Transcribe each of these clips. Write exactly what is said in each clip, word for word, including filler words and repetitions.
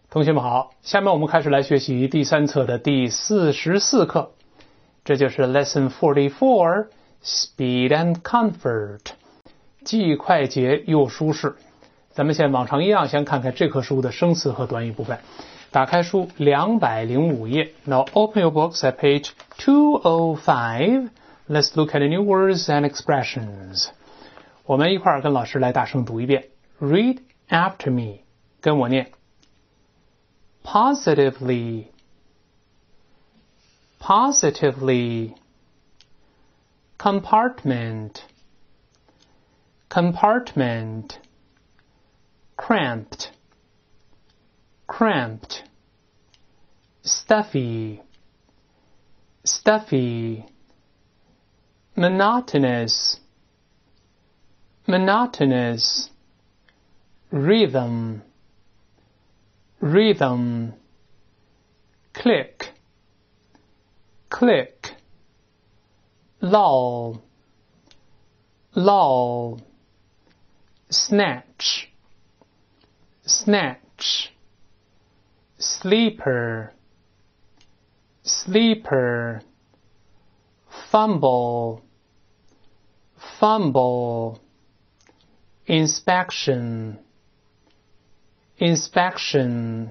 同学们好，下面我们开始来学习第三册的第四十四课，这就是 Lesson forty-four Speed and Comfort， 既快捷又舒适。咱们先往常一样，先看看这课书的生词和短语部分。打开书两百零五页 Now open your books at page two oh five. Let's look at the new words and expressions. 我们一块儿跟老师来大声读一遍 Read after me， 跟我念Positively, positively, compartment, compartment, cramped, cramped, stuffy, stuffy, monotonous, monotonous, rhythm, rhythm, click, click, lull, lull, snatch, snatch, sleeper, sleeper, fumble, fumble, inspection, inspection,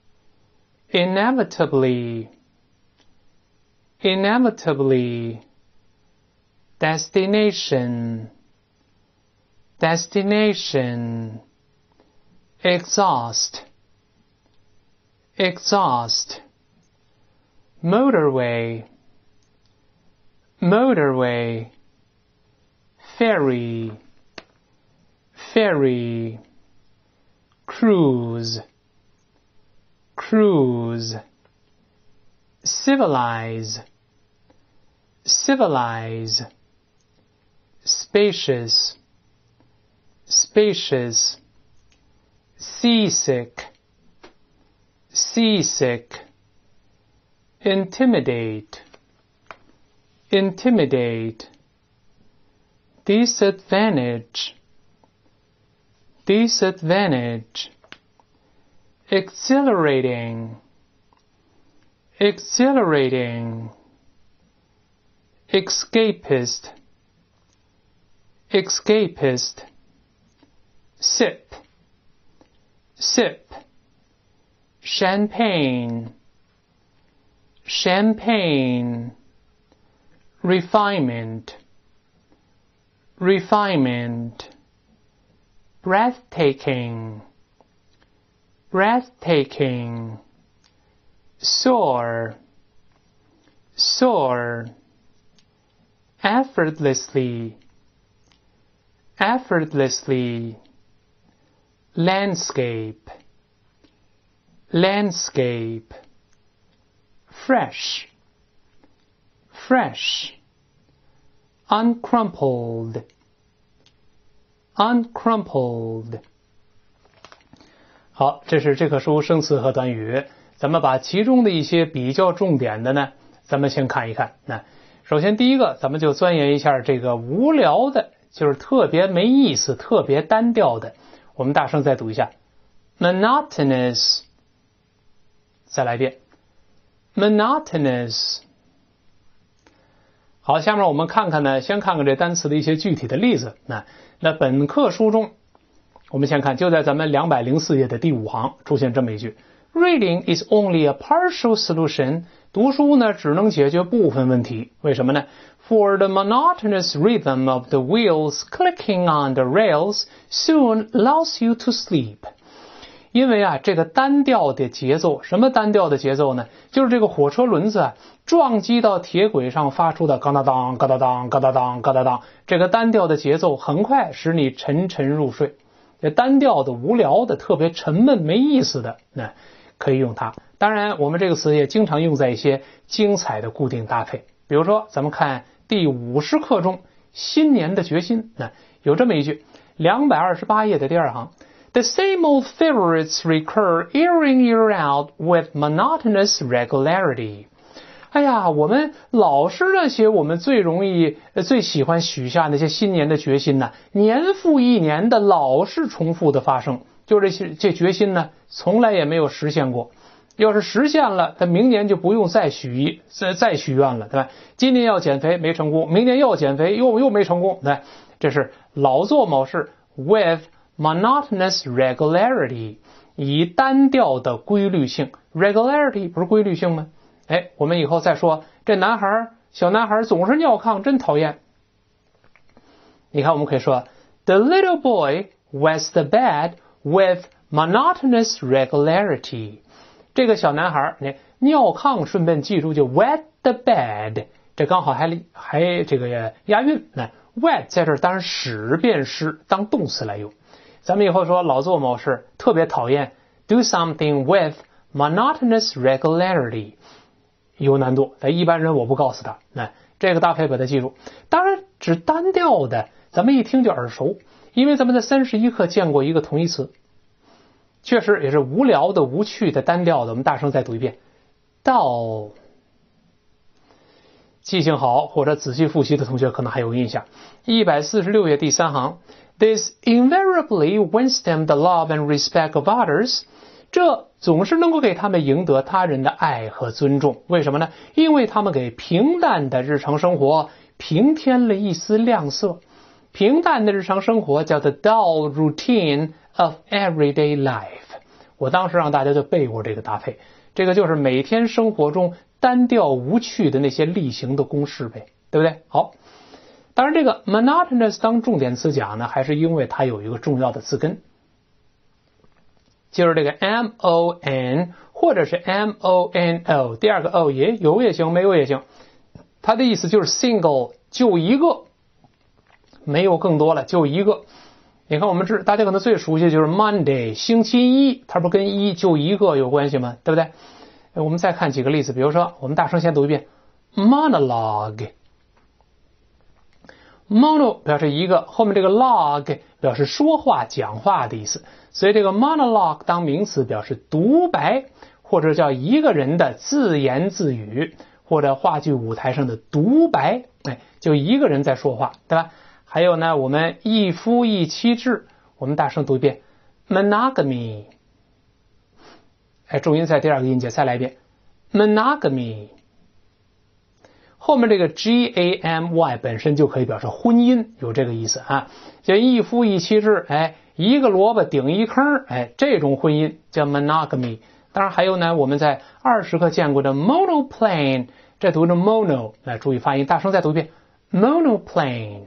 inevitably, inevitably, destination, destination, exhaust, exhaust, motorway, motorway, ferry, ferry, cruise, cruise, civilize, civilize, spacious, spacious, seasick, seasick, intimidate, intimidate, disadvantage, disadvantage, exhilarating, exhilarating, escapist, escapist, sip, sip, champagne, champagne, refinement, refinement, breathtaking, breathtaking, soar, soar, effortlessly, effortlessly, landscape, landscape, fresh, fresh, uncrumpled, uncrumpled. 好，这是这课书生词和短语。咱们把其中的一些比较重点的呢，咱们先看一看。那首先第一个，咱们就钻研一下这个无聊的，就是特别没意思、特别单调的。我们大声再读一下 monotonous， 再来一遍 monotonous。好，下面我们看看呢，先看看这单词的一些具体的例子。那那本课书中，我们先看，就在咱们两百零四页的第五行出现这么一句 Reading is only a partial solution， 读书呢只能解决部分问题。为什么呢？ For the monotonous rhythm of the wheels clicking on the rails soon allows you to sleep。 因为啊，这个单调的节奏，什么单调的节奏呢？就是这个火车轮子啊撞击到铁轨上发出的嘎哒当嘎哒当嘎哒当嘎哒当，这个单调的节奏很快使你沉沉入睡。这单调的、无聊的、特别沉闷没意思的，那可以用它。当然我们这个词也经常用在一些精彩的固定搭配，比如说咱们看第五十课中新年的决心，那有这么一句两百二十八页的第二行 The same old favorites recur year in year out with monotonous regularity。哎呀，我们老是那些我们最容易、最喜欢许下那些新年的决心呢，年复一年的老是重复的发生， 就这这决心呢，从来也没有实现过。要是实现了，他明年就不用再许再再许愿了，对吧？今年要减肥没成功，明年又减肥又又没成功，对，这是老做某事 with monotonous regularity， 以单调的规律性 regularity 不是规律性吗？哎，我们以后再说这男孩小男孩总是尿炕，真讨厌。你看，我们可以说 The little boy wets the bed with monotonous regularity。这个小男孩，你尿炕，顺便记住就 wet the bed， 这刚好还还这个押韵。那 wet 在这儿当然使变湿当动词来用。咱们以后说老做某事特别讨厌 do something with monotonous regularity， 有难度，但一般人我不告诉他。那这个搭配把它记住。当然指单调的，咱们一听就耳熟，因为咱们在三十一课见过一个同义词。确实也是无聊的、无趣的、单调的。我们大声再读一遍 dull。 记性好或者仔细复习的同学可能还有印象，一百四十六页第三行 This invariably wins them the love and respect of others， 这总是能够给他们赢得他人的爱和尊重。为什么呢？因为他们给平淡的日常生活平添了一丝亮色。平淡的日常生活叫做 dull routine of everyday life。 我当时让大家就背过这个搭配，这个就是每天生活中单调无趣的那些例行的公式呗，对不对？好，当然这个 monotonous 当重点词讲呢，还是因为它有一个重要的字根，就是这个 M O N 或者是 M O N O， 第二个 O 也有也行，没有也行，它的意思就是 single 就一个，没有更多了，就一个。你看我们这大家可能最熟悉的就是 Monday 星期一，它不跟一就一个有关系吗？对不对？我们再看几个例子，比如说我们大声先读一遍 monologue。 mono 表示一个，后面这个 log 表示说话讲话的意思，所以这个 monologue 当名词表示独白，或者叫一个人的自言自语，或者话剧舞台上的独白，哎，就一个人在说话，对吧？还有呢，我们一夫一妻制，我们大声读一遍 monogamy。 哎，重音在第二个音节，再来一遍 monogamy。 后面这个 G A M Y 本身就可以表示婚姻，有这个意思啊，叫一夫一妻制，哎，一个萝卜顶一坑，哎，这种婚姻叫 monogamy。 当然还有呢，我们在二十课见过的 monoplane， 这读成 mono， 来注意发音，大声再读一遍 monoplane。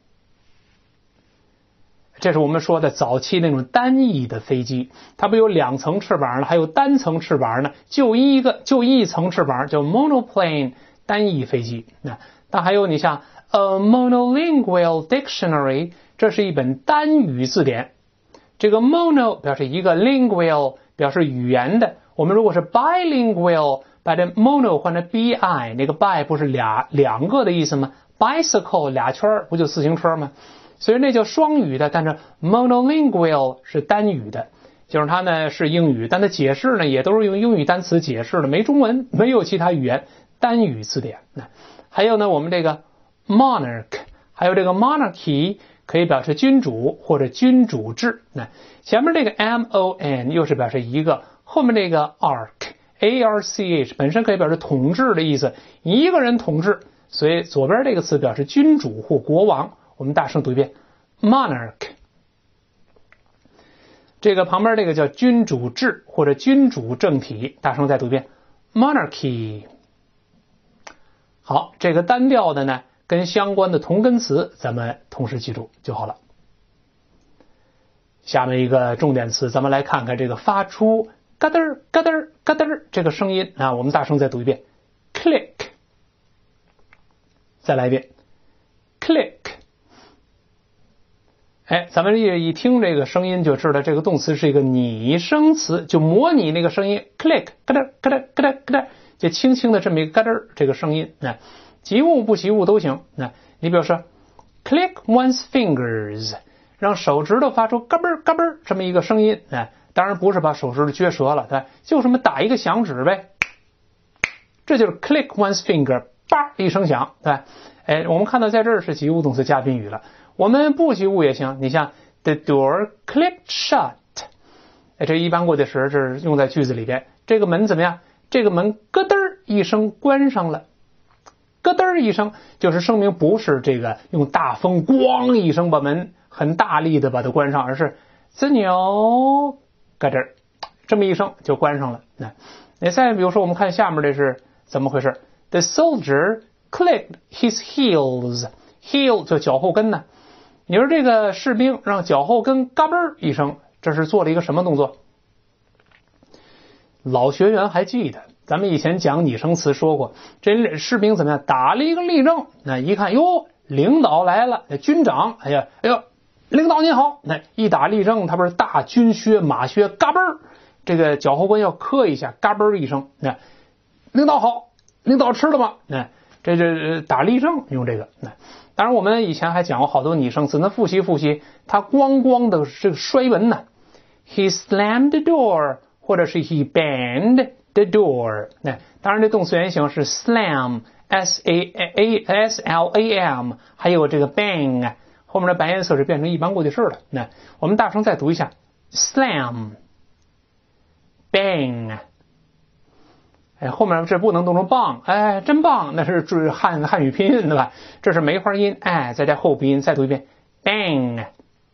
这是我们说的早期那种单翼的飞机，它不有两层翅膀呢，还有单层翅膀呢，就一个就一层翅膀叫 monoplane， 单翼飞机。那但还有你像 a monolingual dictionary， 这是一本单语字典。这个 mono 表示一个， lingual 表示语言的。我们如果是 bilingual， 把这 mono 换成 bi， 那个 bi 不是俩两个的意思吗？ bicycle 俩圈不就自行车吗？所以那叫双语的，但是 monolingual 是单语的，就是它呢是英语，但它解释呢也都是用英语单词解释的，没中文，没有其他语言，单语字典。还有呢，我们这个 monarch， 还有这个 monarchy 可以表示君主或者君主制。那前面这个 M O N 又是表示一个，后面这个 arch A R C H 本身可以表示统治的意思，一个人统治，所以左边这个词表示君主或国王。我们大声读一遍 monarch。 这个旁边这个叫君主制或者君主政体，大声再读一遍 monarchy。 好，这个单调的呢跟相关的同根词咱们同时记住就好了。下面一个重点词，咱们来看看这个发出嘎噔嘎噔嘎噔这个声音啊，我们大声再读一遍 click。 再来一遍 click。哎，咱们一听这个声音就知道这个动词是一个拟声词，就模拟那个声音 click 嘎噔嘎噔嘎噔嘎噔，就轻轻的这么一个嘎噔这个声音。那及物不及物都行。那你比如说 click one's fingers， 让手指头发出嘎嘣嘎嘣这么一个声音。哎，当然不是把手指头撅折了，对，就这么打一个响指呗，这就是 click one's finger， 叭一声响，对。哎，我们看到在这儿是及物动词加宾语了。我们不及物也行，你像 the door clicked shut， 哎，这一般过去时是用在句子里边。这个门怎么样？这个门咯噔一声关上了。咯噔一声就是声明不是这个用大风咣一声把门很大力的把它关上，而是子牛咯噔这么一声就关上了。那那再比如说我们看下面这是怎么回事？ The soldier clicked his heels. Heel 就脚后跟呢。你说这个士兵让脚后跟嘎嘣一声，这是做了一个什么动作？老学员还记得咱们以前讲拟声词说过，这士兵怎么样？打了一个立正，那一看哟，领导来了，军长，哎呀，哎呦，领导您好，那一打立正，他不是大军靴马靴嘎嘣，这个脚后跟要磕一下，嘎嘣一声，那领导好，领导吃了吗？那这这打立正用这个。那当然我们以前还讲过好多拟声词，那复习复习，他咣咣的这个摔门呢 ，he slammed the door， 或者是 he banged the door。那当然这动词原形是 slam s a a s l a m， 还有这个 bang， 后面的白颜色是变成一般过去式了。那我们大声再读一下 slam bang。哎，后面这不能读成棒，哎，真棒，那是汉汉语拼音对吧？这是梅花音，哎，再加后鼻音，再读一遍 bang。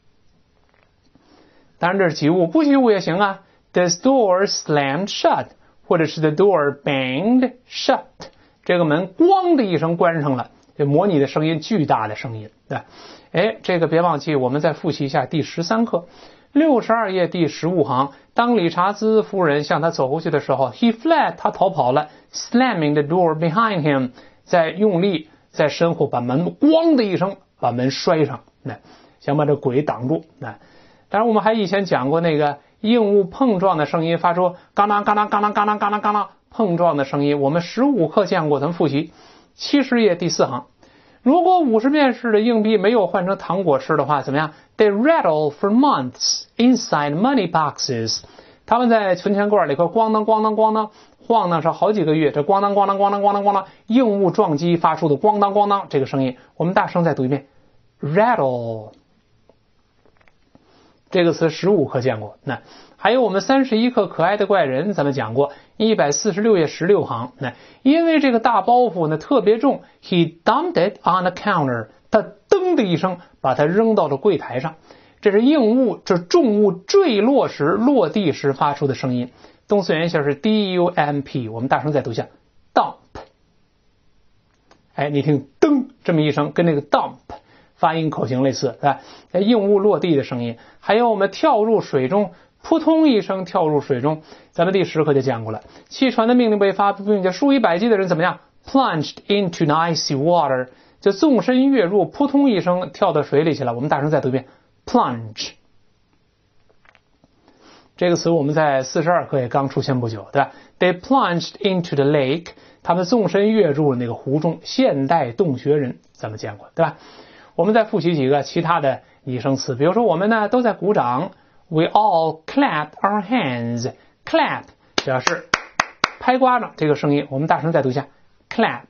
当然这是及物，不及物也行啊。The door slammed shut， 或者是 the door banged shut， 这个门咣的一声关上了，这模拟的声音巨大的声音，对吧？哎，这个别忘记，我们再复习一下第十三课。六十二页第十五行，当理查兹夫人向他走过去的时候 he fled， 他逃跑了 slamming the door behind him， 在用力在身后把门咣的一声把门摔上，那想把这鬼挡住。那当然我们还以前讲过那个硬物碰撞的声音发出嘎啷嘎啷嘎啷嘎啷嘎啷嘎啷碰撞的声音，我们十五课见过，咱们复习七十页第四行。如果五十便士的硬币没有换成糖果吃的话，怎么样？ They rattle for months inside money boxes。 他们在存钱罐里头咣当咣当咣当晃荡上好几个月，这咣当咣当咣当咣当咣当硬物撞击发出的咣当咣当这个声音，我们大声再读一遍 rattle。 这个词十五课见过。那还有我们三十一课可爱的怪人咱们讲过，一百四十六页十六行。那因为这个大包袱呢特别重， he dumped it on the counter， 他噔的一声把它扔到了柜台上。这是硬物，这重物坠落时落地时发出的声音。动词原形是 D U M P， 我们大声再读一下 dump。 哎，你听噔这么一声，跟那个 dump发音口型类似，对吧？硬物落地的声音。还有我们跳入水中，扑通一声跳入水中，咱们第十课就讲过了。弃船的命令被发布，并且数以百计的人怎么样 plunged into the icy water， 就纵身跃入，扑通一声跳到水里去了。我们大声再读一遍 plunge。 这个词我们在四十二课也刚出现不久，对吧？ They plunged into the lake， 他们纵身跃入那个湖中。现代洞穴人咱们见过，对吧？我们再复习几个其他的拟声词，比如说我们呢都在鼓掌， We all clap our hands。 clap 表示拍瓜掌这个声音，我们大声再读一下 clap。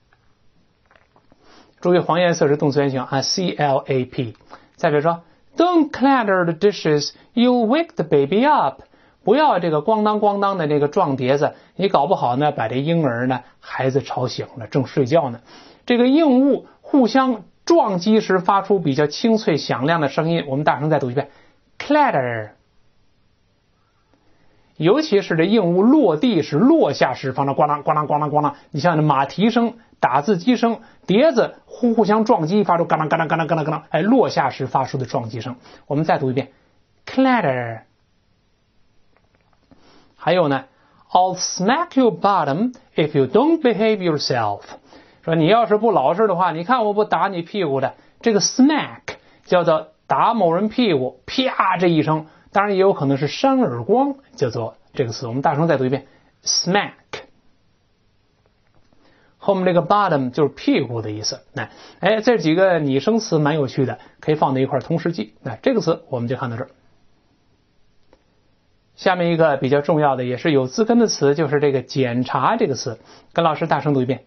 注意黄颜色是动词原形啊 C L A P。 再比如说 Don't clatter the dishes, you'll wake the baby up。 不要这个咣当咣当的这个撞碟子，你搞不好呢把这婴儿呢孩子吵醒了，正睡觉呢。这个硬物互相撞击时发出比较清脆响亮的声音，我们大声再读一遍 clatter。 尤其是这硬物落地时落下时发出咣啷咣啷咣啷咣啷，你像这马蹄声打字机声碟子互互相撞击发出嘎啷嘎啷嘎啷嘎啷嘎啷，哎，落下时发出的撞击声，我们再读一遍 clatter。 还有呢 I'll smack your bottom if you don't behave yourself。说你要是不老实的话，你看我不打你屁股的。这个 smack 叫做打某人屁股，啪这一声，当然也有可能是扇耳光，叫做这个词。我们大声再读一遍 smack。 后面这个 bottom 就是屁股的意思。那哎，这几个拟声词蛮有趣的，可以放在一块同时记。那这个词我们就看到这儿。下面一个比较重要的也是有字根的词，就是这个检查这个词，跟老师大声读一遍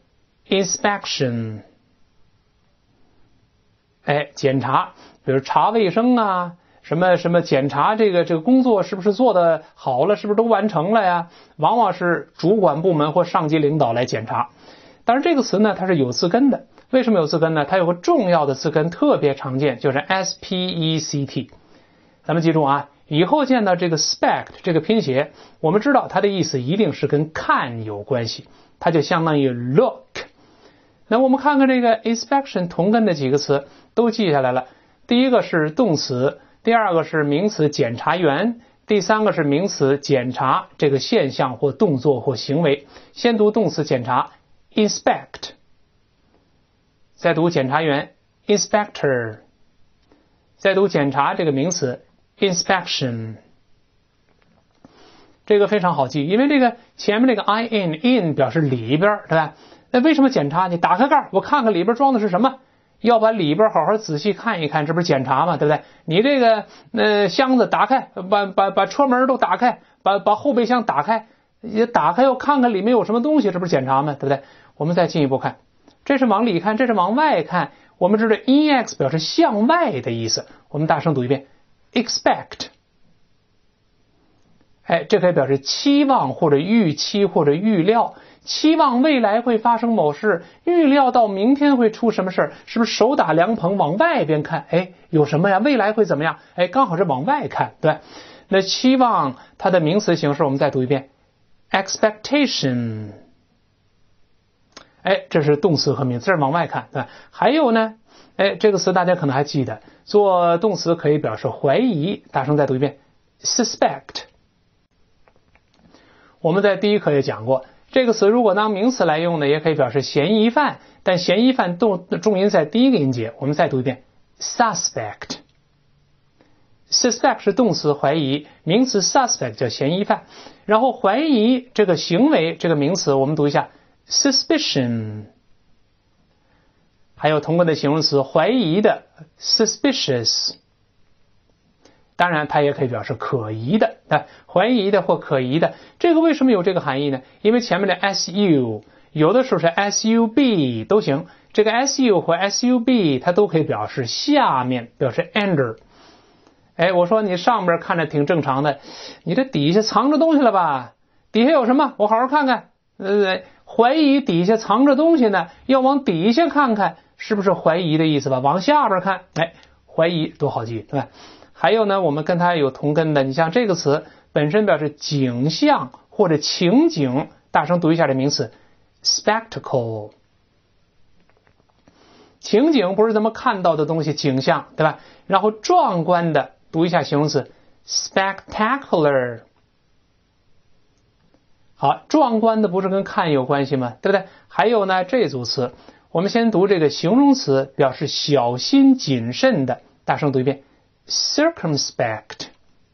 inspection。 哎，检查，比如查卫生啊， 什么什么检查这个这个工作是不是做得好了，是不是都完成了呀？往往是主管部门或上级领导来检查。当然这个词呢，它是有字根的。为什么有字根呢？它有个重要的字根特别常见，就是 S P E C T。咱们记住啊，以后见到这个 spect 这个拼写，我们知道它的意思一定是跟看有关系，它就相当于 look。那我们看看这个 inspection 同根的几个词都记下来了。第一个是动词，第二个是名词检查员，第三个是名词检查这个现象或动作或行为。先读动词检查 inspect， 再读检查员 inspector， 再读检查这个名词 inspection。 这个非常好记，因为这个前面这个 in in 表示里边，对吧？那为什么检查？你打开盖，我看看里边装的是什么，要把里边好好仔细看一看，这不是检查吗？对不对？你这个呃箱子打开，把把把车门都打开，把把后备箱打开，也打开要看看里面有什么东西，这不是检查吗？对不对？我们再进一步看，这是往里看，这是往外看。我们知道 ex 表示向外的意思，我们大声读一遍 expect。 哎，这可以表示期望或者预期或者预料，期望未来会发生某事，预料到明天会出什么事，是不是手打凉棚往外边看？哎，有什么呀？未来会怎么样？哎，刚好是往外看，对。那期望它的名词形式我们再读一遍 expectation。 哎，这是动词和名词，这是往外看，对吧？还有呢，哎，这个词大家可能还记得，做动词可以表示怀疑，大声再读一遍 suspect。 我们在第一课也讲过，这个词如果当名词来用呢，也可以表示嫌疑犯，但嫌疑犯动重音在第一个音节。我们再读一遍 suspect。 suspect 是动词怀疑，名词 suspect 叫嫌疑犯。然后怀疑这个行为这个名词我们读一下 suspicion。 还有同根的形容词怀疑的 suspicious。当然它也可以表示可疑的，怀疑的或可疑的。这个为什么有这个含义呢？因为前面的 su 有的时候是 sub 都行，这个 su 或 sub 它都可以表示下面，表示 under。 哎，我说你上边看着挺正常的，你这底下藏着东西了吧？底下有什么？我好好看看。呃，怀疑底下藏着东西呢，要往底下看看，是不是怀疑的意思吧？往下边看，哎，怀疑多好记，对吧？还有呢，我们跟它有同根的，你像这个词本身表示景象或者情景，大声读一下这名词 spectacle。 情景不是咱们看到的东西，景象，对吧？然后壮观的，读一下形容词 spectacular。 好，壮观的不是跟看有关系吗？对不对？还有呢，这组词我们先读这个形容词，表示小心谨慎的，大声读一遍circumspect。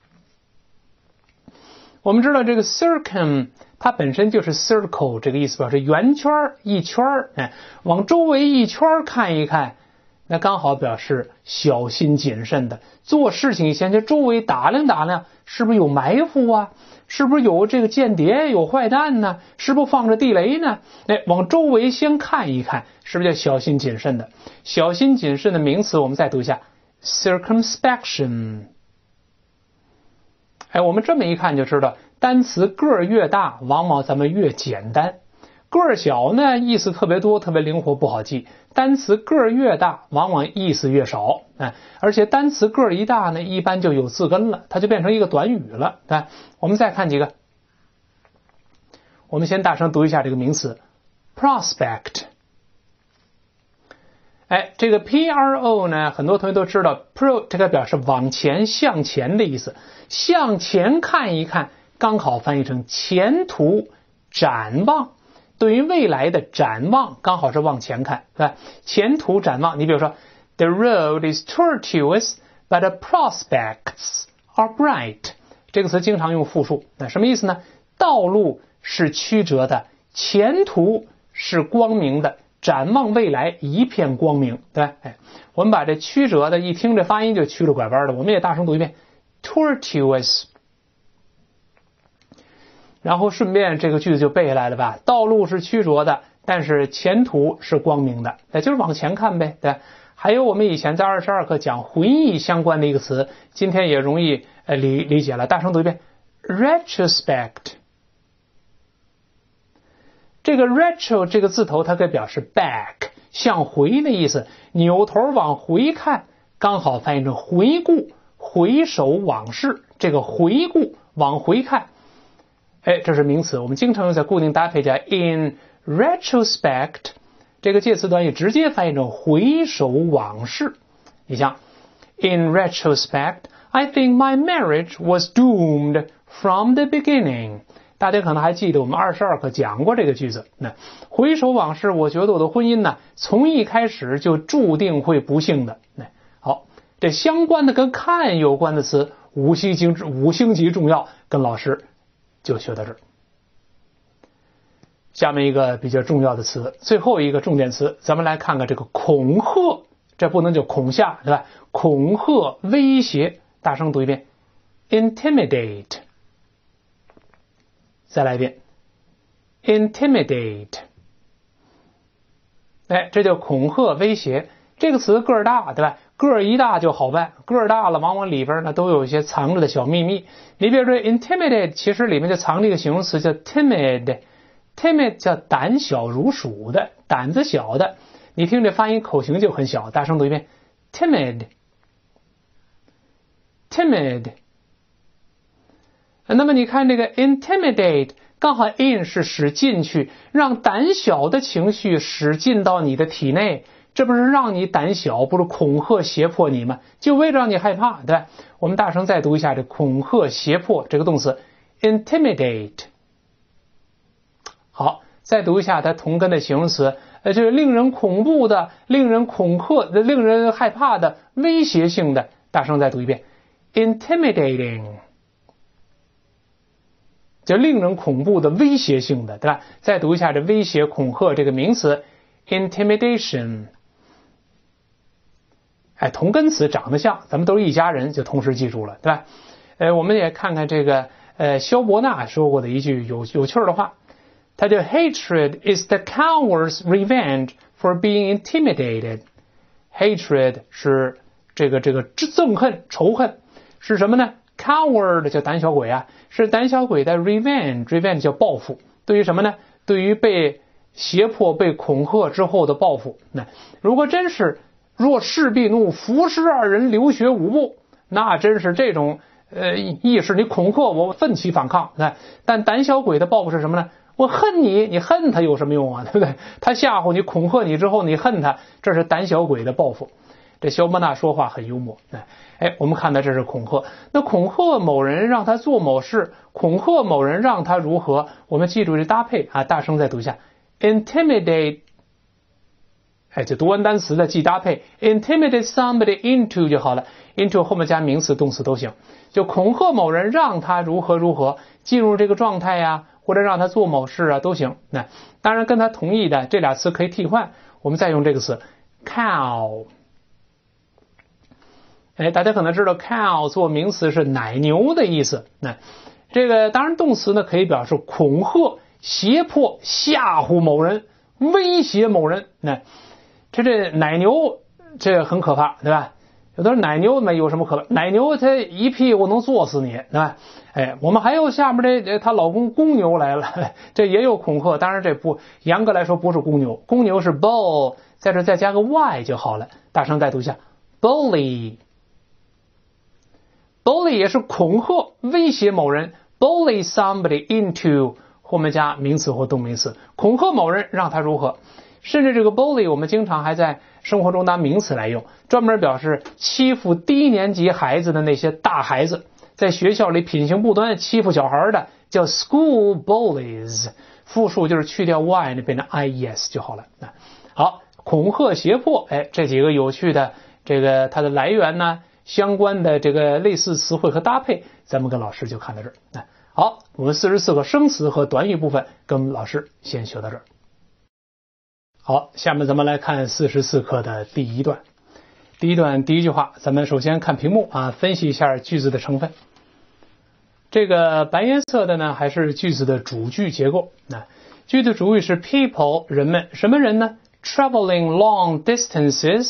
我们知道这个 circum 它本身就是 circle 这个意思，表示圆圈一圈，哎，往周围一圈看一看，那刚好表示小心谨慎的。做事情以前就周围打量打量，是不是有埋伏啊？是不是有这个间谍，有坏蛋呢？是不是放着地雷呢？哎，往周围先看一看，是不是叫小心谨慎的？小心谨慎的名词我们再读一下circumspection。 哎，我们这么一看就知道，单词个儿越大，往往咱们越简单；个儿小呢，意思特别多，特别灵活，不好记。单词个儿越大，往往意思越少。哎，而且单词个儿一大呢，一般就有字根了，它就变成一个短语了。对，我们再看几个。我们先大声读一下这个名词 prospect。哎，这个 P R O 呢，很多同学都知道 pro 这个表示往前向前的意思，向前看一看，刚好翻译成前途展望，对于未来的展望，刚好是往前看，对吧？前途展望，你比如说 The road is tortuous, but the prospects are bright。 这个词经常用复数，那什么意思呢？道路是曲折的，前途是光明的，展望未来一片光明，对吧？哎，我们把这曲折的一听这发音就曲了拐弯的，我们也大声读一遍 tortuous。 然后顺便这个句子就背下来了吧，道路是曲折的，但是前途是光明的，也就是往前看呗，对吧？ 还有我们以前在二十二课讲回忆相关的一个词，今天也容易呃理理解了。大声读一遍 ，retrospect。这个 retro 这个字头，它可以表示 back， 向回的意思，扭头往回看，刚好翻译成回顾、回首往事。这个回顾、往回看，哎，这是名词，我们经常用在固定搭配加 in retrospect。这个介词短语直接翻译成回首往事。你像 In retrospect, I think my marriage was doomed from the beginning。 大家可能还记得我们二十二课讲过这个句子。那回首往事，我觉得我的婚姻呢，从一开始就注定会不幸的。那好，这相关的跟看有关的词，五星级五星级重要，跟老师就学到这儿。下面一个比较重要的词，最后一个重点词，咱们来看看这个恐吓，这不能叫恐吓，对吧？恐吓、威胁，大声读一遍 ，intimidate。再来一遍 ，intimidate。哎，这叫恐吓、威胁。这个词个儿大，对吧？个儿一大就好办，个儿大了，往往里边呢都有一些藏着的小秘密。你比如说 intimidate， 其实里面就藏着一个形容词叫 timid。timid 叫胆小如鼠的，胆子小的。你听这发音口型就很小，大声读一遍 timid timid。 那么你看这个 intimidate， 刚好 in 是使进去，让胆小的情绪使进到你的体内，这不是让你胆小，不是恐吓胁迫你吗？就为了让你害怕，对吧？我们大声再读一下这恐吓胁迫这个动词 intimidate。好，再读一下它同根的形容词，呃，就是令人恐怖的、令人恐吓的、令人害怕的、威胁性的。大声再读一遍 ，intimidating， 就令人恐怖的、威胁性的，对吧？再读一下这威胁、恐吓这个名词 ，intimidation。哎，同根词长得像，咱们都是一家人，就同时记住了，对吧？呃，我们也看看这个呃萧伯纳说过的一句有有趣的话。他叫 Hatred is the coward's revenge for being intimidated。 Hatred 是这个这个憎恨、仇恨，是什么呢？ Coward 叫胆小鬼啊，是胆小鬼的 revenge。 revenge 叫报复，对于什么呢？对于被胁迫、被恐吓之后的报复。那如果真是若士必怒，伏尸二人，流血五步，那真是这种呃意识，你恐吓我，奋起反抗。但胆小鬼的报复是什么呢？我恨你，你恨他有什么用啊？对不对？他吓唬你、恐吓你之后，你恨他，这是胆小鬼的报复。这萧伯纳说话很幽默。哎，我们看到这是恐吓。那恐吓某人让他做某事，恐吓某人让他如何？我们记住这搭配啊，大声再读一下 ，intimidate。哎，就读完单词的记搭配 ，intimidate somebody into 就好了 ，into 后面加名词、动词都行。就恐吓某人，让他如何如何进入这个状态呀、啊。或者让他做某事啊都行。那当然跟他同意的这俩词可以替换，我们再用这个词 cow。 哎，大家可能知道 cow 做名词是奶牛的意思。那这个当然动词呢可以表示恐吓、胁迫、吓唬某人、威胁某人。那这这奶牛这很可怕，对吧？有的奶牛没有什么可怕，奶牛它一屁股能坐死你，对吧？哎，我们还有下面这她老公公牛来了，这也有恐吓，当然这不严格来说不是公牛，公牛是 bull， 在这再加个 y 就好了。大声再读一下 bully。 bully 也是恐吓、威胁某人 bully somebody into 后面加名词或动名词，恐吓某人让他如何。甚至这个 bully 我们经常还在生活中拿名词来用，专门表示欺负低年级孩子的那些大孩子，在学校里品行不端欺负小孩的叫 school bullies， 复数就是去掉 y 变成 ies 就好了。好，恐吓、胁迫，哎，这几个有趣的这个它的来源呢，相关的这个类似词汇和搭配，咱们跟老师就看到这儿。好，我们四十四个生词和短语部分跟老师先学到这儿。好，下面咱们来看四十四课的第一段。第一段第一句话，咱们首先看屏幕啊，分析一下句子的成分。这个白颜色的呢，还是句子的主句结构。那句子主语是 people 人们，什么人呢？ Traveling long distances，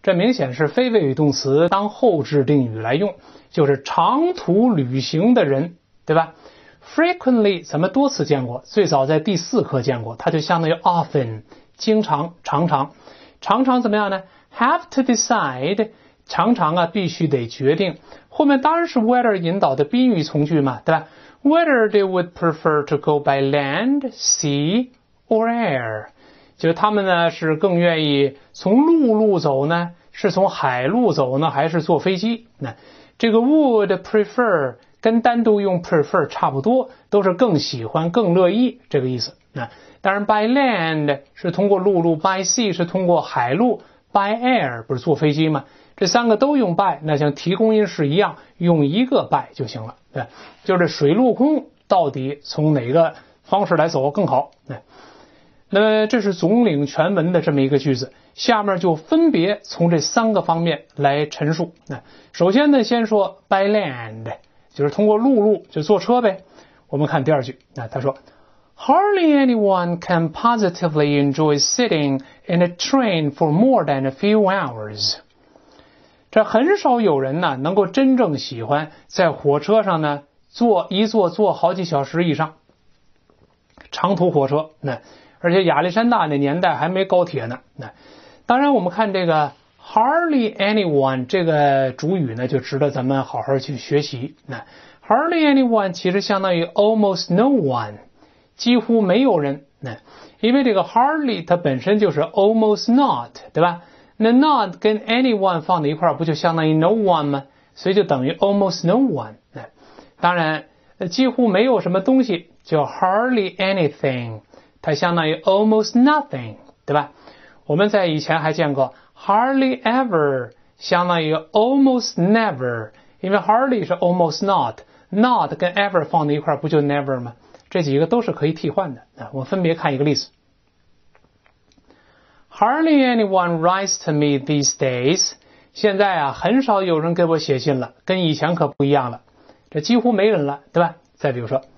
这明显是非谓语动词当后置定语来用，就是长途旅行的人，对吧？ Frequently 咱们多次见过，最早在第四课见过，它就相当于 often 经常常常常常怎么样呢？ Have to decide 常常啊必须得决定，后面当然是 whether 引导的宾语从句嘛，对吧？ Whether they would prefer to go by land, sea or air， 就是他们呢是更愿意从陆路走呢，是从海路走呢，还是坐飞机？那这个 would prefer 跟单独用 prefer 差不多，都是更喜欢更乐意这个意思。那当然 by land 是通过陆路， by sea 是通过海路， by air 不是坐飞机吗？这三个都用 by， 那像提供音是一样，用一个 by 就行了。对，就是水陆空到底从哪个方式来走更好。对，那么这是总领全文的这么一个句子，下面就分别从这三个方面来陈述。那首先呢，先说 by land， 就是通过陆路，就坐车呗。我们看第二句，那他说 Hardly anyone can positively enjoy sitting in a train for more than a few hours。 这很少有人呢能够真正喜欢在火车上呢坐一坐坐好几小时以上，长途火车。那而且亚历山大那年代还没高铁呢。那当然我们看这个 hardly anyone 这个主语呢就值得咱们好好去学习。那 hardly anyone 其实相当于 almost no one， 几乎没有人。那因为这个 hardly 它本身就是 almost not， 对吧？那 not 跟 anyone 放在一块儿不就相当于 no one 吗？所以就等于 almost no one。那当然几乎没有什么东西叫 hardly anything，它相当于 almost nothing， 对吧？我们在以前还见过 hardly ever 相当于 almost never， 因为 hardly 是 almost not， not 跟 ever 放在一块不就 never 吗？这几个都是可以替换的。我们分别看一个例子。Hardly anyone writes to me these days。 现在啊很少有人给我写信了，跟以前可不一样了，这几乎没人了，对吧？再比如说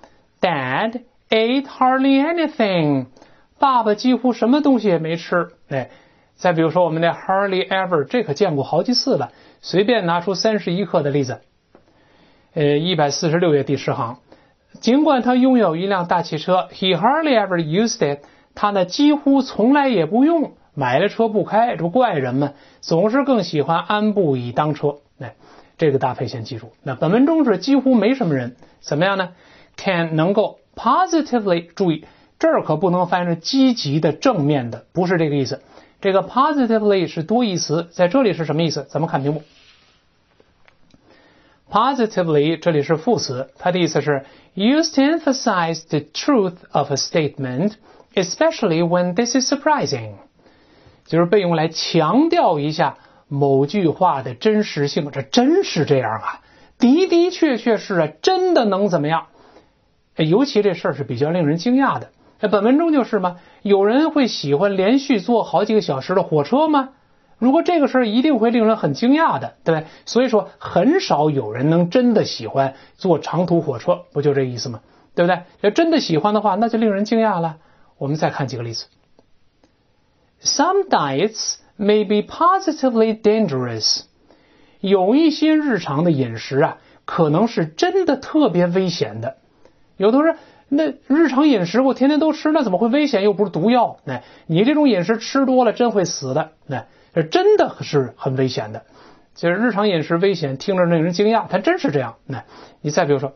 Dad ate hardly anything， 爸爸几乎什么东西也没吃。哎，再比如说我们的 hardly ever， 这可见过好几次了，随便拿出三十一课的例子。呃，一百四十六页第十行，尽管他拥有一辆大汽车 he hardly ever used it， 他呢几乎从来也不用，买了车不开，这不怪人吗？总是更喜欢安步以当车。哎，这个搭配先记住。那本文中是几乎没什么人，怎么样呢？ can 能够positively， 注意这儿可不能翻译成积极的正面的，不是这个意思。这个 positively 是多义词，在这里是什么意思？咱们看屏幕。Positively 这里是副词，它的意思是 used to emphasize the truth of a statement, especially when this is surprising， 就是被用来强调一下某句话的真实性。这真是这样啊，的的确确是啊，真的能怎么样？尤其这事儿是比较令人惊讶的。本文中就是嘛，有人会喜欢连续坐好几个小时的火车吗？如果这个事儿一定会令人很惊讶的，对不对？所以说很少有人能真的喜欢坐长途火车，不就这意思吗？对不对？要真的喜欢的话，那就令人惊讶了。我们再看几个例子。Some diets may be positively dangerous。 有一些日常的饮食啊，可能是真的特别危险的。有的人说，那日常饮食我天天都吃，那怎么会危险？又不是毒药。哎，你这种饮食吃多了真会死的。哎，这真的是很危险的。就是日常饮食危险，听着令人惊讶，它真是这样。哎，你再比如说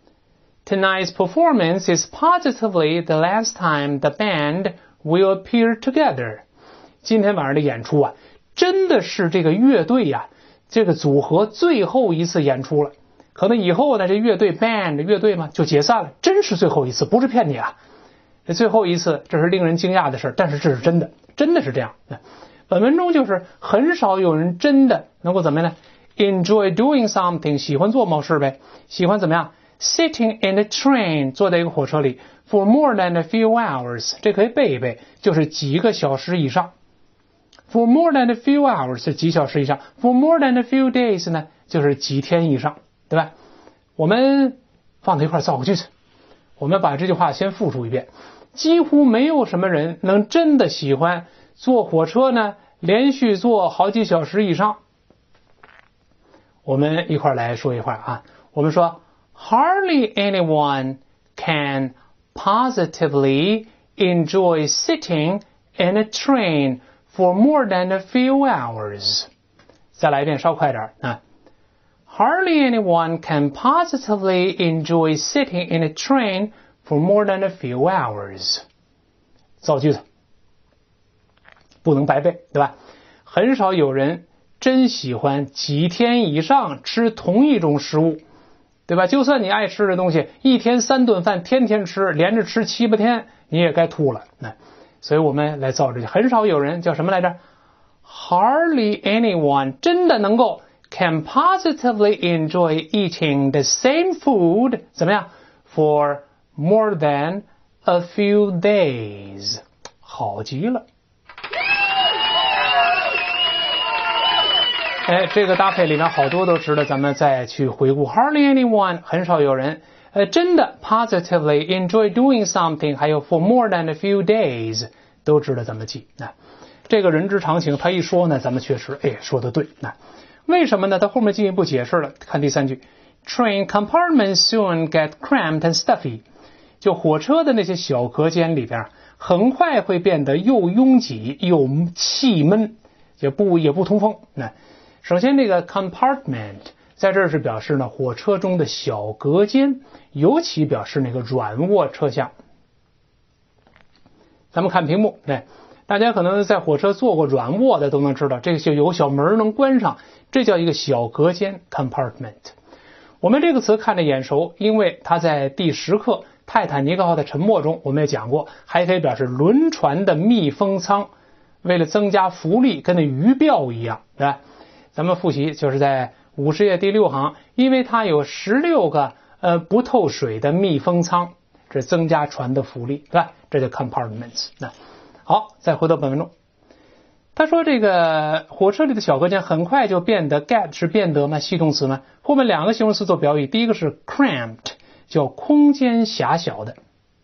Tonight's performance is positively the last time the band will appear together。 今天晚上的演出啊，真的是这个乐队呀、啊，这个组合最后一次演出了。可能以后呢，这乐队 band 乐队嘛就解散了，真是最后一次，不是骗你啊。这最后一次，这是令人惊讶的事，但是这是真的，真的是这样。本文中就是很少有人真的能够怎么样呢 ？enjoy doing something， 喜欢做某事呗，喜欢怎么样 ？sitting in a train， 坐在一个火车里 for more than a few hours， 这可以背一背，就是几个小时以上。For more than a few hours 是几小时以上 ，for more than a few days 呢，就是几天以上。对吧？我们放在一块造个句子，我们把这句话先复述一遍。几乎没有什么人能真的喜欢坐火车呢， 连续坐好几小时以上。我们一块来说一块啊，我们说 Hardly anyone can positively enjoy sitting in a train for more than a few hours. 再来一遍，稍快点啊。Hardly anyone can positively enjoy sitting in a train for more than a few hours. 造句子，不能白背，对吧？很少有人真喜欢几天以上吃同一种食物，对吧？就算你爱吃的东西，一天三顿饭，天天吃，连着吃七八天，你也该吐了。那所以我们来造这句，很少有人叫什么来着 ？Hardly anyone 真的能够 can positively enjoy eating the same food 怎么样 for more than a few days， 好极了。哎，这个搭配里面好多都值得咱们再去回顾。Hardly anyone 很少有人，呃，真的 positively enjoy doing something， 还有 for more than a few days 都值得咱们记。那这个人之常情，他一说呢，咱们确实哎说的对。那为什么呢？他后面进一步解释了，看第三句 ，Train compartments soon get cramped and stuffy。就火车的那些小隔间里边，很快会变得又拥挤又气闷，也不也不通风。那首先这个 compartment 在这儿是表示呢火车中的小隔间，尤其表示那个软卧车厢。咱们看屏幕，对，大家可能在火车坐过软卧的都能知道，这个就有小门能关上，这叫一个小隔间 compartment。我们这个词看着眼熟，因为它在第十课泰坦尼克号的沉没中我们也讲过，还可以表示轮船的密封舱，为了增加浮力，跟那鱼鳔一样，对吧？咱们复习就是在五十页第六行，因为它有十六个呃不透水的密封舱，这增加船的浮力，对吧？这叫 compartments。那好，再回到本文中，他说这个火车里的小隔间很快就变得 get 是变得嘛，系动词嘛，后面两个形容词做表语，第一个是 cramped， 叫空间狭小的，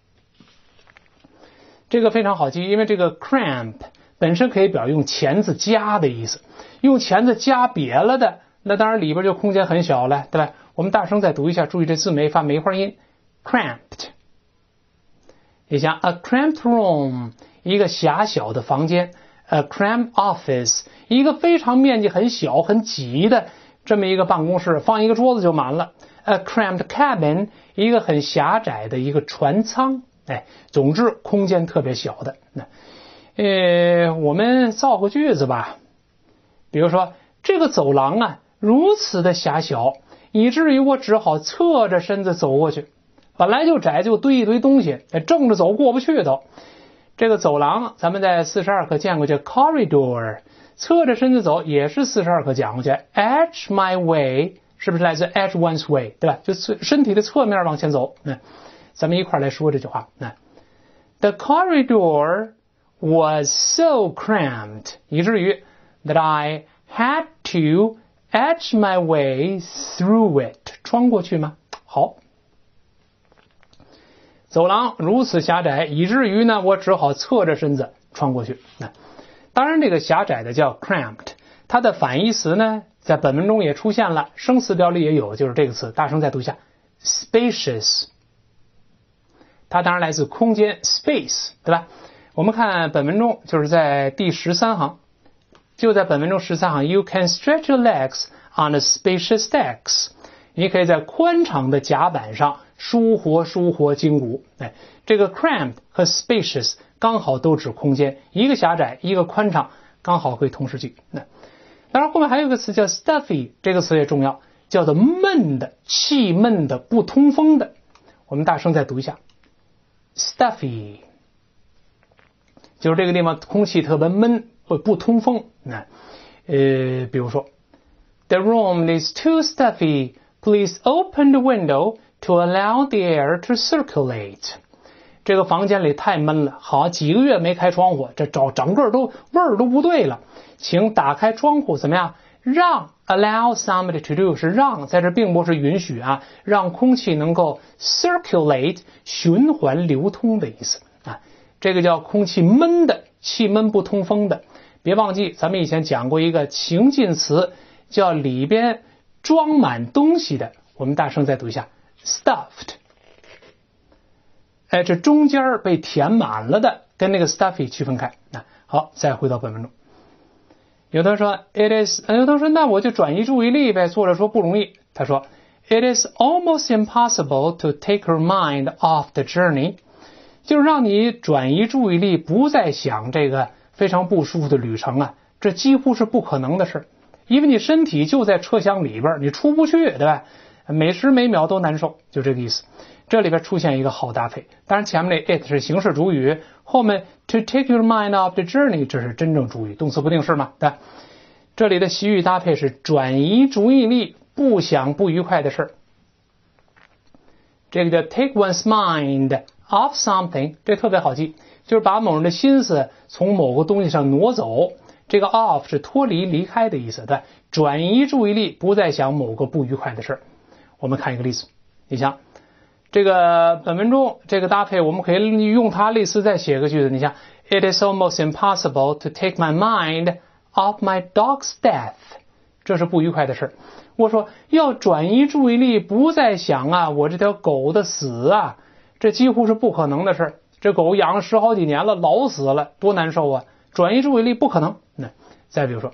这个非常好记，因为这个 cramp 本身可以表用钳子夹的意思。用钳子夹瘪了的，那当然里边就空间很小了，对吧？我们大声再读一下，注意这字没发梅花音 cramped。 你像 a cramped room 一个狭小的房间， a cramped office 一个非常面积很小很挤的这么一个办公室，放一个桌子就满了， a cramped cabin 一个很狭窄的一个船舱。哎，总之空间特别小的。那呃，我们造个句子吧，比如说这个走廊啊如此的狭小，以至于我只好侧着身子走过去，本来就窄，就堆一堆东西，正着走过不去都。这个走廊咱们在四十二课见过，叫 corridor， 侧着身子走也是四十二课讲过，叫 edge my way， 是不是来自 edge one's way， 对吧？就身体的侧面往前走。那咱们一块来说这句话。那 The corridor was so cramped， 以至于that I had to edge my way through it， 穿过去吗？好，走廊如此狭窄，以至于呢我只好侧着身子穿过去。那当然这个狭窄的叫 cramped， 它的反义词呢在本文中也出现了，生词表里也有，就是这个词，大声再读一下 spacious， 它当然来自空间 space， 对吧？我们看本文中就是在第十三行，就在本文中十三行 You can stretch your legs on a spacious decks， 你可以在宽敞的甲板上舒活舒活筋骨。哎，这个 cramped 和 spacious 刚好都指空间，一个狭窄一个宽敞，刚好可以同时记。那当然后面还有一个词叫 stuffy， 这个词也重要，叫做闷的气闷的不通风的。我们大声再读一下 stuffy，就是这个地方空气特别闷，不不通风。那呃，比如说 The room is too stuffy. Please open the window to allow the air to circulate. 这个房间里太闷了，好几个月没开窗户，这整整个都味儿都不对了。请打开窗户，怎么样？让 allow somebody to do 是让，在这并不是允许啊，让空气能够 circulate 循环流通的意思啊。这个叫空气闷的，气闷不通风的， 别忘记咱们以前讲过一个情近词，叫里边装满东西的，我们大声再读一下 stuffed。 哎，这中间被填满了的跟那个 stuffy 区分开。那好，再回到本文中。有的说 it is， 有的说那我就转移注意力呗。作者说不容易，他说 it is almost impossible to take your mind off the journey， 就是让你转移注意力，不再想这个非常不舒服的旅程啊，这几乎是不可能的事，因为你身体就在车厢里边，你出不去，对吧？每时每秒都难受，就这个意思。这里边出现一个好搭配，当然前面那 it 是形式主语，后面 to take your mind off the journey 这是真正主语，动词不定式嘛，对吧？这里的习语搭配是转移注意力，不想不愉快的事。这个叫 take one's mind off something， 这特别好记，就是把某人的心思从某个东西上挪走。这个 off 是脱离离开的意思，对吧？转移注意力，不再想某个不愉快的事。我们看一个例子，你想这个本文中这个搭配，我们可以用它类似再写个句子。你像 it is almost impossible to take my mind off my dog's death， 这是不愉快的事。我说要转移注意力，不再想啊我这条狗的死啊，这几乎是不可能的事。这狗养了十好几年了，老死了，多难受啊，转移注意力不可能。那再比如说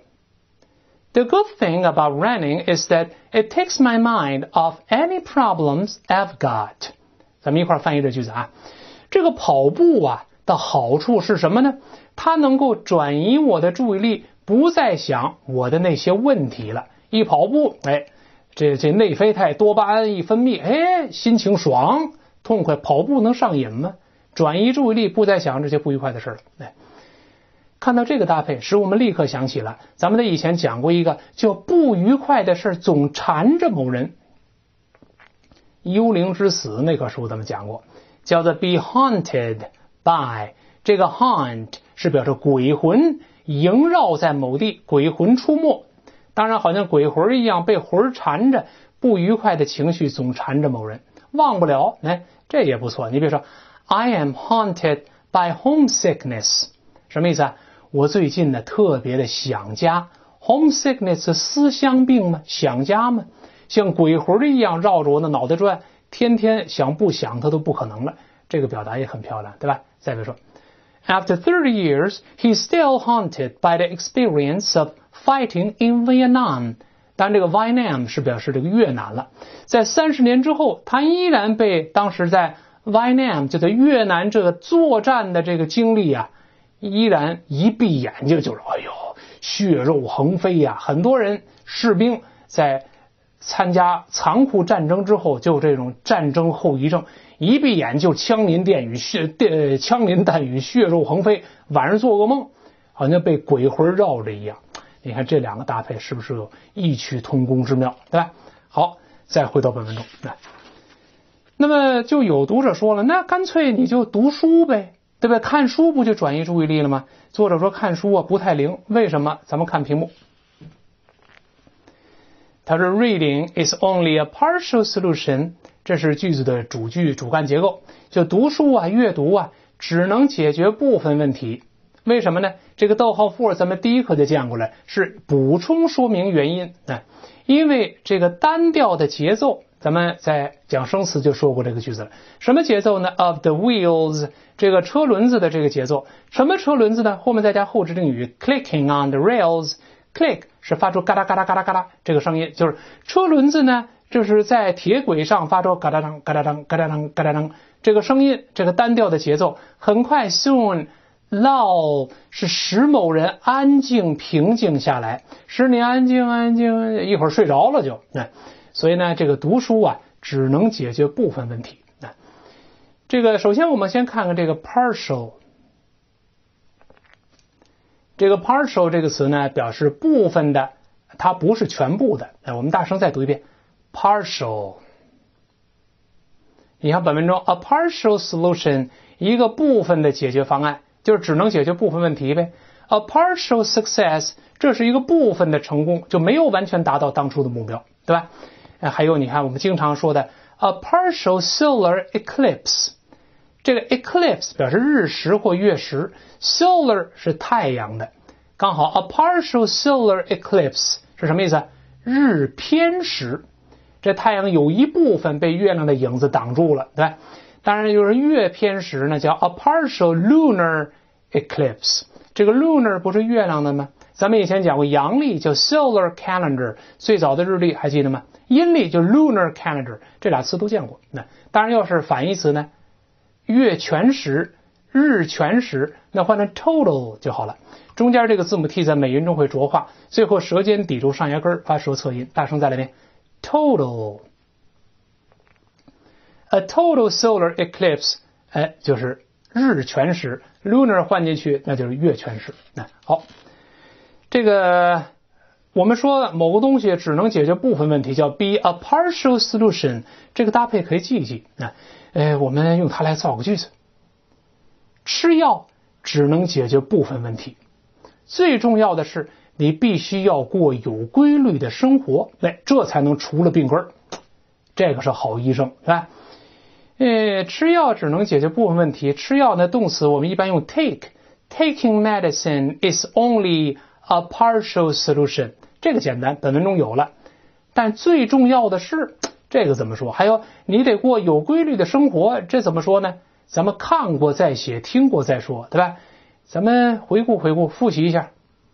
，The good thing about running is that it takes my mind off any problems I've got。 咱们一块翻译这句子啊。这个跑步啊的好处是什么呢？它能够转移我的注意力，不再想我的那些问题了。一跑步，哎，这这内啡肽多巴胺一分泌，哎，心情爽痛快。跑步能上瘾吗？转移注意力，不再想这些不愉快的事了。哎，看到这个搭配，使我们立刻想起了咱们在以前讲过一个叫不愉快的事总缠着某人。幽灵之死那个书咱们讲过，叫做 be haunted by。 这个 haunt 是表示鬼魂萦绕在某地，鬼魂出没。当然好像鬼魂一样被魂缠着，不愉快的情绪总缠着某人，忘不了。哎，这也不错。你比如说 I am haunted by homesickness， 什么意思啊？我最近呢特别的想家。 homesickness 是思乡病吗？想家吗？像鬼魂一样绕着我的脑袋转，天天想不想它都不可能了。这个表达也很漂亮，对吧？再比如说 After thirty years, he's still haunted by the experience of fighting in Vietnam。 当然这个 Vietnam 是表示这个越南了。在三十年之后，他依然被当时在 Vietnam 就在越南这个作战的这个经历啊，依然一闭眼睛就是哎呦血肉横飞呀、啊！很多人士兵在参加残酷战争之后就这种战争后遗症，一闭眼就枪林弹雨血呃枪林弹雨血肉横飞，晚上做噩梦好像被鬼魂绕着一样。你看这两个搭配是不是有异曲同工之妙，对吧？好，再回到本文中来。那么就有读者说了，那干脆你就读书呗，对不对？看书不就转移注意力了吗？作者说看书啊不太灵，为什么？咱们看屏幕。他说 Reading is only a partial solution， 这是句子的主句主干结构。就读书啊阅读啊只能解决部分问题。为什么呢？这个逗号 for 咱们第一课就见过了，是补充说明原因啊。因为这个单调的节奏，咱们在讲生词就说过这个句子了。什么节奏呢？ Of the wheels， 这个车轮子的这个节奏。什么车轮子呢？后面再加后置定语 clicking on the rails。click 是发出嘎哒嘎哒嘎哒嘎哒这个声音，就是车轮子呢就是在铁轨上发出嘎哒当嘎哒当嘎哒当嘎哒当这个声音，这个单调的节奏。很快 soon lull 是使某人安静平静下来，使你安静安静，一会儿睡着了就。所以呢这个读书啊只能解决部分问题。这个首先我们先看看这个 partial。这个 partial 这个词呢表示部分的，它不是全部的。我们大声再读一遍 partial。 你看本文中 a partial solution 一个部分的解决方案，就是只能解决部分问题呗。 a partial success 这是一个部分的成功，就没有完全达到当初的目标，对吧？还有你看我们经常说的 a partial solar eclipse，这个 eclipse 表示日食或月食， solar 是太阳的， 刚好 a partial solar eclipse 是什么意思？日偏食，这太阳有一部分被月亮的影子挡住了，对吧？当然就是月偏食呢，叫 a partial lunar eclipse。这个 lunar 不是月亮的吗？咱们以前讲过阳历叫 solar calendar， 最早的日历还记得吗？阴历就 lunar calendar， 这俩词都见过。那当然要是反义词呢，月全食、日全食，那换成 total 就好了。中间这个字母 t 在美音中会浊化，最后舌尖抵住上牙根发舌侧音。大声再来一遍 total。 A total solar eclipse， 哎，就是日全食， lunar 换进去那就是月全食。那好，这个我们说某个东西只能解决部分问题，叫 be a partial solution， 这个搭配可以记一记。那呃，我们用它来造个句子。吃药只能解决部分问题，最重要的是你必须要过有规律的生活，哎，这才能除了病根。这个是好医生，是吧？呃，吃药只能解决部分问题。吃药的动词我们一般用 take。Taking medicine is only a partial solution。这个简单，本文中有了。但最重要的是，这个怎么说？还有，你得过有规律的生活，这怎么说呢？咱们看过再写，听过再说，对吧？咱们回顾回顾，复习一下。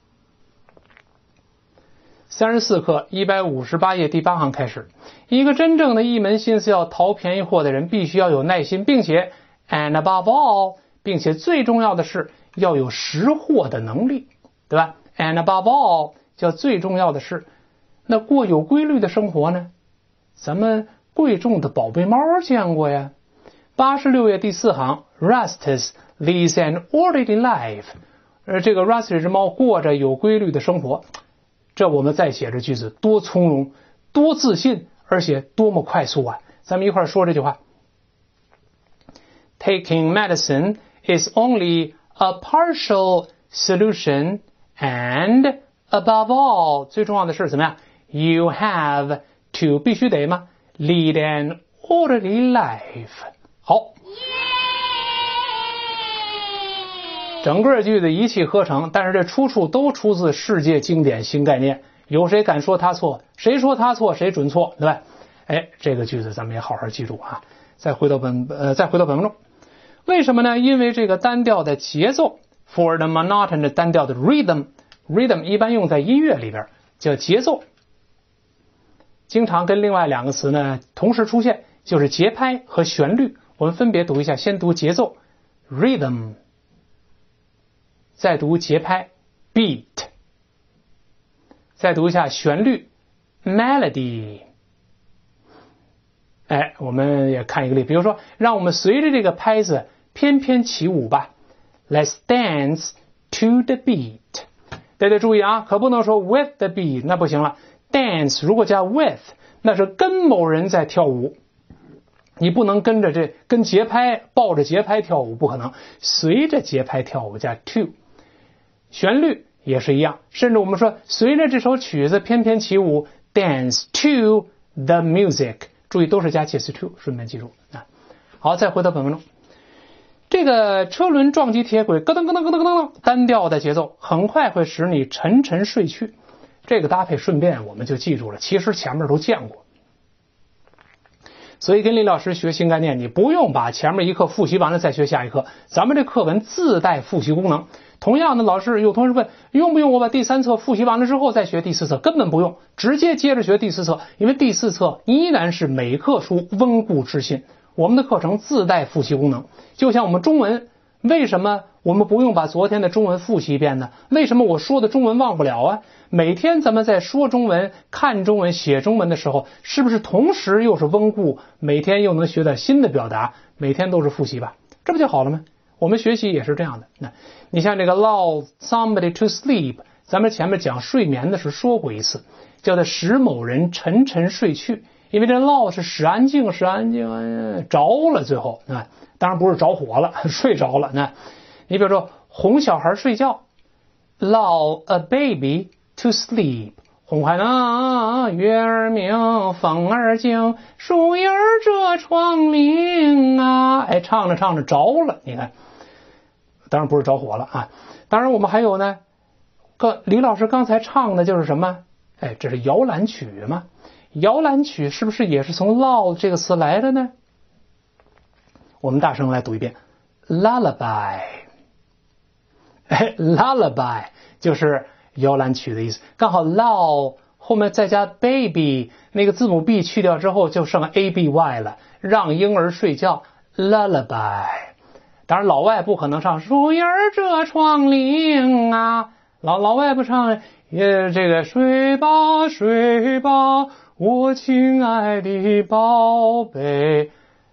三十四课一百五十八页第八行开始，一个真正的一门心思要淘便宜货的人，必须要有耐心，并且 and above all， 并且最重要的是要有识货的能力，对吧？ and above all 叫最重要的是，那过有规律的生活呢？咱们贵重的宝贝猫见过呀。八十六页第四行 Rustus leads an orderly life， 而这个 Rustus 这只猫过着有规律的生活。这我们再写这句子多从容，多自信，而且多么快速啊！咱们一块说这句话。Taking medicine is only a partial solution, and above all， 最重要的是怎么样 ？You have to 必须得吗 ？Lead an orderly life。好。整个句子一气呵成，但是这出处都出自世界经典新概念，有谁敢说他错？谁说他错谁准错，对吧？哎，这个句子咱们也好好记住啊。再回到本呃，再回到本文中，为什么呢？因为这个单调的节奏 ，for the monotonous 单调的 rhythm，rhythm 一般用在音乐里边叫节奏，经常跟另外两个词呢同时出现，就是节拍和旋律。我们分别读一下，先读节奏 rhythm。再读节拍 beat， 再读一下旋律 melody。 哎，我们也看一个例，比如说让我们随着这个拍子翩翩起舞吧， Let's dance to the beat。 大家注意啊，可不能说 with the beat， 那不行了。 dance 如果加 with， 那是跟某人在跳舞，你不能跟着这跟节拍抱着节拍跳舞，不可能，随着节拍跳舞加 to。旋律也是一样，甚至我们说随着这首曲子翩翩起舞 dance to the music， 注意都是加介词 to， 顺便记住啊。好，再回到本文中，这个车轮撞击铁轨咯噔咯噔咯噔咯噔，单调的节奏很快会使你沉沉睡去。这个搭配顺便我们就记住了，其实前面都见过。所以跟李老师学新概念，你不用把前面一课复习完了再学下一课，咱们这课文自带复习功能。同样的，老师有同学问，用不用我把第三册复习完了之后再学第四册？根本不用，直接接着学第四册，因为第四册依然是每课书温故知新。我们的课程自带复习功能，就像我们中文，为什么我们不用把昨天的中文复习一遍呢？为什么我说的中文忘不了啊？每天咱们在说中文、看中文、写中文的时候，是不是同时又是温故，每天又能学点新的表达，每天都是复习吧？这不就好了吗？我们学习也是这样的。那你像这个 lull somebody to sleep， 咱们前面讲睡眠的时候说过一次，叫做使某人沉沉睡去，因为这 lull 是使安静，使安静着了，最后啊，当然不是着火了，睡着了。那你比如说哄小孩睡觉 lull a baby to sleep， 哄孩子啊，月儿明，风儿静，树叶遮窗棂啊，哎，唱着唱着着了，你看。当然不是着火了啊！当然我们还有呢， 个李老师刚才唱的就是什么？哎，这是摇篮曲嘛？摇篮曲是不是也是从 loud 这个词来的呢？我们大声来读一遍 lullaby。哎 lullaby 就是摇篮曲的意思，刚好 loud 后面再加 baby， 那个字母 b 去掉之后就剩 a b y 了，让婴儿睡觉 lullaby。 当然老外不可能唱树叶遮窗棂啊，老老外不唱也这个睡吧睡吧我亲爱的宝贝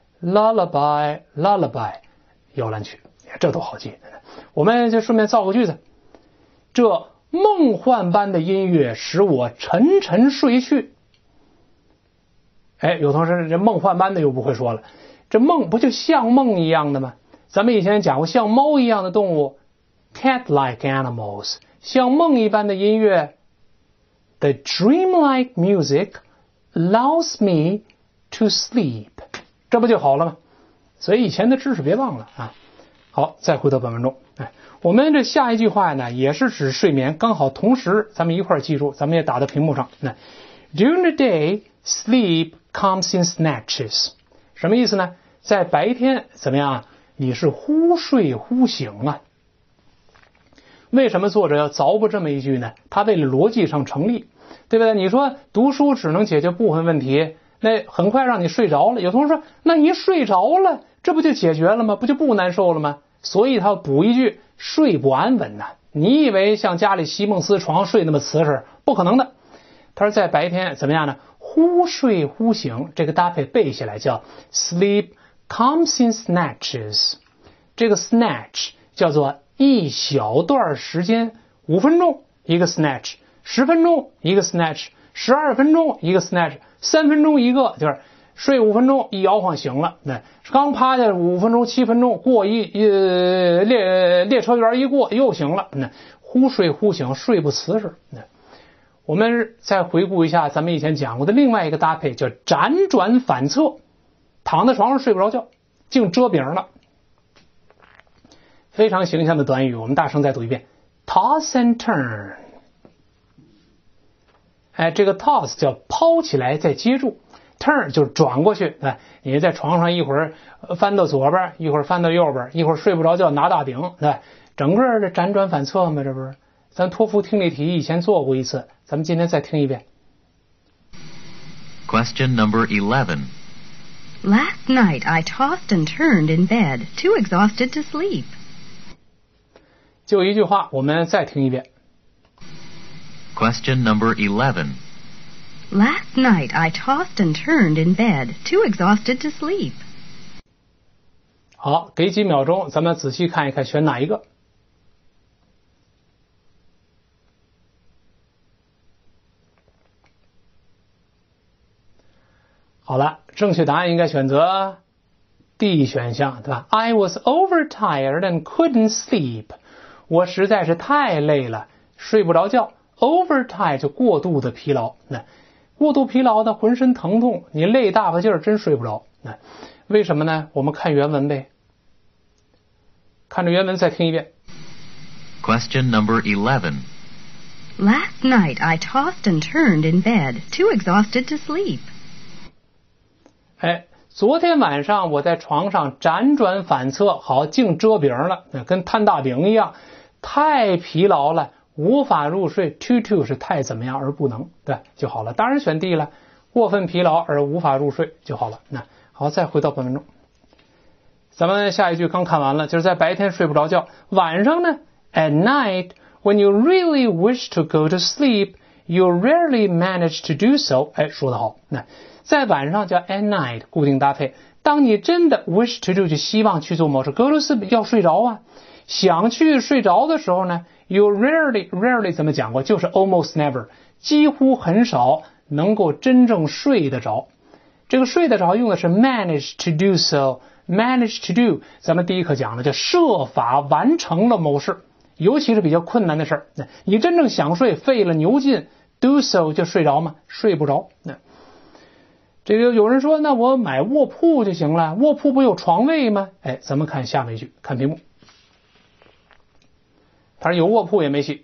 lullaby lullaby 摇篮曲，这都好记。我们就顺便造个句子，这梦幻般的音乐使我沉沉睡去。哎，有同学这梦幻般的又不会说了，这梦不就像梦一样的吗？咱们以前讲过像猫一样的动物 cat-like animals， 像梦一般的音乐 the dreamlike music allows me to sleep， 这不就好了吗？所以以前的知识别忘了啊。好，再回到本文中，哎，我们这下一句话呢，也是指睡眠，刚好同时咱们一块记住，咱们也打到屏幕上。那 During the day, sleep comes in snatches， 什么意思呢？在白天怎么样？你是忽睡忽醒啊。为什么作者要凿补这么一句呢？他为了逻辑上成立，对不对？你说读书只能解决部分问题，那很快让你睡着了。有同学说，那一睡着了，这不就解决了吗？不就不难受了吗？所以他补一句，睡不安稳呐。你以为像家里席梦思床睡那么瓷实？不可能的。他说在白天怎么样呢？忽睡忽醒，这个搭配背下来叫 sleep comes in snatches。 这个 snatch 叫做一小段时间，五分钟一个 snatch， 十分钟一个 snatch， 十二分钟一个 snatch， 三分钟一个，就是睡五分钟一摇晃醒了，那刚趴下五分钟七分钟过一呃列列车员一过又醒了，那忽睡忽醒，睡不瓷实。那我们再回顾一下咱们以前讲过的另外一个搭配，叫辗转反侧，躺在床上睡不着觉，净遮饼了。非常形象的短语，我们大声再读一遍 toss and turn。 哎，这个 toss 叫抛起来再接住， turn 就是转过去。哎，你在床上一会儿翻到左边，一会儿翻到右边，一会儿睡不着觉拿大饼，对，整个的辗转反侧嘛，这不是？咱托福听力题以前做过一次，咱们今天再听一遍。 Question number eleven. Last night I tossed and turned in bed, too exhausted to sleep. 就一句话，我们再听一遍。 Question number eleven. Last night I tossed and turned in bed, too exhausted to sleep. 好，给几秒钟，咱们仔细看一看，选哪一个？好了，正确答案应该选择 D 选项，对吧？ I was overtired and couldn't sleep。 我实在是太累了，睡不着觉。 overtired 就过度的疲劳，那过度疲劳的浑身疼痛，你累大发劲儿真睡不着。那为什么呢？我们看原文呗，看着原文再听一遍。 Question number eleven. Last night I tossed and turned in bed, too exhausted to sleep. 哎，昨天晚上我在床上辗转反侧，好，净遮饼了，跟摊大饼一样，太疲劳了，无法入睡。 too too 是太怎么样而不能，对就好了。当然选 D 了，过分疲劳而无法入睡就好了。那好，再回到本文中，咱们下一句刚看完了，就是在白天睡不着觉，晚上呢 at night when you really wish to go to sleep you rarely manage to do so。 哎，说得好。那在晚上叫 at night 固定搭配，当你真的 wish to do 就希望去做某事 go to sleep 要睡着啊，想去睡着的时候呢 you rarely rarely 怎么讲过，就是 almost never 几乎很少能够真正睡得着。这个睡得着用的是 manage to do so， manage to do 咱们第一课讲了，就设法完成了某事，尤其是比较困难的事，你真正想睡费了牛劲 do so 就睡着吗？睡不着。那这个有人说，那我买卧铺就行了，卧铺不有床位吗？哎，咱们看下面一句，看屏幕。他说有卧铺也没戏。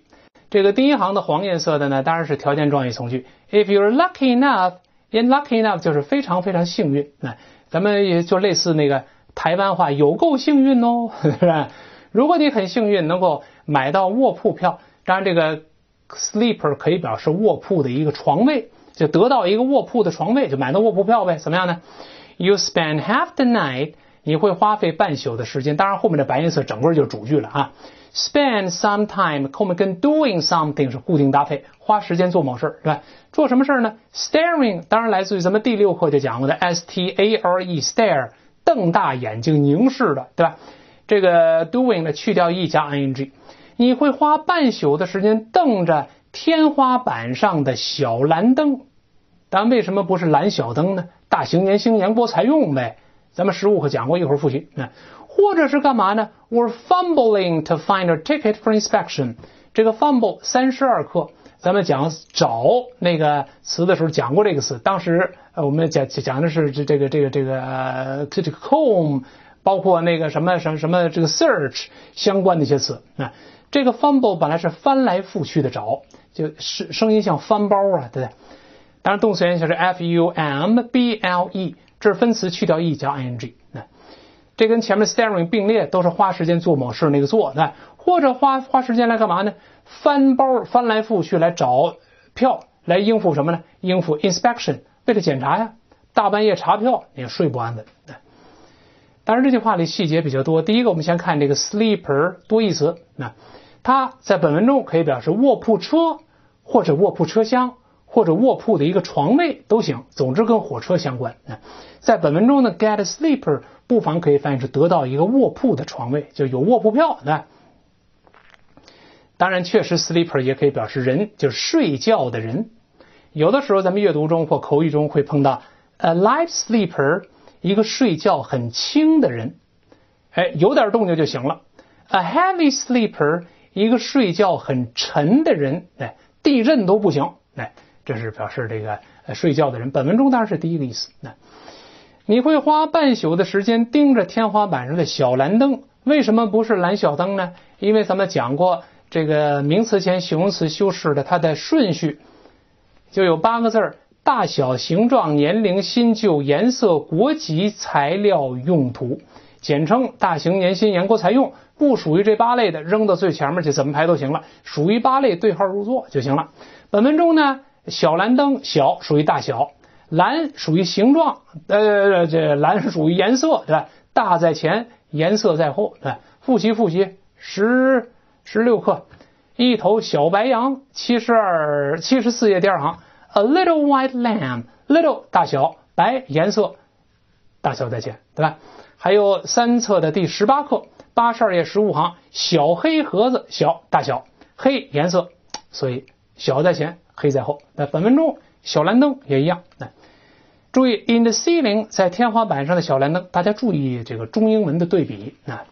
这个第一行的黄颜色的呢，当然是条件状语从句。If you're lucky enough, in lucky enough 就是非常非常幸运。那咱们也就类似那个台湾话，有够幸运哦，是吧？如果你很幸运能够买到卧铺票，当然这个 sleeper 可以表示卧铺的一个床位，就得到一个卧铺的床位，就买到卧铺票呗。怎么样呢？ You spend half the night， 你会花费半宿的时间，当然后面的白颜色整个就是主句了啊。Spend some time 后面跟 doing something 是固定搭配，花时间做某事，对吧？做什么事呢？ Staring 当然来自于咱们第六课就讲过的 S T A R E stare 瞪大眼睛凝视的，对吧？这个 doing 呢去掉 e 加 ing， 你会花半宿的时间瞪着天花板上的小蓝灯。但为什么不是蓝小灯呢？大行年星阳波才用呗，咱们十五课讲过，一会儿复习。那或者是干嘛呢？ We're fumbling to find a ticket for inspection。 这个 fumble 三十二课咱们讲找那个词的时候讲过这个词，当时呃我们讲讲的是这这个这个这个呃这个 comb， 包括那个什么什么什么这个 search 相关的一些词。那这个 fumble 本来是翻来覆去的找，就是声音像翻包啊，对不对？当然动词原形是 F U M B L E， 这是分词去掉 e 加 ing。 那这跟前面 staring 并列，都是花时间做某事那个做，那或者花花时间来干嘛呢？翻包翻来覆去来找票，来应付什么呢？应付 inspection， 为了检查呀，大半夜查票你也睡不安稳。当然这句话里细节比较多，第一个我们先看这个 sleeper 多义词，那它在本文中可以表示卧铺车或者卧铺车厢或者卧铺的一个床位都行，总之跟火车相关。在本文中呢 get a sleeper 不妨可以翻译成得到一个卧铺的床位，就有卧铺票。那当然确实 sleeper 也可以表示人，就是睡觉的人。有的时候咱们阅读中或口语中会碰到 a light sleeper， 一个睡觉很轻的人，哎，有点动静就行了。 a heavy sleeper， 一个睡觉很沉的人，哎，地震都不行，哎，这是表示这个、呃、睡觉的人。本文中当然是第一个意思。那你会花半宿的时间盯着天花板上的小蓝灯，为什么不是蓝小灯呢？因为咱们讲过这个名词前形容词修饰的它的顺序就有八个字儿：大小、形状、年龄、新旧、颜色、国籍、材料、用途，简称大型年薪严国才用。不属于这八类的扔到最前面去，怎么排都行了。属于八类对号入座就行了。本文中呢，小蓝灯小属于大小，蓝属于形状，呃，这蓝属于颜色，对吧？大在前，颜色在后，对吧？复习复习，十十六课，一头小白羊，七十二七十四页第二行 ，a little white lamb， little 大小，白颜色，大小在前，对吧？还有三册的第十八课，八十二页十五行，小黑盒子，小大小，黑颜色，所以小在前，黑在后。那本文中小蓝灯也一样。注意 in the ceiling 在天花板上的小蓝灯，大家注意这个中英文的对比。啊，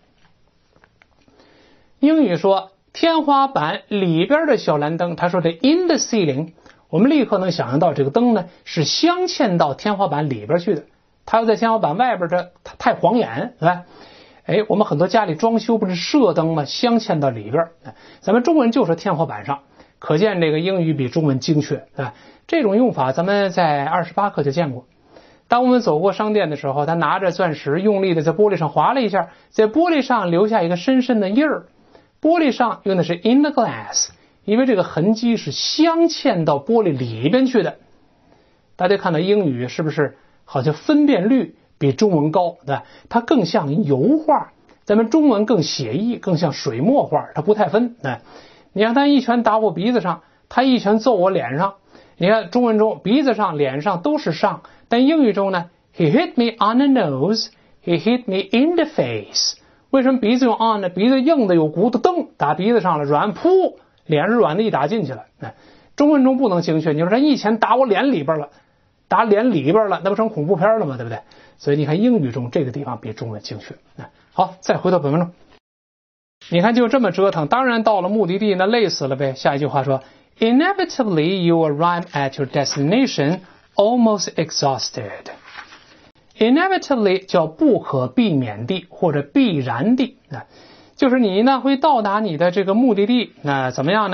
英语说天花板里边的小蓝灯，他说的 in the ceiling， 我们立刻能想象到这个灯呢是镶嵌到天花板里边去的，它要在天花板外边，这太晃眼，对吧？哎，我们很多家里装修不是射灯吗？镶嵌到里边，咱们中文就说天花板上，可见这个英语比中文精确，对吧？这种用法咱们在二十八课就见过。当我们走过商店的时候，他拿着钻石用力的在玻璃上划了一下，在玻璃上留下一个深深的印儿。玻璃上用的是 in the glass， 因为这个痕迹是镶嵌到玻璃里边去的。大家看到英语是不是好像分辨率比中文高，对吧？它更像油画，咱们中文更写意，更像水墨画，它不太分。哎，你看他一拳打我鼻子上，他一拳揍我脸上。你看中文中鼻子上脸上都是上，但英语中呢 he hit me on the nose， he hit me in the face。 为什么鼻子用 on 呢？鼻子硬的有骨头，蹬打鼻子上了，软噗，脸是软的一打进去了。哎，中文中不能精确，你说他一拳打我脸里边了，打脸里边了，那不成恐怖片了吗？对不对？所以你看英语中这个地方比中文精确。好，再回到本文中，你看就这么折腾，当然到了目的地那累死了呗。下一句话说 Inevitably you arrive at your destination almost exhausted。 Inevitably 叫不可避免地或者必然地，就是你呢会到达你的这个目的地，那怎么样呢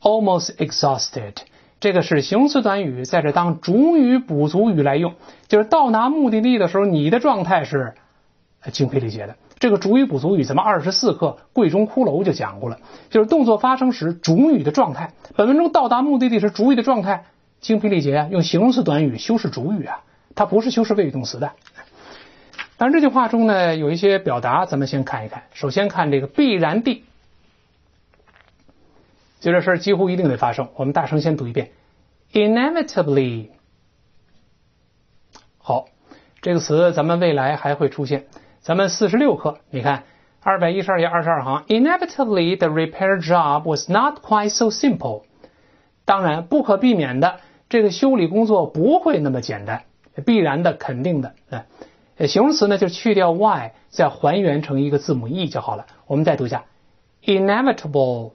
almost exhausted， 这个是形容词短语，在这当主语补足语来用，就是到达目的地的时候，你的状态是精疲力竭的。这个主语补足语咱们二十四课柜中骷髅就讲过了，就是动作发生时主语的状态。本文中到达目的地时主语的状态精疲力竭啊，用形容词短语修饰主语啊，它不是修饰谓语动词的。当然这句话中呢有一些表达，咱们先看一看。首先看这个必然地，就这事儿几乎一定得发生，我们大声先读一遍 inevitably。 好，这个词咱们未来还会出现。咱们四十六课，你看二百一十二页二十二行 Inevitably the repair job was not quite so simple。 当然不可避免的，这个修理工作不会那么简单，必然的肯定的。呃，形容词呢就去掉 y 再还原成一个字母 e 就好了。我们再读一下 Inevitable，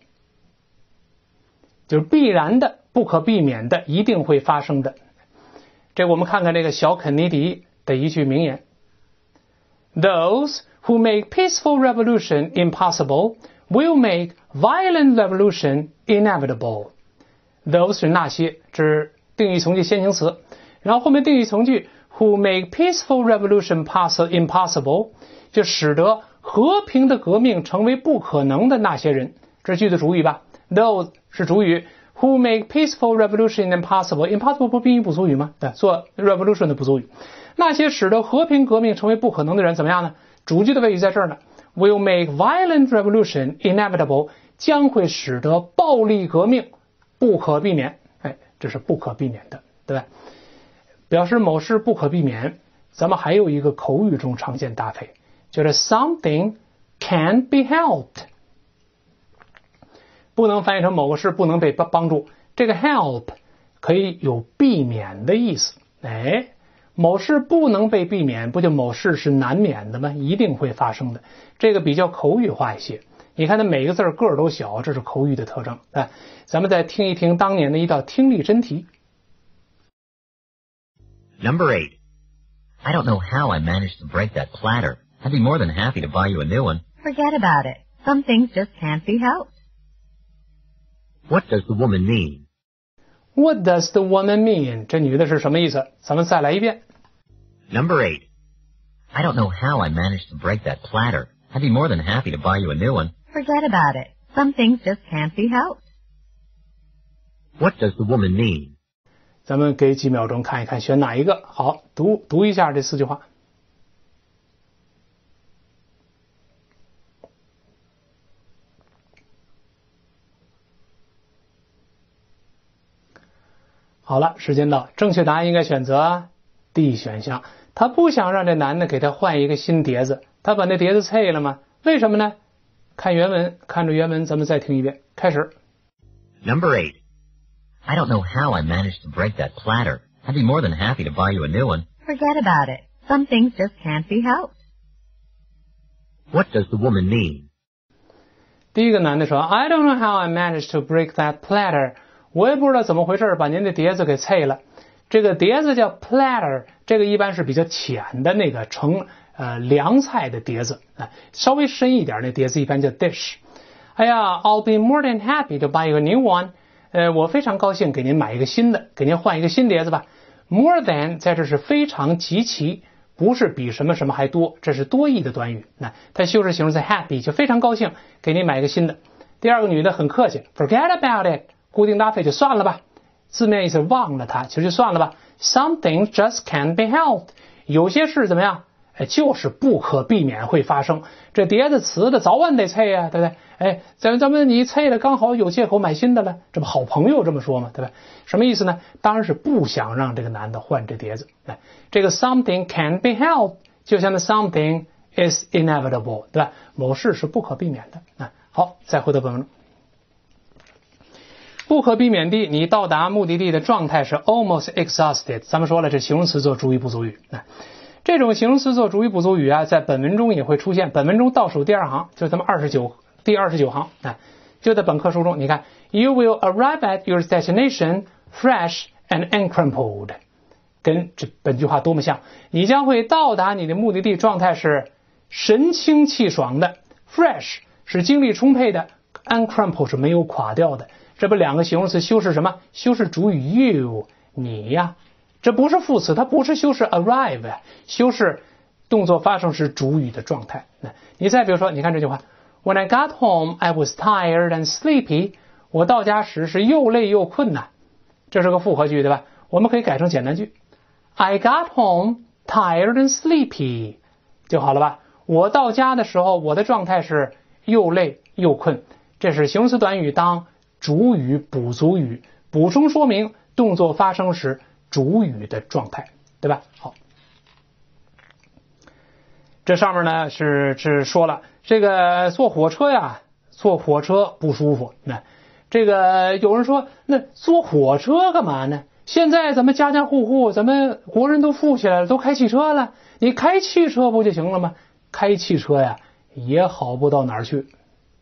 就是必然的，不可避免的，一定会发生的。这个我们看看这个小肯尼迪的一句名言，Those who make peaceful revolution impossible will make violent revolution inevitable. Those 是那些，这是定语从句先行词，然后后面定语从句 who make peaceful revolution impossible 就使得和平的革命成为不可能的那些人，这是句子主语吧。Those 是主语， who make peaceful revolution impossible impossible 不是宾语补足语吗？对，做 revolution 的补足语。那些使得和平革命成为不可能的人怎么样呢？主句的谓语在这儿呢 will make violent revolution inevitable 将会使得暴力革命不可避免。哎，这是不可避免的，对吧？表示某事不可避免，咱们还有一个口语中常见搭配，就是 something can't be helped， 不能翻译成某个事不能被帮助，这个 help 可以有避免的意思。哎，某事不能被避免，不就某事是难免的吗？一定会发生的，这个比较口语化一些。你看它每个字个儿都小，这是口语的特征。哎，咱们再听一听当年的一道听力真题。 Number eight. I don't know how I managed to break that platter. I'd be more than happy to buy you a new one. Forget about it. Some things just can't be helped. What does the woman mean? What does the woman mean? 这女的是什么意思？咱们再来一遍。 Number eight. I don't know how I managed to break that platter. I'd be more than happy to buy you a new one. Forget about it. Some things just can't be helped. What does the woman mean? 咱们给几秒钟看一看选哪一个。好，读读一下这四句话。好了，时间到，正确答案应该选择 D 选项。他不想让这男的给他换一个新碟子，他把那碟子碎了吗？为什么呢？看原文，看着原文，咱们再听一遍。开始。 Number eight. I don't know how I managed to break that platter. I'd be more than happy to buy you a new one. Forget about it. Some things just can't be helped. What does the woman mean? 第一个男的说 I don't know how I managed to break that platter. 我也不知道怎么回事把您的碟子给碎了。这个碟子叫 platter， 这个一般是比较浅的那个盛呃凉菜的碟子，啊，稍微深一点那碟子一般叫 dish。哎呀 I'll be more than happy to buy you a new one。呃，我非常高兴给您买一个新的，给您换一个新碟子吧。More than 在这是非常极其，不是比什么什么还多，这是多义的短语。那它修饰形容词 happy 就非常高兴给您买一个新的。第二个女的很客气 ，forget about it， 固定搭配就算了吧。字面意思忘了它，其实就算了吧。Some things just can't be helped， 有些事怎么样？哎，就是不可避免会发生。这碟子瓷的早晚得碎呀，对不对？哎，咱咱们你碎了，刚好有借口买新的了，这不好朋友这么说嘛，对吧？什么意思呢？当然是不想让这个男的换这碟子。哎，这个 something can't be helped， 就像那 something is inevitable， 对吧？某事是不可避免的。哎，好，再回到本文中。不可避免地，你到达目的地的状态是 almost exhausted。咱们说了，这形容词做主语补足语。哎，这种形容词做主语补足语啊，在本文中也会出现。本文中倒数第二行，就是咱们二十九第二十九行，哎，就在本课书中，你看 ，You will arrive at your destination fresh and uncrumpled， 跟这本句话多么像！你将会到达你的目的地，状态是神清气爽的 ，fresh 是精力充沛的 ，uncrumpled 是没有垮掉的。 这不两个形容词修饰什么？修饰主语 you 你呀，这不是副词，它不是修饰 arrive， 修饰动作发生时主语的状态。那你再比如说，你看这句话 When I got home, I was tired and sleepy。我到家时是又累又困呐，这是个复合句，对吧？我们可以改成简单句 I got home, tired and sleepy 就好了吧？我到家的时候，我的状态是又累又困。这是形容词短语当主语补足语，补充说明动作发生时主语的状态，对吧？好，这上面呢是是说了，这个坐火车呀，坐火车不舒服。那这个有人说，那坐火车干嘛呢？现在咱们家家户户，咱们国人都富起来了，都开汽车了，你开汽车不就行了吗？开汽车呀也好不到哪儿去。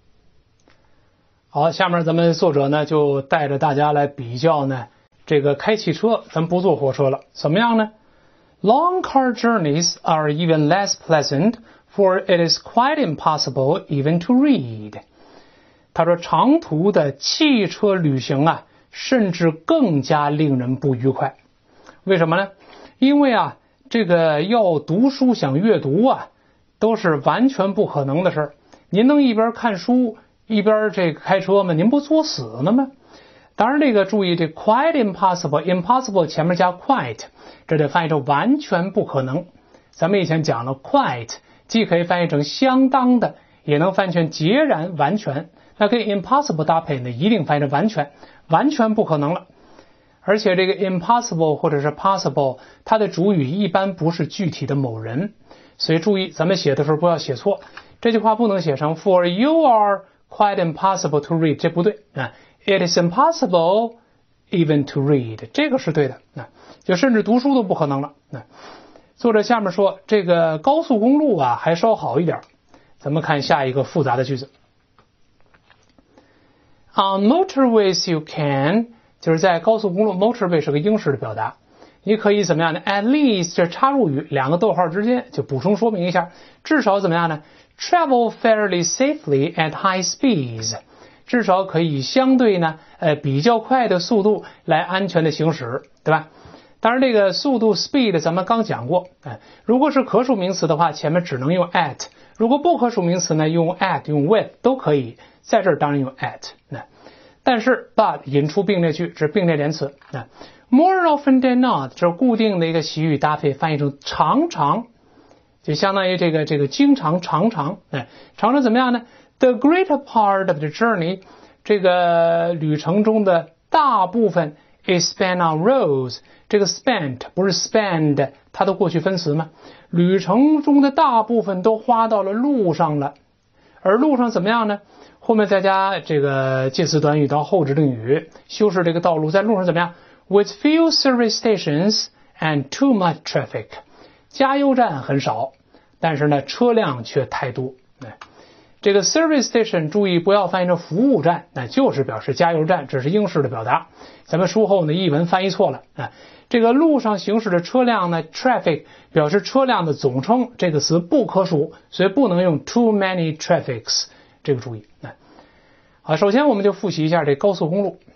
好，下面咱们作者呢就带着大家来比较呢，这个开汽车咱不坐火车了，怎么样呢？ Long car journeys are even less pleasant, for it is quite impossible even to read. 他说长途的汽车旅行啊，甚至更加令人不愉快。为什么呢？因为啊，这个要读书想阅读啊，都是完全不可能的事儿。您能一边看书一边这个开车吗？您不作死了吗？当然这个注意，这 quite impossible impossible 前面加 quite， 这得翻译成完全不可能。咱们以前讲了 quite 既可以翻译成相当的，也能翻译成截然完全。那跟 impossible 搭配呢，一定翻译成完全完全不可能了。而且这个 impossible 或者是 possible， 它的主语一般不是具体的某人，所以注意咱们写的时候不要写错。这句话不能写成 For you are quite impossible to read， 这不对啊。It is impossible even to read， 这个是对的啊，就甚至读书都不可能了啊。作者下面说，这个高速公路啊还稍好一点。咱们看下一个复杂的句子。On motorways you can， 就是在高速公路 motorway 是个英式的表达，你可以怎么样呢？ At least 这插入语两个逗号之间就补充说明一下，至少怎么样呢？ Travel fairly safely at high speeds， 至少可以相对呢呃比较快的速度来安全的行驶，对吧？当然这个速度 speed 咱们刚讲过，哎，如果是可数名词的话，前面只能用 at， 如果不可数名词呢，用 at 用 with 都可以，在这儿当然用 at。那但是 but 引出并列句，这是并列连词。那 more often than not 这是固定的一个习语搭配，翻译成常常，就相当于这个这个经常常常，哎，常常怎么样呢？ The greater part of the journey， 这个旅程中的大部分 is spent on roads， 这个 spent 不是 spend 它的过去分词吗？旅程中的大部分都花到了路上了，而路上怎么样呢？后面再加这个介词短语当后置定语，修饰这个道路，在路上怎么样？ With few service stations and too much traffic， 加油站很少，但是呢车辆却太多。这个 service station 注意不要翻译成服务站，那就是表示加油站，这是英式的表达。咱们书后呢译文翻译错了啊。这个路上行驶的车辆呢 traffic 表示车辆的总称，这个词不可数，所以不能用 too many traffics， 这个注意。好，首先我们就复习一下这高速公路。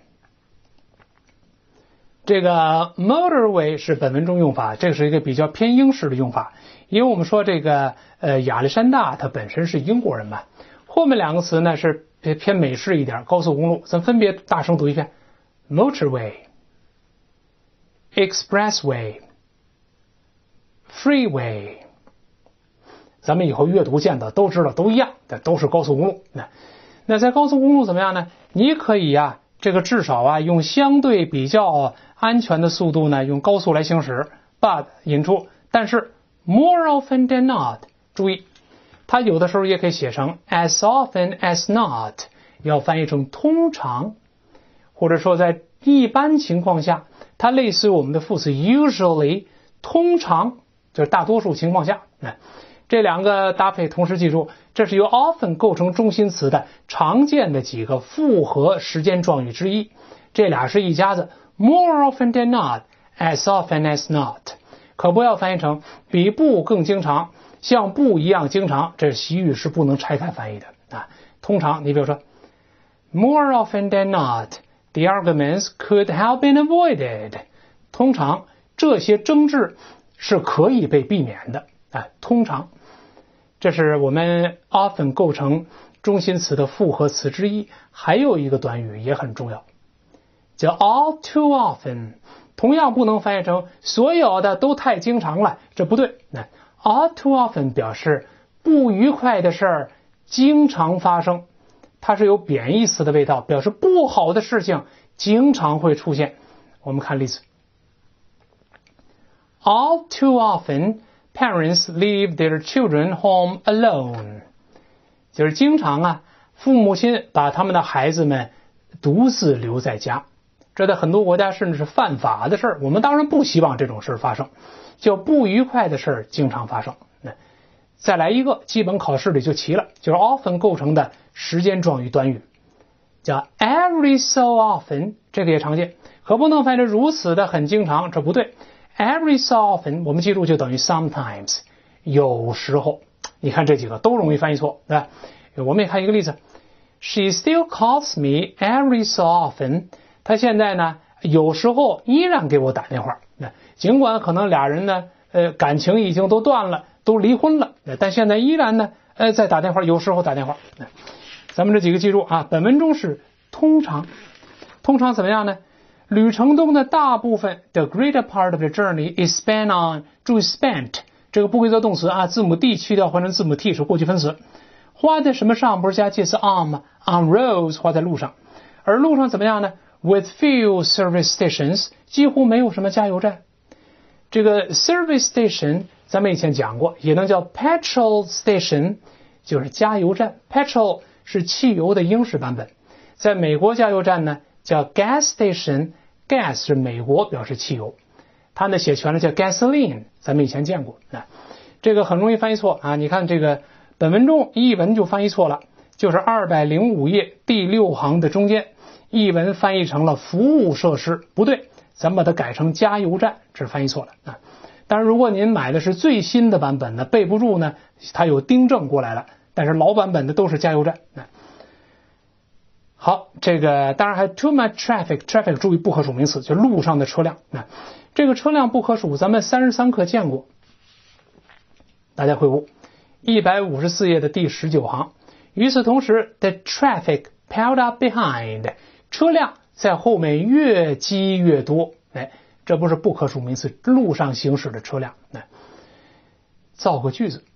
这个 motorway 是本文中用法，这是一个比较偏英式的用法，因为我们说这个呃亚历山大他本身是英国人嘛，后面两个词呢是偏美式一点，高速公路，咱分别大声读一遍 motorway expressway freeway， 咱们以后阅读见到都知道都一样，但都是高速公路。那那在高速公路怎么样呢？你可以啊这个至少啊用相对比较安全的速度呢用高速来行驶， but 引出但是 more often than not， 注意它有的时候也可以写成 as often as not， 要翻译成通常，或者说在一般情况下，它类似于我们的副词 usually， 通常就是大多数情况下。这两个搭配同时记住，这是由 often 构成中心词的常见的几个复合时间状语之一，这俩是一家子 more often than not as often as not， 可不要翻译成比不更经常，像不一样经常，这习语是不能拆开翻译的啊。通常你比如说 more often than not The arguments could have been avoided. 通常这些争执是可以被避免的。哎，通常，这是我们 often 构成中心词的复合词之一。还有一个短语也很重要，叫 all too often。同样不能翻译成所有的都太经常了，这不对。那 all too often 表示不愉快的事儿经常发生，它是有贬义词的味道，表示不好的事情经常会出现。我们看例子 All too often, parents leave their children home alone. 就是经常啊，父母亲把他们的孩子们独自留在家。这在很多国家甚至是犯法的事儿，我们当然不希望这种事儿发生，叫不愉快的事儿经常发生。再来一个，基本考试里就齐了，就是 often 构成的时间状语短语，叫 every so often， 这个也常见，可不能翻译成如此的很经常，这不对。every so often 我们记住就等于 sometimes， 有时候。你看这几个都容易翻译错，对吧？我们也看一个例子 She still calls me every so often。 她现在呢有时候依然给我打电话，尽管可能俩人呢呃感情已经都断了，都离婚了，但现在依然呢呃在打电话，有时候打电话。咱们这几个记住啊，本文中是通常，通常怎么样呢？旅程中的大部分 the greater part of the journey is spent on 注意 spent 这个不规则动词啊，字母 D 去掉换成字母 T 是过去分词，花在什么上不是加介词 on 吗？ on roads 花在路上，而路上怎么样呢？ with few service stations 几乎没有什么加油站。这个 service station 咱们以前讲过，也能叫 petrol station， 就是加油站。 petrol 是汽油的英式版本，在美国加油站呢叫 gas station， gas 是美国表示汽油，它呢写全了叫 gasoline， 咱们以前见过。那这个很容易翻译错啊，你看这个本文中译文就翻译错了，就是二百零五页第六行的中间，译文翻译成了服务设施，不对，咱们把它改成加油站，这是翻译错了啊。当然如果您买的是最新的版本呢，背不住呢，它有订正过来了，但是老版本的都是加油站。好，这个当然还 too much traffic， traffic 注意不可数名词，就路上的车辆。那这个车辆不可数，咱们三十三课见过，大家回顾一百五十四页的第十九行。与此同时 the traffic piled up behind， 车辆在后面越积越多。哎，这不是不可数名词，路上行驶的车辆。哎，造个句子，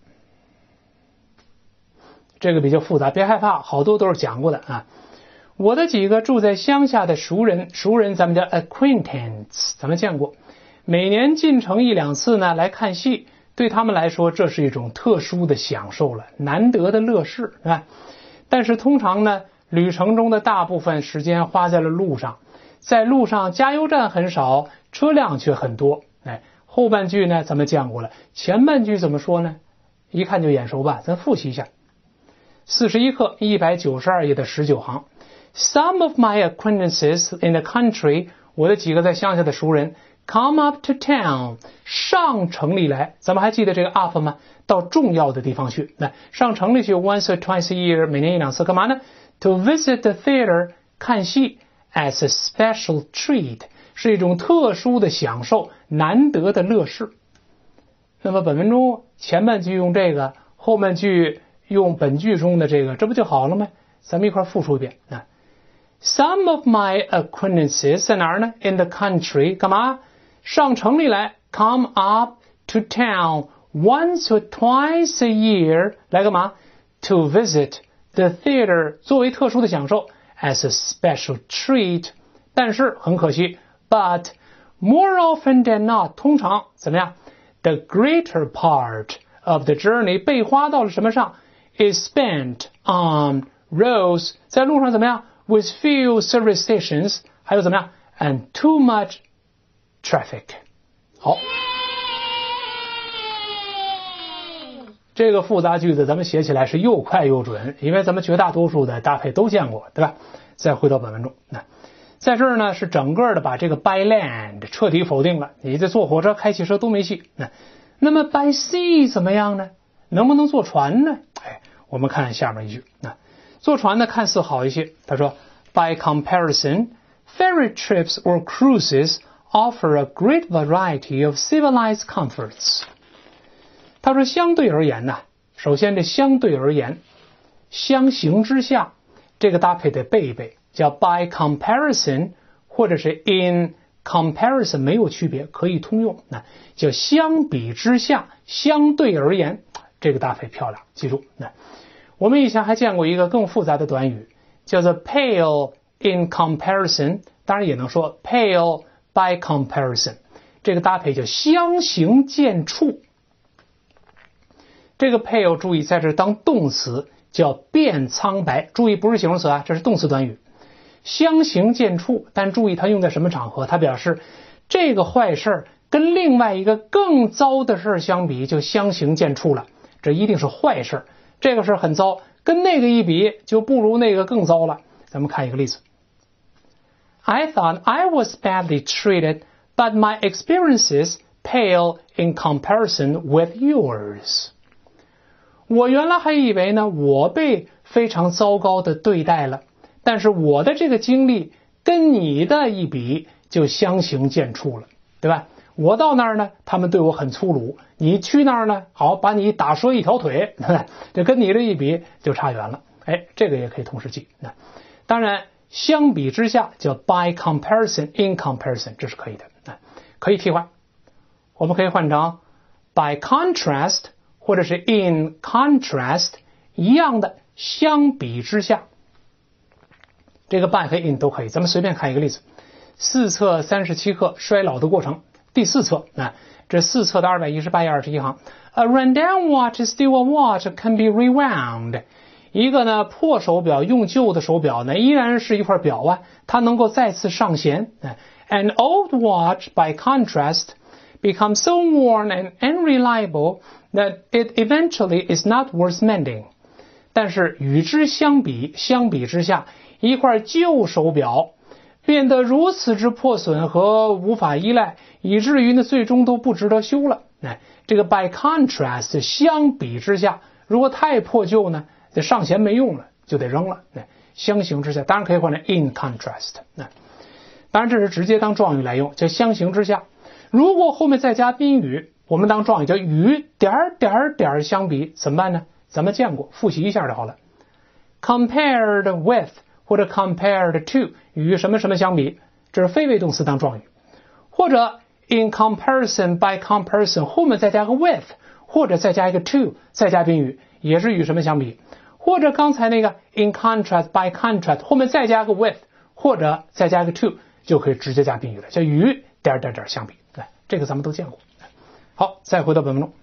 这个比较复杂，别害怕，好多都是讲过的啊。我的几个住在乡下的熟人，熟人咱们叫 acquaintance， 咱们见过，每年进城一两次呢来看戏，对他们来说这是一种特殊的享受了，难得的乐事啊。但是通常呢旅程中的大部分时间花在了路上，在路上加油站很少，车辆却很多。哎，后半句呢咱们见过了，前半句怎么说呢？一看就眼熟吧，咱复习一下。四十一课一百九十二页的十九行。Some of my acquaintances in the country， 我的几个在乡下的熟人 come up to town， 上城里来。咱们还记得这个 up 吗？到重要的地方去。那上城里去 once or twice a year， 每年一两次，干嘛呢？ To visit the theater， 看戏 as a special treat， 是一种特殊的享受，难得的乐事。那么本文中前半句用这个，后半句用本句中的这个，这不就好了吗？咱们一块复述一遍啊。Some of my acquaintances 在哪儿呢？ In the country， 干嘛？上城里来 come up to town once or twice a year， 来干嘛？ To visit the theater， 作为特殊的享受 as a special treat。 但是很可惜 but more often than not， 通常怎么样？ The greater part of the journey 被花到了什么上？ is spent on roads， 在路上怎么样？ with few service stations， 还有怎么样 and too much traffic。 好，这个复杂句子咱们写起来是又快又准，因为咱们绝大多数的搭配都见过，对吧？再回到本文中，那在这儿呢是整个的把这个 by land 彻底否定了，你这坐火车开汽车都没戏。那那么 by sea 怎么样呢？能不能坐船呢？哎，我们看下面一句，那坐船呢看似好一些，他说 by comparison Ferry trips or cruises offer a great variety of civilized comforts. 他说相对而言呢，首先这相对而言，相形之下，这个搭配得背一背，叫 by comparison 或者是 in comparison 没有区别，可以通用，那叫相比之下，相对而言，这个搭配漂亮，记住。那我们以前还见过一个更复杂的短语，叫做 pale in comparison， 当然也能说 pale by comparison， 这个搭配叫相形见绌。这个 pale 注意在这当动词，叫变苍白，注意不是形容词啊，这是动词短语。相形见绌，但注意它用在什么场合？它表示这个坏事跟另外一个更糟的事相比，就相形见绌了。这一定是坏事，这个事很糟，跟那个一比，就不如那个更糟了。咱们看一个例子。I thought I was badly treated, but my experiences pale in comparison with yours. 我原来还以为呢，我被非常糟糕的对待了，但是我的这个经历跟你的一比，就相形见绌了，对吧？我到那儿呢，他们对我很粗鲁；你去那儿呢，好把你打折一条腿，这跟你这一比就差远了。哎，这个也可以同时记。那当然，相比之下叫 by comparison, in comparison， 这是可以的。那可以替换，我们可以换成 by contrast。或者是 in contrast， 一样的相比之下，这个 by 和 in 都可以。咱们随便看一个例子，四册三十七课衰老的过程，第四册，那这四册的二百一十八页二十一行 ，A rundown watch is still a watch can be rewound。一个呢破手表用旧的手表呢依然是一块表啊，它能够再次上弦。An old watch by contrast becomes so worn and unreliable that it eventually is not worth mending. 但是与之相比，相比之下，一块旧手表变得如此之破损和无法依赖，以至于呢最终都不值得修了。哎，这个 by contrast 相比之下，如果太破旧呢，这上弦没用了，就得扔了。哎，相形之下，当然可以换成 in contrast。哎，当然这是直接当状语来用，叫相形之下。如果后面再加宾语，我们当状语叫与点点点相比，怎么办呢？咱们见过，复习一下就好了。Compared with 或者 compared to 与什么什么相比，这是非谓动词当状语。或者 in comparison by comparison 后面再加个 with， 或者再加一个 to， 再加宾语，也是与什么相比。或者刚才那个 in contrast by contrast 后面再加个 with， 或者再加一个 to， 就可以直接加宾语了，叫与点点点相比。来，这个咱们都见过。好，再回到本文中。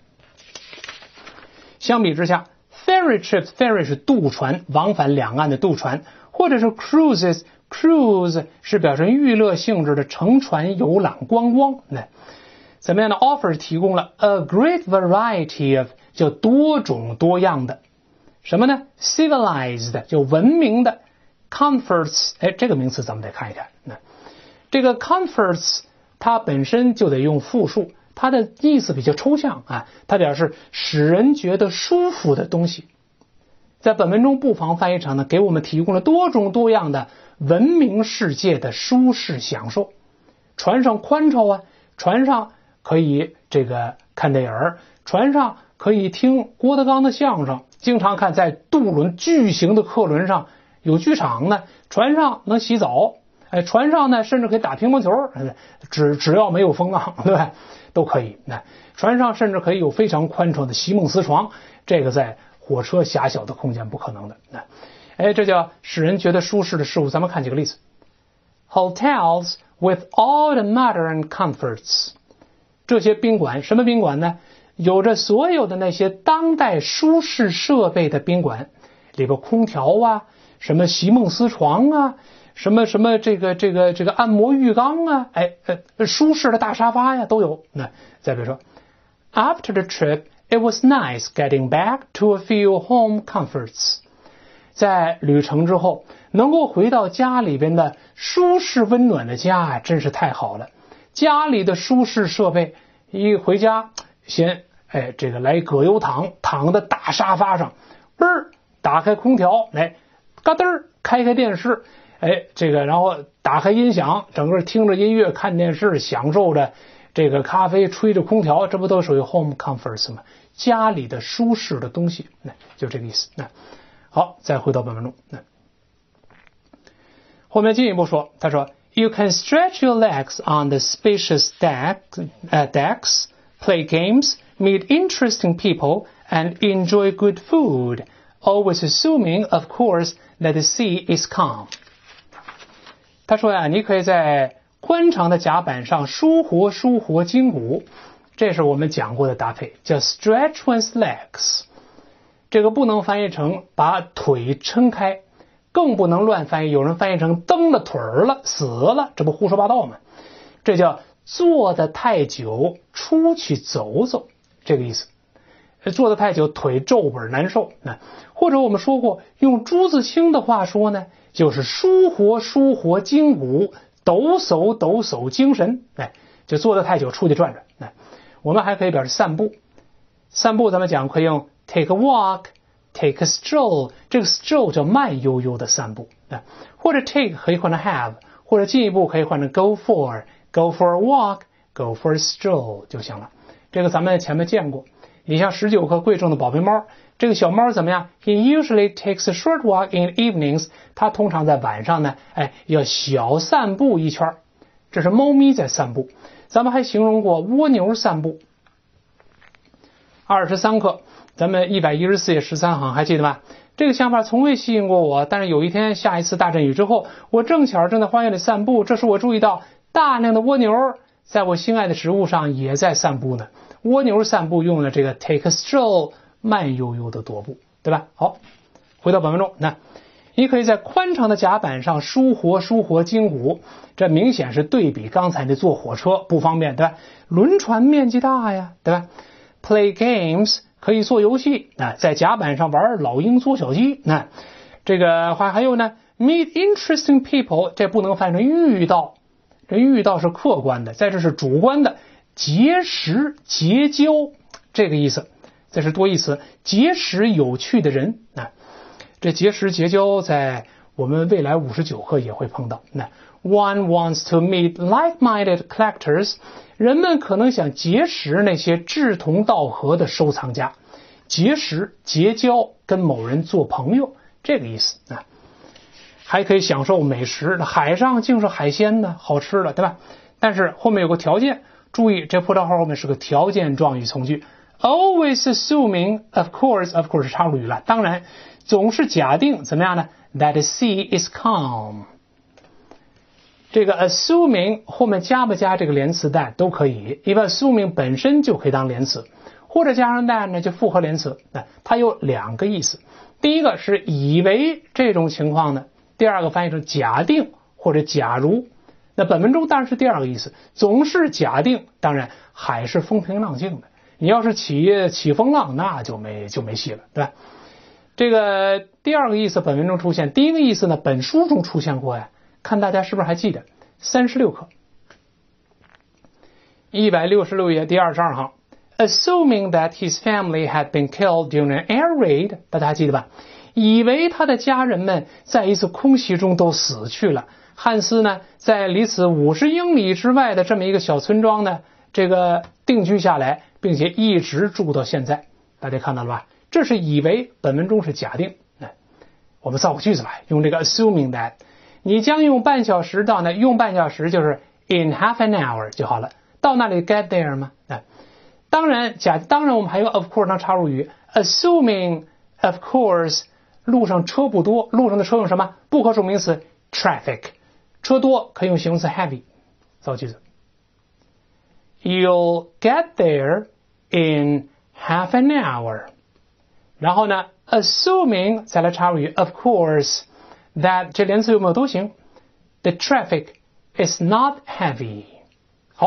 相比之下 ferry trips ferry 是渡船，往返两岸的渡船，或者是 cruises cruise 是表示娱乐性质的乘船游览观光。那怎么样的 offer 提供了 a great variety of 叫多种多样的什么呢 civilized 就文明的 comforts， 哎，这个名词咱们得看一看。那这个 comforts 它本身就得用复数，它的意思比较抽象啊，它表示使人觉得舒服的东西。在本文中不妨翻译成呢，给我们提供了多种多样的文明世界的舒适享受。船上宽敞啊，船上可以这个看电影，船上可以听郭德纲的相声，经常看在渡轮巨型的客轮上有剧场呢，船上能洗澡，哎，船上呢甚至可以打乒乓球，只只要没有风浪，对吧？都可以。那船上甚至可以有非常宽敞的席梦思床，这个在火车狭小的空间不可能的。那哎，这叫使人觉得舒适的事物。咱们看几个例子。Hotels with all the modern comforts， 这些宾馆，什么宾馆呢？有着所有的那些当代舒适设备的宾馆，里边空调啊，什么席梦思床啊，什么什么这个这个这个按摩浴缸啊，哎呃舒适的大沙发呀都有。那再比如说 After the trip it was nice getting back to a few home comforts， 在旅程之后能够回到家里边的舒适温暖的家啊，真是太好了。家里的舒适设备，一回家先哎这个来葛优躺，躺在大沙发上，嘣儿打开空调，来嘎噔儿开开电视， 哎，这个然后打开音响，整个听着音乐、看电视，享受着这个咖啡，吹着空调，这不都属于 home comforts 吗？家里的舒适的东西，那就这个意思。那好，再回到本文中，那后面进一步说，他说 You can stretch your legs on the spacious deck, uh, decks, play games, meet interesting people, and enjoy good food, always assuming, of course, that the sea is calm. 他说呀，你可以在宽敞的甲板上舒活舒活筋骨，这是我们讲过的搭配，叫 stretch one's legs。这个不能翻译成把腿撑开，更不能乱翻译，有人翻译成蹬了腿儿了，死了，这不胡说八道吗？这叫坐得太久，出去走走，这个意思。坐得太久，腿皱本难受。那或者我们说过，用朱自清的话说呢，就是舒活舒活筋骨，抖擞抖擞精神。哎，就坐得太久，出去转转。哎，我们还可以表示散步。散步咱们讲可以用 take a walk, take a stroll， 这个 stroll 叫慢悠悠的散步。哎，或者 take 可以换成 have， 或者进一步可以换成 go for, go for a walk, go for a stroll 就行了。这个咱们前面见过。你像十九颗贵重的宝贝猫，这个小猫怎么样 ？He usually takes a short walk in evenings。它通常在晚上呢，哎，要小散步一圈。这是猫咪在散步。咱们还形容过蜗牛散步。二十三课，咱们一百一十四页十三行，还记得吧？这个想法从未吸引过我，但是有一天下一次大阵雨之后，我正巧正在花园里散步，这时我注意到大量的蜗牛在我心爱的植物上也在散步呢。蜗牛散步用了这个 take a stroll， 慢悠悠的踱步，对吧？好，回到本文中，那你可以在宽敞的甲板上舒活舒活筋骨，这明显是对比刚才的坐火车不方便，对吧？轮船面积大呀，对吧？ Play games 可以做游戏啊，在甲板上玩老鹰捉小鸡，那这个还还有呢 meet interesting people， 这不能翻译成遇到，这遇到是客观的，在这是主观的。结识结交这个意思，这是多义词，结识有趣的人啊。这结识结交在我们未来五十九课也会碰到。那 One wants to meet like-minded collectors， 人们可能想结识那些志同道合的收藏家，结识结交跟某人做朋友这个意思啊。还可以享受美食，海上尽是海鲜呢，好吃的，对吧？但是后面有个条件。注意，这葡萄号后面是个条件状语从句 ，always assuming, of course, of course 是插入语了。当然，总是假定怎么样呢 ？That the sea is calm。这个 assuming 后面加不加这个连词 that 都可以，因为 assuming 本身就可以当连词，或者加上 that 呢就复合连词。那它有两个意思，第一个是以为这种情况呢，第二个翻译成假定或者假如。那本文中当然是第二个意思，总是假定，当然海是风平浪静的，你要是起起风浪，那就没就没戏了，对吧？这个第二个意思本文中出现，第一个意思呢，本书中出现过呀，看大家是不是还记得？三十六课，一百六十六页第二十二行 ，Assuming that his family had been killed during an air raid， 大家还记得吧？以为他的家人们在一次空袭中都死去了。汉斯呢，在离此五十英里之外的这么一个小村庄呢，这个定居下来，并且一直住到现在。大家看到了吧？这是以为，本文中是假定。哎，我们造个句子吧，用这个 assuming that， 你将用半小时到那，用半小时就是 in half an hour 就好了。到那里 get there 吗？哎，当然假，当然我们还有 of course 当插入语 ，assuming of course 路上车不多，路上的车用什么？不可数名词 traffic。车多可以用形容词 heavy， 造句子。You'll get there in half an hour。然后呢 ，assuming 再来插入语 of course that 这连词有没有都行。The traffic is not heavy。好，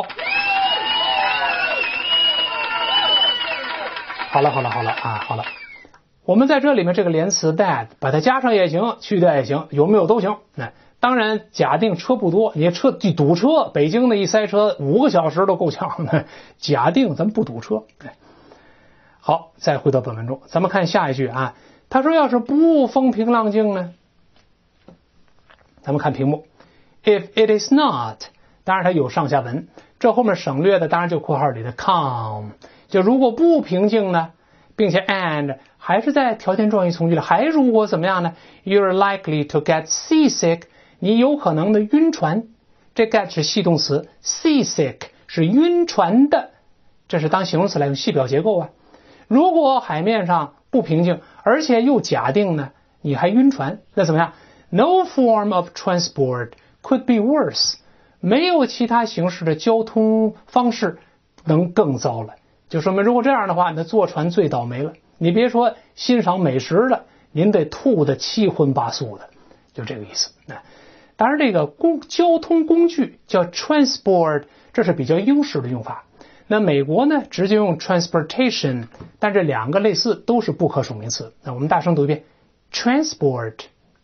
好了，好了，好了啊，好了。我们在这里面这个连词 that 把它加上也行，去掉也行，有没有都行。那当然，假定车不多，你车堵车，北京的一塞车五个小时都够呛的。假定咱不堵车。好，再回到本文中，咱们看下一句啊。他说，要是不风平浪静呢？ 咱们看屏幕 ，If it is not， 当然它有上下文，这后面省略的当然就括号里的 calm， 就如果不平静呢，并且 and 还是在条件状语从句里，还如果怎么样呢 ？You're likely to get seasick， 你有可能的晕船。这 get 是系动词 ，seasick 是晕船的，这是当形容词来用，系表结构啊。如果海面上不平静，而且又假定呢，你还晕船，那怎么样 ？No form of transport could be worse， 没有其他形式的交通方式能更糟了。就说明如果这样的话，那坐船最倒霉了。你别说欣赏美食了，您得吐得七荤八素的，就这个意思。当然这个公交通工具叫 transport， 这是比较英式的用法。那美国呢直接用 transportation， 但这两个类似都是不可数名词。那我们大声读一遍 transport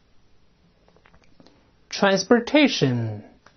transportation，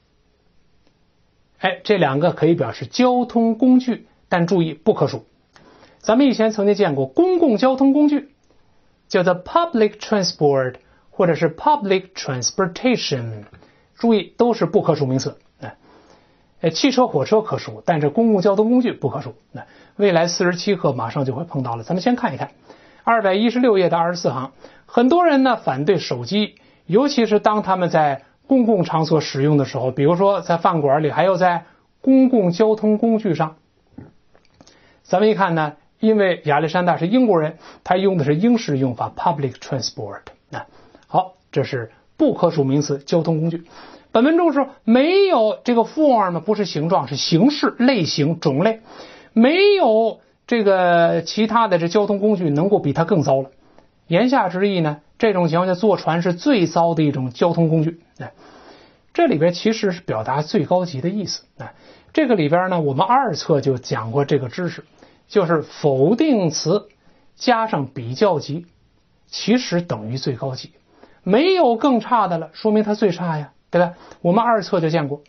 哎，这两个可以表示交通工具，但注意不可数。咱们以前曾经见过公共交通工具叫做 public transport 或者是 public transportation， 注意都是不可数名词。哎，汽车火车可数，但是公共交通工具不可数。那未来四十七课马上就会碰到了，咱们先看一看二百一十六页的二十四行。很多人呢反对手机，尤其是当他们在公共场所使用的时候，比如说在饭馆里，还有在公共交通工具上。咱们一看呢，因为亚历山大是英国人，他用的是英式用法 public transport。那好，这是不可数名词交通工具。本文中说没有这个 form 不是形状，是形式、类型、种类，没有这个其他的这交通工具能够比它更糟了。言下之意呢，这种情况下坐船是最糟的一种交通工具。哎，这里边其实是表达最高级的意思。哎，这个里边呢，我们二册就讲过这个知识，就是否定词加上比较级，其实等于最高级，没有更差的了，说明它最差呀。对吧？我们二册就见过，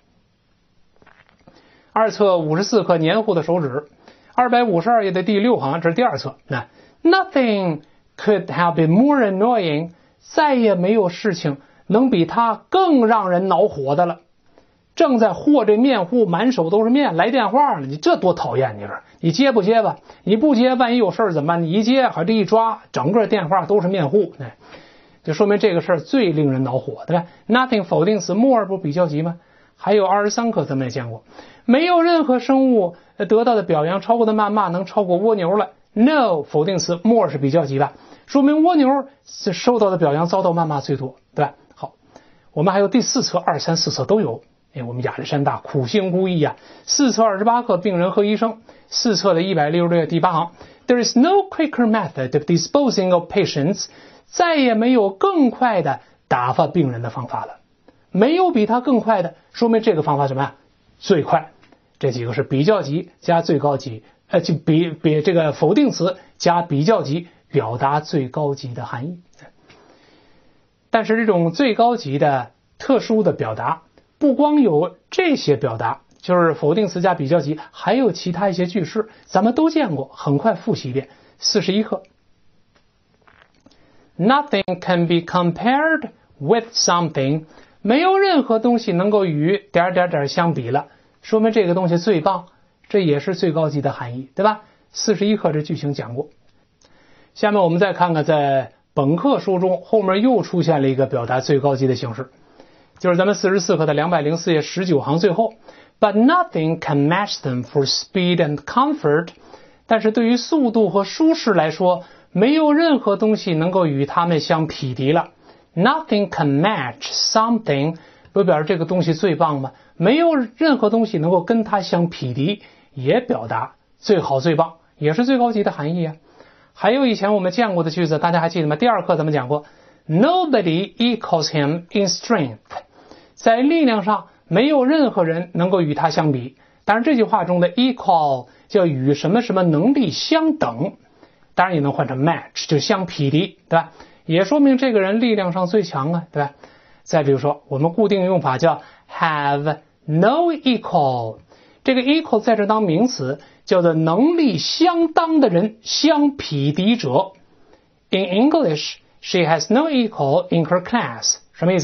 二册五十四课黏糊的手指，二百五十二页的第六行，这是第二册。那 Nothing could have been more annoying， 再也没有事情能比它更让人恼火的了。正在和这面糊，满手都是面，来电话了，你这多讨厌！你说你接不接吧？你不接，万一有事怎么办？你一接，还这一抓，整个电话都是面糊。哎，就说明这个事儿最令人恼火，对吧 ？Nothing 否定词 more 不比较级吗？还有二十三课咱们也见过，没有任何生物得到的表扬超过的谩骂能超过蜗牛了。No 否定词 more 是比较级吧？说明蜗牛受到的表扬遭到谩骂最多，对吧？好，我们还有第四册、二三四册都有。哎，我们亚历山大苦心孤诣啊！四册二十八课病人和医生，四册的一百六十六页第八行 ，There is no quicker method of disposing of patients。再也没有更快的打发病人的方法了，没有比它更快的，说明这个方法什么呀？最快。这几个是比较级加最高级，呃，就比比这个否定词加比较级，表达最高级的含义。但是这种最高级的特殊的表达，不光有这些表达，就是否定词加比较级，还有其他一些句式，咱们都见过。很快复习一遍，四十一课。Nothing can be compared with something， 没有任何东西能够与点点点相比了，说明这个东西最棒，这也是最高级的含义，对吧？四十一课这句型讲过。下面我们再看看在本课书中后面又出现了一个表达最高级的形式，就是咱们四十四课的两百零四页十九行最后 But nothing can match them for speed and comfort， 但是对于速度和舒适来说，没有任何东西能够与它们相匹敌了。 Nothing can match something 不表示这个东西最棒吗？没有任何东西能够跟它相匹敌，也表达最好最棒，也是最高级的含义啊。还有以前我们见过的句子，大家还记得吗？第二课咱们讲过 Nobody equals him in strength， 在力量上没有任何人能够与他相比。当然这句话中的 equal 叫与什么什么能力相等，当然也能换成 match， 就相匹敌，对吧？也说明这个人力量上最强啊，对吧？再比如说我们固定用法叫 have no equal， 这个 equal 在这当名词，叫做能力相当的人，相匹敌者。 In English she has no equal in her class， 什么意思？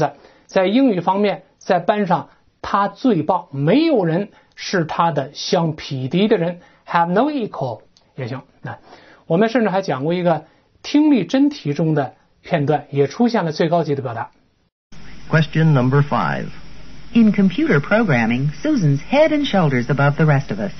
在英语方面，在班上他最棒，没有人是他的相匹敌的人 ，have no equal 也行。那我们甚至还讲过一个听力真题中的片段，也出现了最高级的表达。 Question number five. In computer programming, Susan's head and shoulders above the rest of us.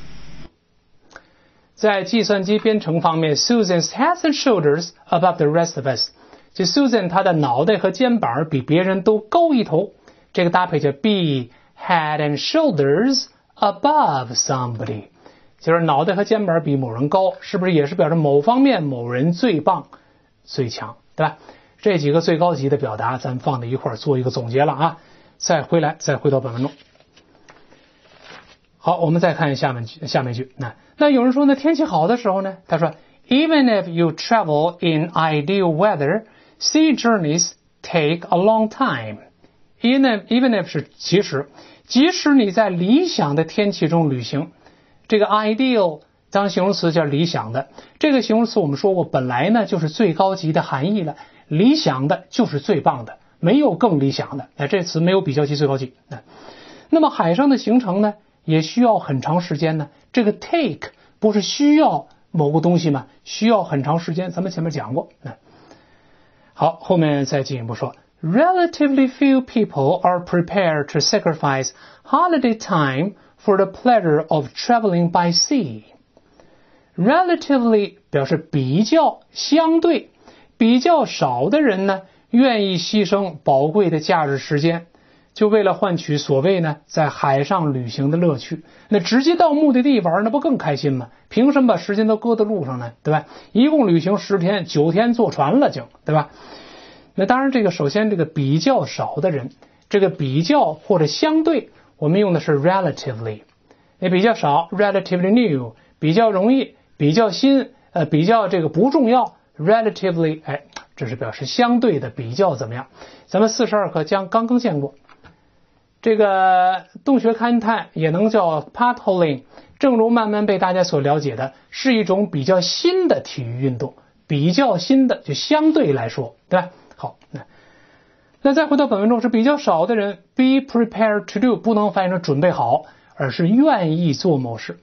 在计算机编程方面 ，Susan's head and shoulders above the rest of us。就 Susan 她的脑袋和肩膀比别人都高一头，这个搭配叫 be head and shoulders above somebody， 就是脑袋和肩膀比某人高，是不是也是表示某方面某人最棒、最强，对吧？这几个最高级的表达，咱们放在一块儿做一个总结了啊。再回来，再回到本文中。好，我们再看下面下面一句。那那有人说，那天气好的时候呢？他说 ，Even if you travel in ideal weather, sea journeys take a long time. Even even if 是即使，即使你在理想的天气中旅行，这个 ideal 当形容词叫理想的。这个形容词我们说过，本来呢就是最高级的含义了。理想的就是最棒的，没有更理想的。哎，这词没有比较级、最高级。那么海上的行程呢？也需要很长时间呢，这个 take 不是需要某个东西吗？需要很长时间，咱们前面讲过。好，后面再进一步说 ，Relatively few people are prepared to sacrifice holiday time for the pleasure of traveling by sea. Relatively 表示比较、相对，比较少的人呢，愿意牺牲宝贵的假日时间。就为了换取所谓呢在海上旅行的乐趣，那直接到目的地玩那不更开心吗？凭什么把时间都搁在路上呢？对吧？一共旅行十天，九天坐船了就，对吧？那当然这个首先这个比较少的人，这个比较或者相对，我们用的是 relatively， 那比较少 relatively new， 比较容易，比较新，呃，比较这个不重要 relatively， 哎，这是表示相对的比较怎么样？咱们四十二课将刚刚见过。这个洞穴勘探也能叫 potholing， 正如慢慢被大家所了解的，是一种比较新的体育运动，比较新的就相对来说，对吧？好，那那再回到本文中，是比较少的人 be prepared to do 不能翻译成准备好，而是愿意做某事。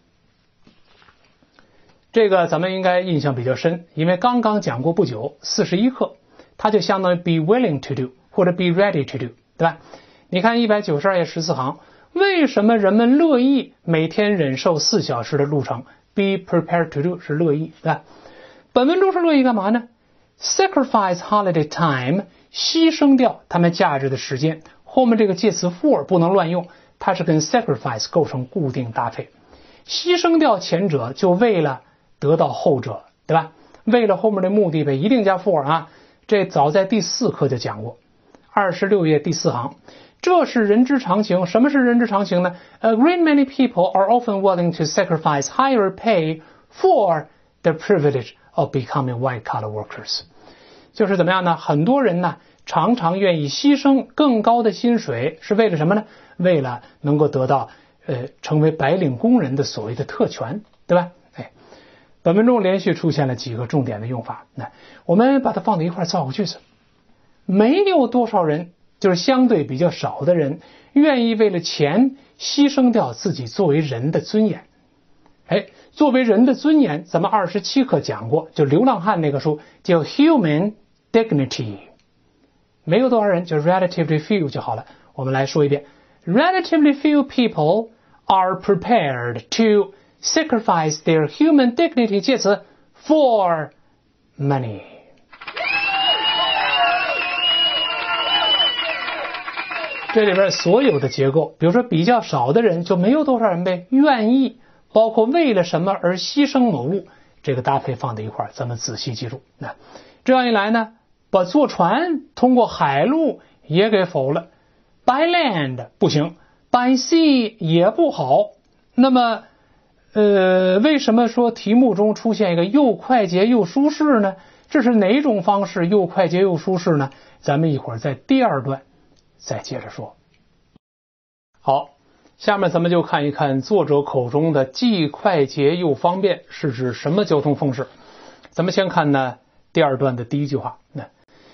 这个咱们应该印象比较深，因为刚刚讲过不久，四十一课，它就相当于 be willing to do 或者 be ready to do， 对吧？你看一百九十二页十四行，为什么人们乐意每天忍受四小时的路程 ？Be prepared to do 是乐意，对吧？本文中是乐意干嘛呢 ？Sacrifice holiday time 牺牲掉他们假日的时间。后面这个介词 for 不能乱用，它是跟 sacrifice 构成固定搭配。牺牲掉前者，就为了得到后者，对吧？为了后面的目的呗，一定加 for 啊。这早在第四课就讲过，二十六页第四行。这是人之常情。什么是人之常情呢？ A great many people are often willing to sacrifice higher pay for the privilege of becoming white-collar workers. 就是怎么样呢？很多人呢，常常愿意牺牲更高的薪水，是为了什么呢？为了能够得到呃成为白领工人的所谓的特权，对吧？哎，本文中连续出现了几个重点的用法，那我们把它放在一块造个句子。没有多少人。就是相对比较少的人愿意为了钱牺牲掉自己作为人的尊严。哎，作为人的尊严，咱们二十七课讲过，就流浪汉那个书叫 Human Dignity。没有多少人，就 relatively few 就好了。我们来说一遍 ，relatively few people are prepared to sacrifice their human dignity 介词 for money。这里边所有的结构，比如说比较少的人，就没有多少人呗，愿意，包括为了什么而牺牲某物，这个搭配放在一块儿，咱们仔细记住。那这样一来呢，把坐船通过海路也给否了 ，by land 不行 ，by sea 也不好。那么，呃，为什么说题目中出现一个又快捷又舒适呢？这是哪种方式又快捷又舒适呢？咱们一会儿在第二段再接着说。好，下面咱们就看一看作者口中的既快捷又方便是指什么交通方式。咱们先看呢第二段的第一句话，那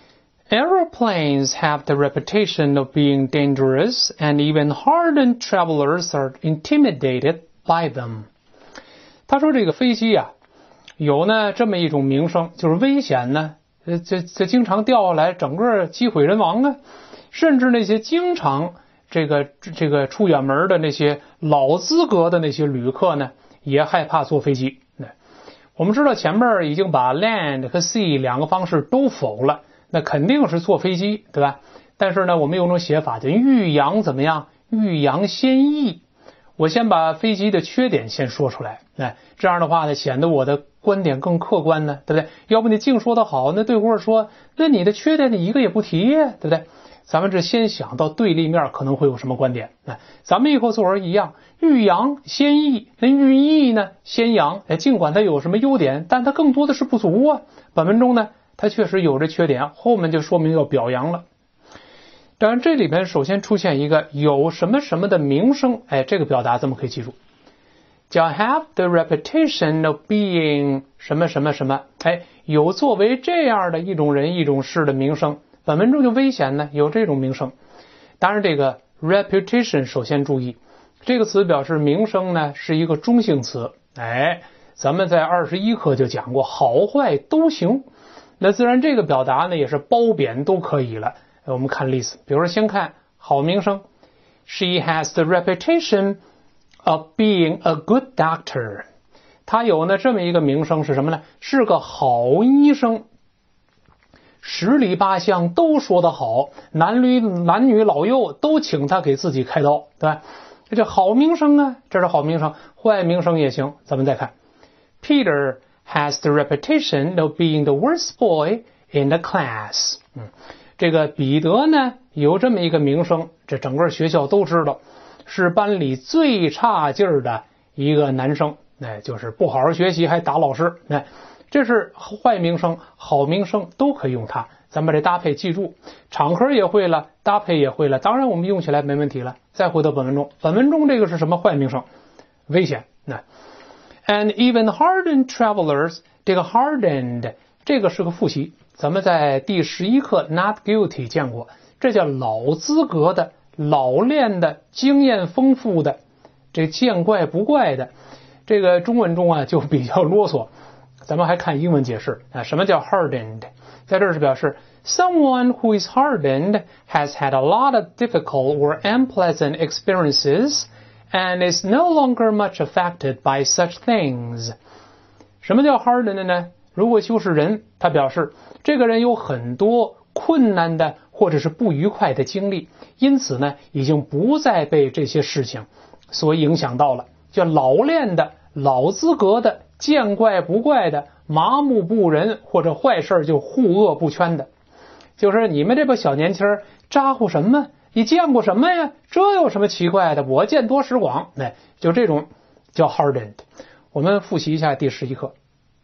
Aeroplanes have the reputation of being dangerous, and even hardened travelers are intimidated by them. 他说这个飞机啊，有呢这么一种名声，就是危险呢，呃，这这经常掉下来，整个机毁人亡啊。甚至那些经常这个这个出远门的那些老资格的那些旅客呢，也害怕坐飞机。我们知道前面已经把 land 和 sea 两个方式都否了，那肯定是坐飞机，对吧？但是呢，我们有种写法叫欲扬怎么样？欲扬先抑。我先把飞机的缺点先说出来，哎，这样的话呢，显得我的观点更客观呢，对不对？要不你净说的好，那对或者说，那你的缺点你一个也不提，对不对？咱们这先想到对立面可能会有什么观点，哎，咱们以后作文一样，欲扬先抑，那欲抑呢先扬，哎，尽管它有什么优点，但它更多的是不足啊。本文中呢，它确实有这缺点，后面就说明要表扬了。当然这里边首先出现一个有什么什么的名声，哎，这个表达咱们可以记住，叫 have the reputation of being 什么什么什么，哎，有作为这样的一种人一种事的名声。本文中就危险呢，有这种名声。当然这个 reputation 首先注意，这个词表示名声呢是一个中性词，哎，咱们在二十一课就讲过，好坏都行。那自然这个表达呢也是褒贬都可以了。我们看例子，比如说先看好名声 ，She has the reputation of being a good doctor。她有呢这么一个名声是什么呢？是个好医生。十里八乡都说得好，男女男女老幼都请他给自己开刀，对吧？这叫好名声啊，这是好名声，坏名声也行。咱们再看 ，Peter has the reputation of being the worst boy in the class。嗯，这个彼得呢有这么一个名声，这整个学校都知道，是班里最差劲儿的一个男生，哎，就是不好好学习还打老师，哎。这是坏名声好名声都可以用它，咱们把这搭配记住，场合也会了，搭配也会了，当然我们用起来没问题了。再回到本文中，本文中这个是什么坏名声？危险。那 And even hardened travelers， 这个 hardened 这个是个复习，咱们在第十一课 not guilty 见过，这叫老资格的老练的经验丰富的，这见怪不怪的。这个中文中啊就比较啰嗦，咱们还看英文解释啊，什么叫 hardened？ 在这是表示 someone who is hardened has had a lot of difficult or unpleasant experiences and is no longer much affected by such things。 什么叫 hardened 呢？如果修饰人，他表示这个人有很多困难的或者是不愉快的经历，因此呢已经不再被这些事情所影响到了，叫老练的老资格的见怪不怪的麻木不仁，或者坏事就护恶不圈的，就是你们这帮小年轻咋呼什么？你见过什么呀？这有什么奇怪的？我见多识广，哎，就这种叫 hardened。我们复习一下第十一课，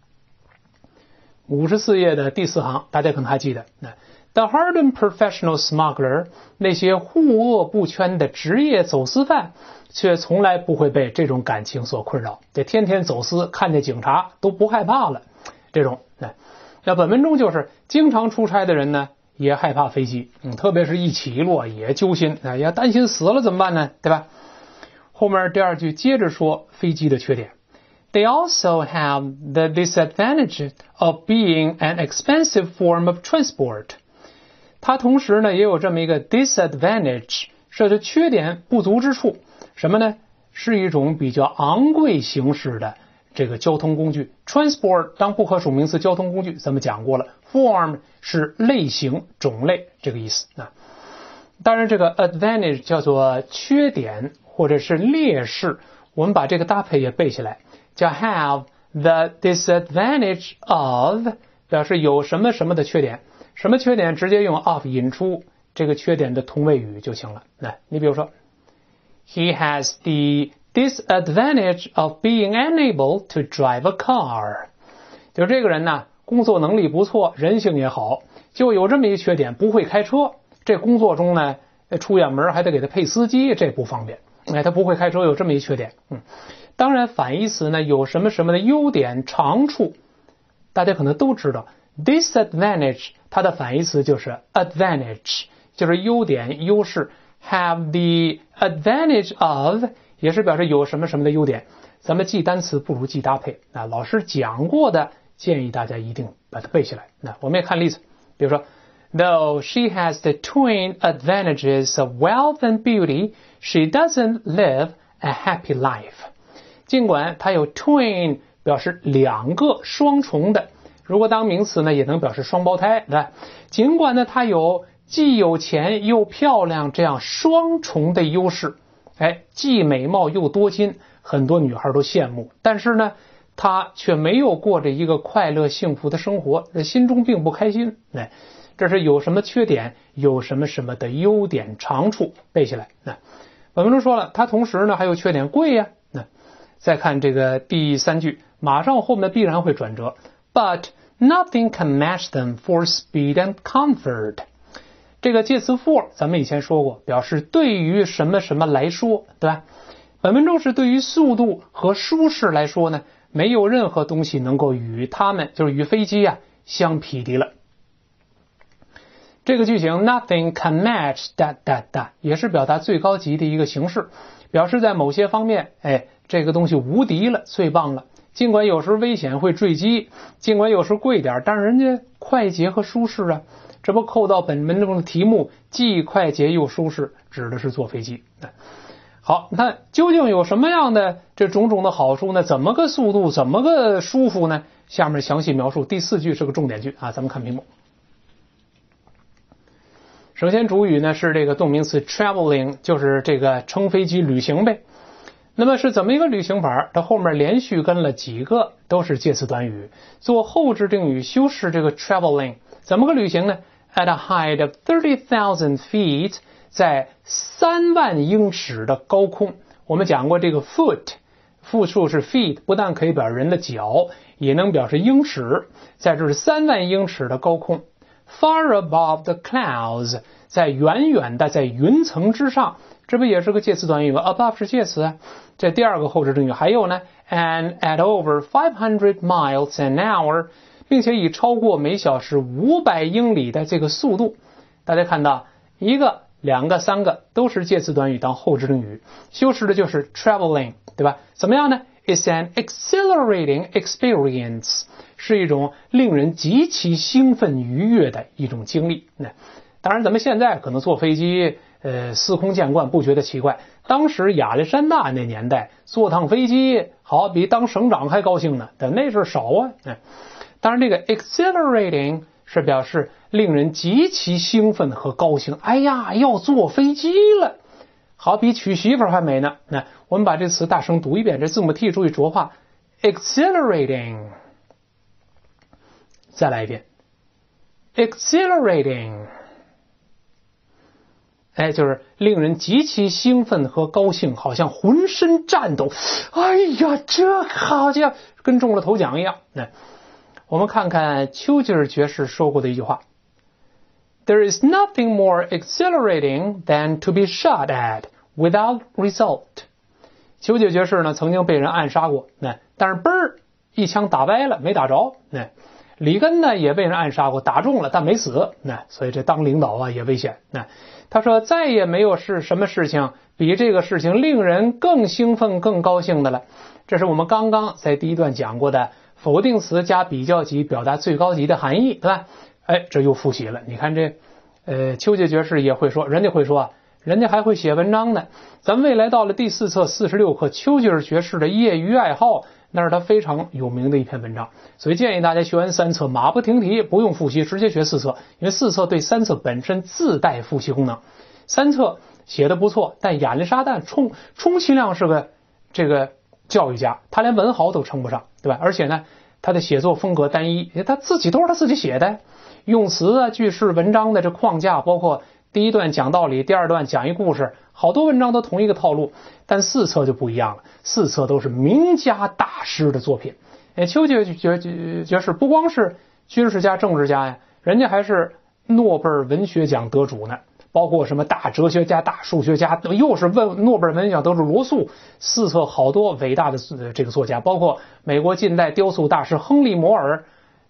五十四页的第四行，大家可能还记得。The hardened professional smuggler， 那些护恶不圈的职业走私犯，却从来不会被这种感情所困扰，这天天走私，看见警察都不害怕了。这种，那本文中就是经常出差的人呢，也害怕飞机，嗯，特别是一起落也揪心，哎呀，担心死了怎么办呢？对吧？后面第二句接着说飞机的缺点。They also have the disadvantage of being an expensive form of transport。它同时呢也有这么一个 disadvantage， 是缺点不足之处，什么呢？是一种比较昂贵形式的这个交通工具。 transport 当不可数名词交通工具咱们讲过了， form 是类型种类这个意思啊。当然这个 advantage 叫做缺点或者是劣势，我们把这个搭配也背起来，叫 have the disadvantage of， 表示有什么什么的缺点，什么缺点直接用 of 引出这个缺点的同位语就行了。来，你比如说 He has the disadvantage of being unable to drive a car， 就这个人呢工作能力不错，人性也好，就有这么一个缺点，不会开车。这工作中呢出远门还得给他配司机，这不方便，哎，他不会开车，有这么一缺点。嗯，当然反义词呢有什么什么的优点长处，大家可能都知道， disadvantage 它的反义词就是 advantage， 就是优点优势。have the advantage of 也是表示有什么什么的优点。咱们记单词不如记搭配，那老师讲过的建议大家一定把它背起来。那我们也看例子，比如说 Though she has the twin advantages of wealth and beauty, she doesn't live a happy life. 尽管它有 twin 表示两个双重的，如果当名词呢也能表示双胞胎，对吧？尽管呢它有既有钱又漂亮这样双重的优势，哎，既美貌又多金，很多女孩都羡慕，但是呢她却没有过着一个快乐幸福的生活，心中并不开心。哎，这是有什么缺点，有什么什么的优点长处，背起来。那本文中说了，它同时呢还有缺点，贵呀。那再看这个第三句，马上后面必然会转折 ，But nothing can match them for speed and comfort。这个介词 for 咱们以前说过，表示对于什么什么来说，对吧？本文中是对于速度和舒适来说呢，没有任何东西能够与它们，就是与飞机啊相匹敌了。这个句型 nothing can match that that that 也是表达最高级的一个形式，表示在某些方面，哎，这个东西无敌了，最棒了。尽管有时危险会坠机，尽管有时贵点，但是人家快捷和舒适啊，这不扣到本文中的题目，既快捷又舒适，指的是坐飞机。好，那究竟有什么样的这种种的好处呢？怎么个速度，怎么个舒服呢？下面详细描述。第四句是个重点句啊，咱们看屏幕。首先主语呢是这个动名词 traveling， 就是这个乘飞机旅行呗。那么是怎么一个旅行法？它后面连续跟了几个都是介词短语，做后置定语修饰这个 traveling。怎么个旅行呢？ At a height of thirty thousand feet， 在三万英尺的高空。我们讲过这个 foot， 复数是 feet， 不但可以表示人的脚，也能表示英尺。在这是三万英尺的高空。Far above the clouds， 在远远的在云层之上，这不也是个介词短语吗？ Above 是介词啊。这第二个后置定语还有呢 and at over five hundred miles an hour， 并且以超过每小时五百英里的这个速度。大家看到一个两个三个都是介词短语当后置定语，修饰的就是 traveling， 对吧？怎么样呢？ It's an exhilarating experience， 是一种令人极其兴奋愉悦的一种经历。那当然咱们现在可能坐飞机呃，司空见惯，不觉得奇怪。当时亚历山大那年代坐趟飞机好比当省长还高兴呢，但那时候少啊。哎，当然这个 exhilarating 是表示令人极其兴奋和高兴，哎呀要坐飞机了，好比娶媳妇还美呢。那我们把这词大声读一遍，这字母 T 注意浊化 exhilarating， 再来一遍 exhilarating，哎，就是令人极其兴奋和高兴，好像浑身颤抖。哎呀，这好家伙，跟中了头奖一样。那我们看看丘吉尔爵士说过的一句话 ：“There is nothing more exhilarating than to be shot at without result。”丘吉尔爵士呢，曾经被人暗杀过，那但是嘣儿一枪打歪了，没打着。那里根呢也被人暗杀过，打中了但没死。那所以这当领导啊也危险。那他说再也没有是什么事情比这个事情令人更兴奋更高兴的了。这是我们刚刚在第一段讲过的否定词加比较级表达最高级的含义，对吧？哎，这又复习了。你看这呃丘吉尔爵士也会说，人家会说啊，人家还会写文章呢。咱们未来到了第四册四十六课丘吉尔爵士的业余爱好，那是他非常有名的一篇文章，所以建议大家学完三册马不停蹄，不用复习，直接学四册，因为四册对三册本身自带复习功能。三册写的不错，但亚历山大充充其量是个这个教育家，他连文豪都称不上，对吧？而且呢，他的写作风格单一，他自己都是他自己写的，用词啊、句式、文章的这框架，包括第一段讲道理，第二段讲一故事，好多文章都同一个套路。但四册就不一样了，四册都是名家大师的作品。哎，丘吉尔爵爵士不光是军事家、政治家呀，人家还是诺贝尔文学奖得主呢。包括什么大哲学家、大数学家，又是问诺贝尔文学奖得主罗素。四册好多伟大的这个作家，包括美国近代雕塑大师亨利·摩尔，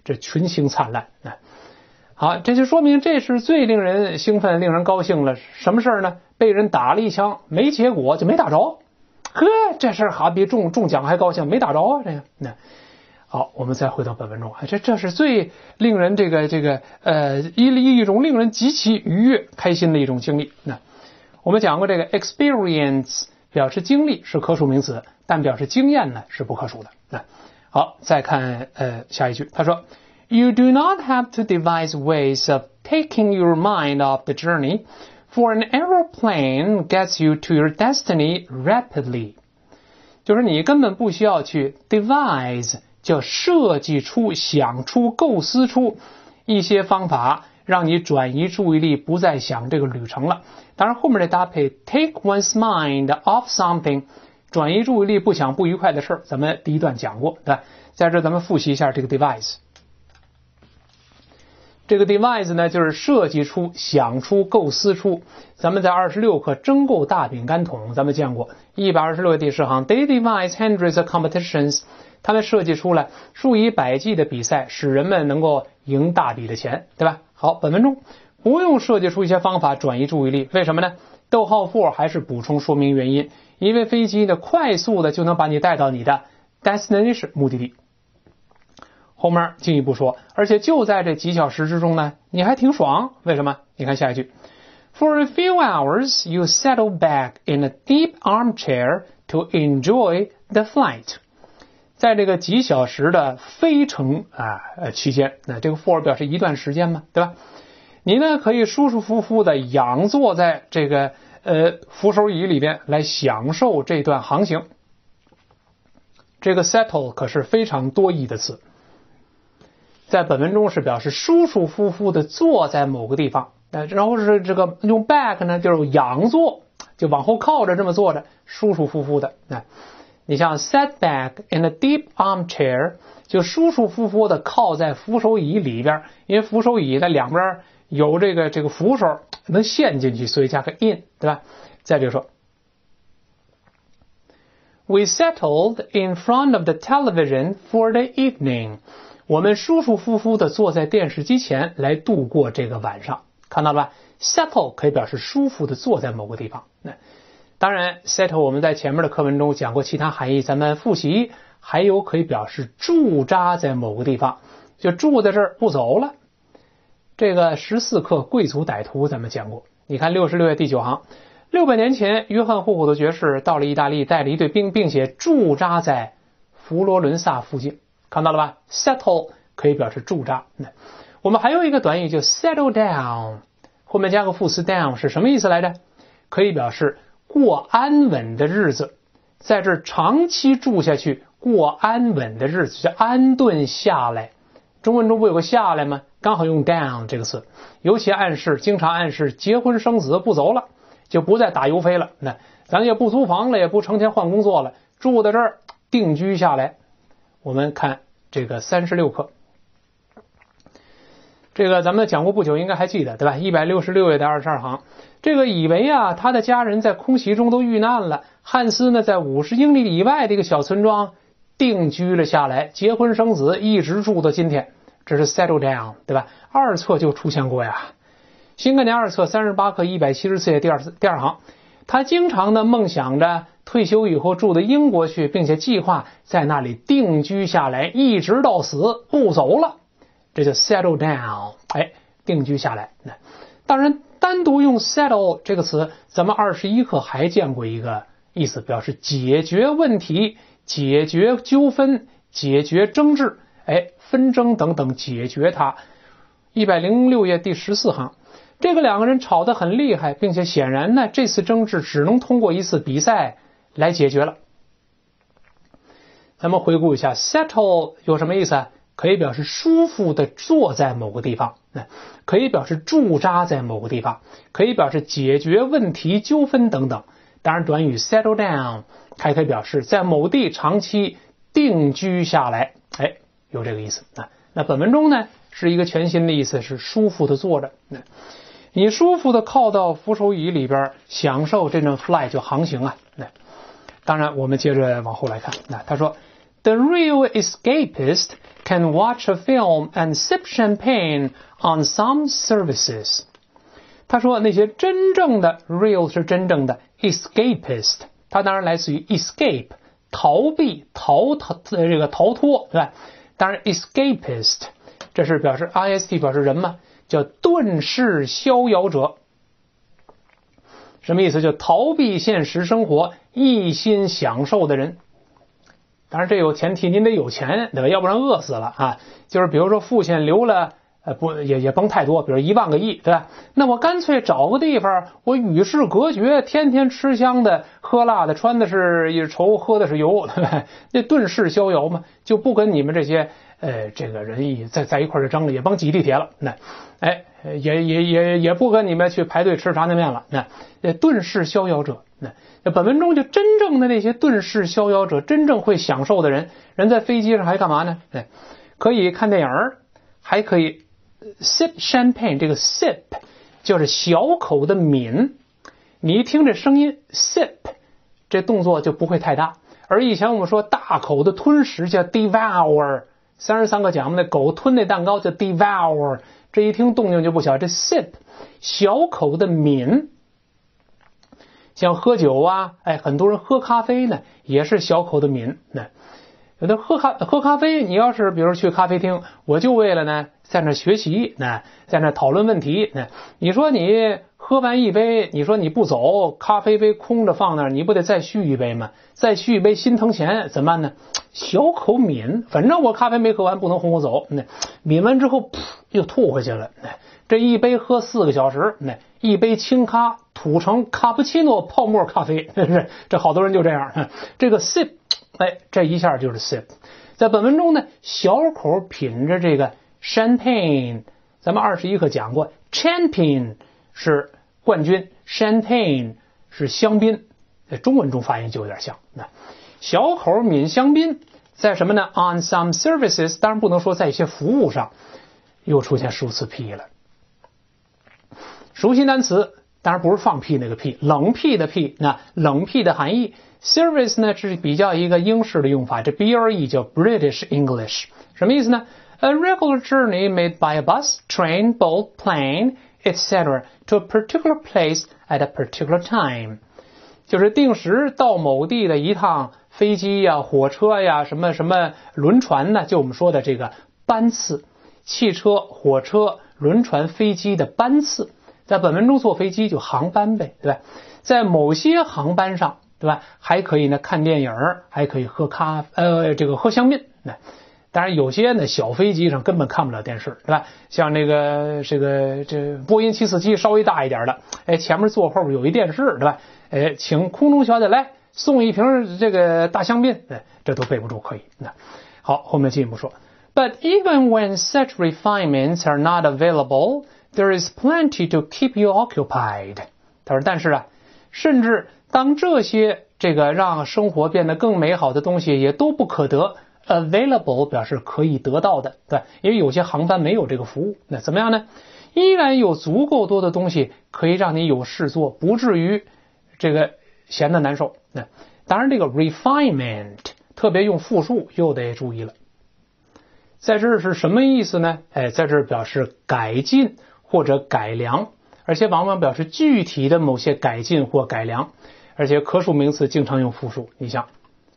这群星灿烂。哎，好，这就说明这是最令人兴奋、令人高兴了。什么事儿呢？被人打了一枪，没结果就没打着。呵，这事儿好比中中奖还高兴，没打着啊！这个，那好，我们再回到本文中，这这是最令人这个这个呃一一种令人极其愉悦、开心的一种经历。那我们讲过，这个 experience 表示经历是可数名词，但表示经验呢是不可数的。那好，再看呃下一句，他说 ，You do not have to devise ways of taking your mind off the journey, for an aeroplane gets you to your destiny rapidly。就是你根本不需要去 devise， 叫设计出、想出、构思出一些方法，让你转移注意力，不再想这个旅程了。当然后面的搭配 take one's mind off something， 转移注意力，不想不愉快的事儿，咱们第一段讲过，对吧？在这咱们复习一下这个 devise。这个 devise 呢，就是设计出、想出、构思出。咱们在二十六课蒸购大饼干桶咱们见过，一百二十六第十行 They devise hundreds of competitions， 他们设计出了数以百计的比赛，使人们能够赢大笔的钱，对吧？好，本文中不用设计出一些方法转移注意力，为什么呢？逗号 for 还是补充说明原因，因为飞机呢快速的就能把你带到你的 destination 目的地。后面进一步说，而且就在这几小时之中呢，你还挺爽，为什么？你看下一句 For a few hours, you settle back in a deep armchair to enjoy the flight。 在这个几小时的飞程啊呃期间，那这个 for 表示一段时间嘛，对吧？你呢可以舒舒服服的仰坐在这个呃扶手椅里边来享受这段航行。这个 settle 可是非常多义的词，在本文中是表示舒舒服服的坐在某个地方，然后是这个用 back 呢，就是仰坐，就往后靠着这么坐着，舒舒服服的。你像 set back in a deep armchair， 就舒舒服服的靠在扶手椅里边，因为扶手椅的两边有这个这个扶手能陷进去，所以加个 in， 对吧？再比如说 We settled in front of the television for the evening。我们舒舒服服的坐在电视机前来度过这个晚上，看到了吧？ settle 可以表示舒服的坐在某个地方。那当然 settle 我们在前面的课文中讲过其他含义，咱们复习。还有可以表示驻扎在某个地方，就住在这儿不走了。这个十四课贵族歹徒咱们讲过，你看六十六页第九行，六百年前约翰霍普的爵士到了意大利，带了一队兵，并且驻扎在佛罗伦萨附近。看到了吧？ settle 可以表示驻扎。我们还有一个短语就 settle down， 后面加个副词 down 是什么意思来着？可以表示过安稳的日子，在这儿长期住下去，过安稳的日子，就安顿下来。中文中不有个下来吗？刚好用 down 这个词，尤其暗示，经常暗示结婚生子不走了，就不再打油飞了，那咱也不租房了，也不成天换工作了，住在这儿定居下来。我们看这个三十六课，这个咱们讲过不久，应该还记得对吧？一百六十六页的二十二行，这个以为啊他的家人在空袭中都遇难了，汉斯呢在五十英里以外的一个小村庄定居了下来，结婚生子，一直住到今天，这是 settle down， 对吧？二册就出现过呀，新概念二册三十八课一百七十四页第二第二行，他经常的梦想着退休以后住到英国去，并且计划在那里定居下来，一直到死不走了，这就 settle down， 哎，定居下来。当然单独用 settle 这个词，咱们二十一课还见过一个意思，表示解决问题，解决纠纷，解决争执，哎，纷争等等，解决它。一百零六页第十四行，这个两个人吵得很厉害，并且显然呢，这次争执只能通过一次比赛来解决了。咱们回顾一下 settle 有什么意思啊？可以表示舒服的坐在某个地方，可以表示驻扎在某个地方，可以表示解决问题纠纷等等。当然短语 settle down 还可以表示在某地长期定居下来，哎，有这个意思。那本文中呢是一个全新的意思，是舒服的坐着，你舒服的靠到扶手椅里边享受这种 fly 就航行啊。当然我们接着往后来看，那他说 The real escapist can watch a film and sip champagne on some services. 他说那些真正的 real 是真正的 escapist， 它当然来自于 escape 逃避逃逃这个逃脱，对吧？当然 escapist 这是表示 ist 表示人嘛，叫遁世逍遥者。什么意思？就逃避现实生活，一心享受的人。当然这有前提，您得有钱，对吧？要不然饿死了啊。就是比如说父亲留了呃不也也甭太多，比如一万个亿，对吧？那我干脆找个地方，我与世隔绝，天天吃香的，喝辣的，穿的是绸，喝的是油，对吧？那遁世逍遥嘛，就不跟你们这些呃这个人一在在一块儿就争了，也甭挤地铁了，那哎也也也也不跟你们去排队吃炸酱面了，那遁世逍遥者。那本文中就真正的那些遁世逍遥者，真正会享受的人，人在飞机上还干嘛呢？哎，可以看电影，还可以 sip champagne。这个 sip 就是小口的抿，你一听这声音 sip， 这动作就不会太大。而以前我们说大口的吞食叫 devour， 三十三个讲那狗吞那蛋糕叫 devour， 这一听动静就不小。这 sip 小口的抿。像喝酒啊，哎，很多人喝咖啡呢，也是小口的抿。那有的喝咖喝咖啡，你要是比如去咖啡厅，我就为了呢在那学习，那在那讨论问题。那你说你喝完一杯，你说你不走，咖啡杯空着放那儿，你不得再续一杯吗？再续一杯心疼钱，怎么办呢？小口抿，反正我咖啡没喝完，不能轰我走。那抿完之后，噗，又吐回去了。那这一杯喝四个小时，那一杯清咖吐成卡布奇诺泡沫咖啡，这这好多人就这样。这个 sip， 哎，这一下就是 sip。在本文中呢，小口品着这个 champagne， 咱们二十一课讲过 ，champion 是冠军 ，champagne 是香槟，在中文中发音就有点像。那小口抿香槟，在什么呢 ？On some services， 当然不能说在一些服务上，又出现数次屁了。熟悉单词当然不是放屁那个屁，冷屁的屁，那冷屁的含义 service 呢是比较一个英式的用法，这 B R E 叫 British English， 什么意思呢？ A regular journey made by a bus, train, boat, plane, et cetera to a particular place at a particular time， 就是定时到某地的一趟飞机呀、火车呀、什么什么轮船呢，就我们说的这个班次，汽车、火车、轮船、飞机的班次。在本文中坐飞机就航班呗，对吧？在某些航班上，对吧？还可以呢看电影，还可以喝咖呃这个喝香槟。那当然有些呢小飞机上根本看不了电视，对吧？像那个这个这波音七四七稍微大一点的，哎前面座后边有一电视，对吧？哎请空中小姐来送一瓶这个大香槟，哎这都备不住可以。那好，后面进一步说 ，But even when such refinements are not available,There is plenty to keep you occupied. 他说但是啊，甚至当这些这个让生活变得更美好的东西也都不可得 available 表示可以得到的，对，因为有些航班没有这个服务，那怎么样呢？依然有足够多的东西可以让你有事做，不至于这个闲得难受。那当然这个 refinement 特别用复数又得注意了，在这儿是什么意思呢？哎，在这儿表示改进或者改良，而且往往表示具体的某些改进或改良，而且可数名词经常用复数。你像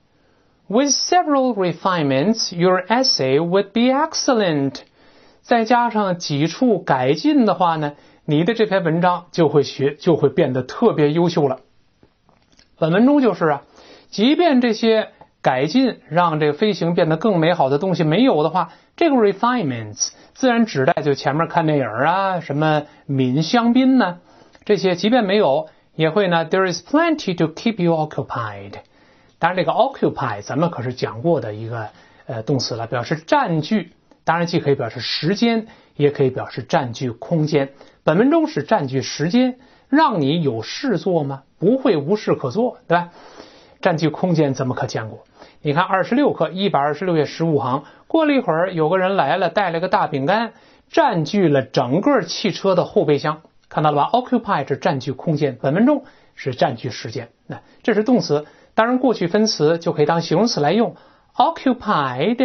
With several refinements, your essay would be excellent. 再加上几处改进的话呢，你的这篇文章就会学就会变得特别优秀了。本文中就是啊，即便这些改进让这个飞行变得更美好的东西没有的话，这个 refinements 自然指代就前面看电影啊，什么抿香槟呢，这些即便没有也会呢 there is plenty to keep you occupied。 当然这个 occupy 咱们可是讲过的一个呃动词了，表示占据，当然既可以表示时间，也可以表示占据空间。本文中是占据时间，让你有事做吗？不会无事可做，对吧？占据空间怎么可见过？你看二十六课一百二十六页十五行，过了一会儿有个人来了，带了个大饼干，占据了整个汽车的后备箱，看到了吧？ occupy 是占据空间，本文中是占据时间。那这是动词，当然过去分词就可以当形容词来用， occupied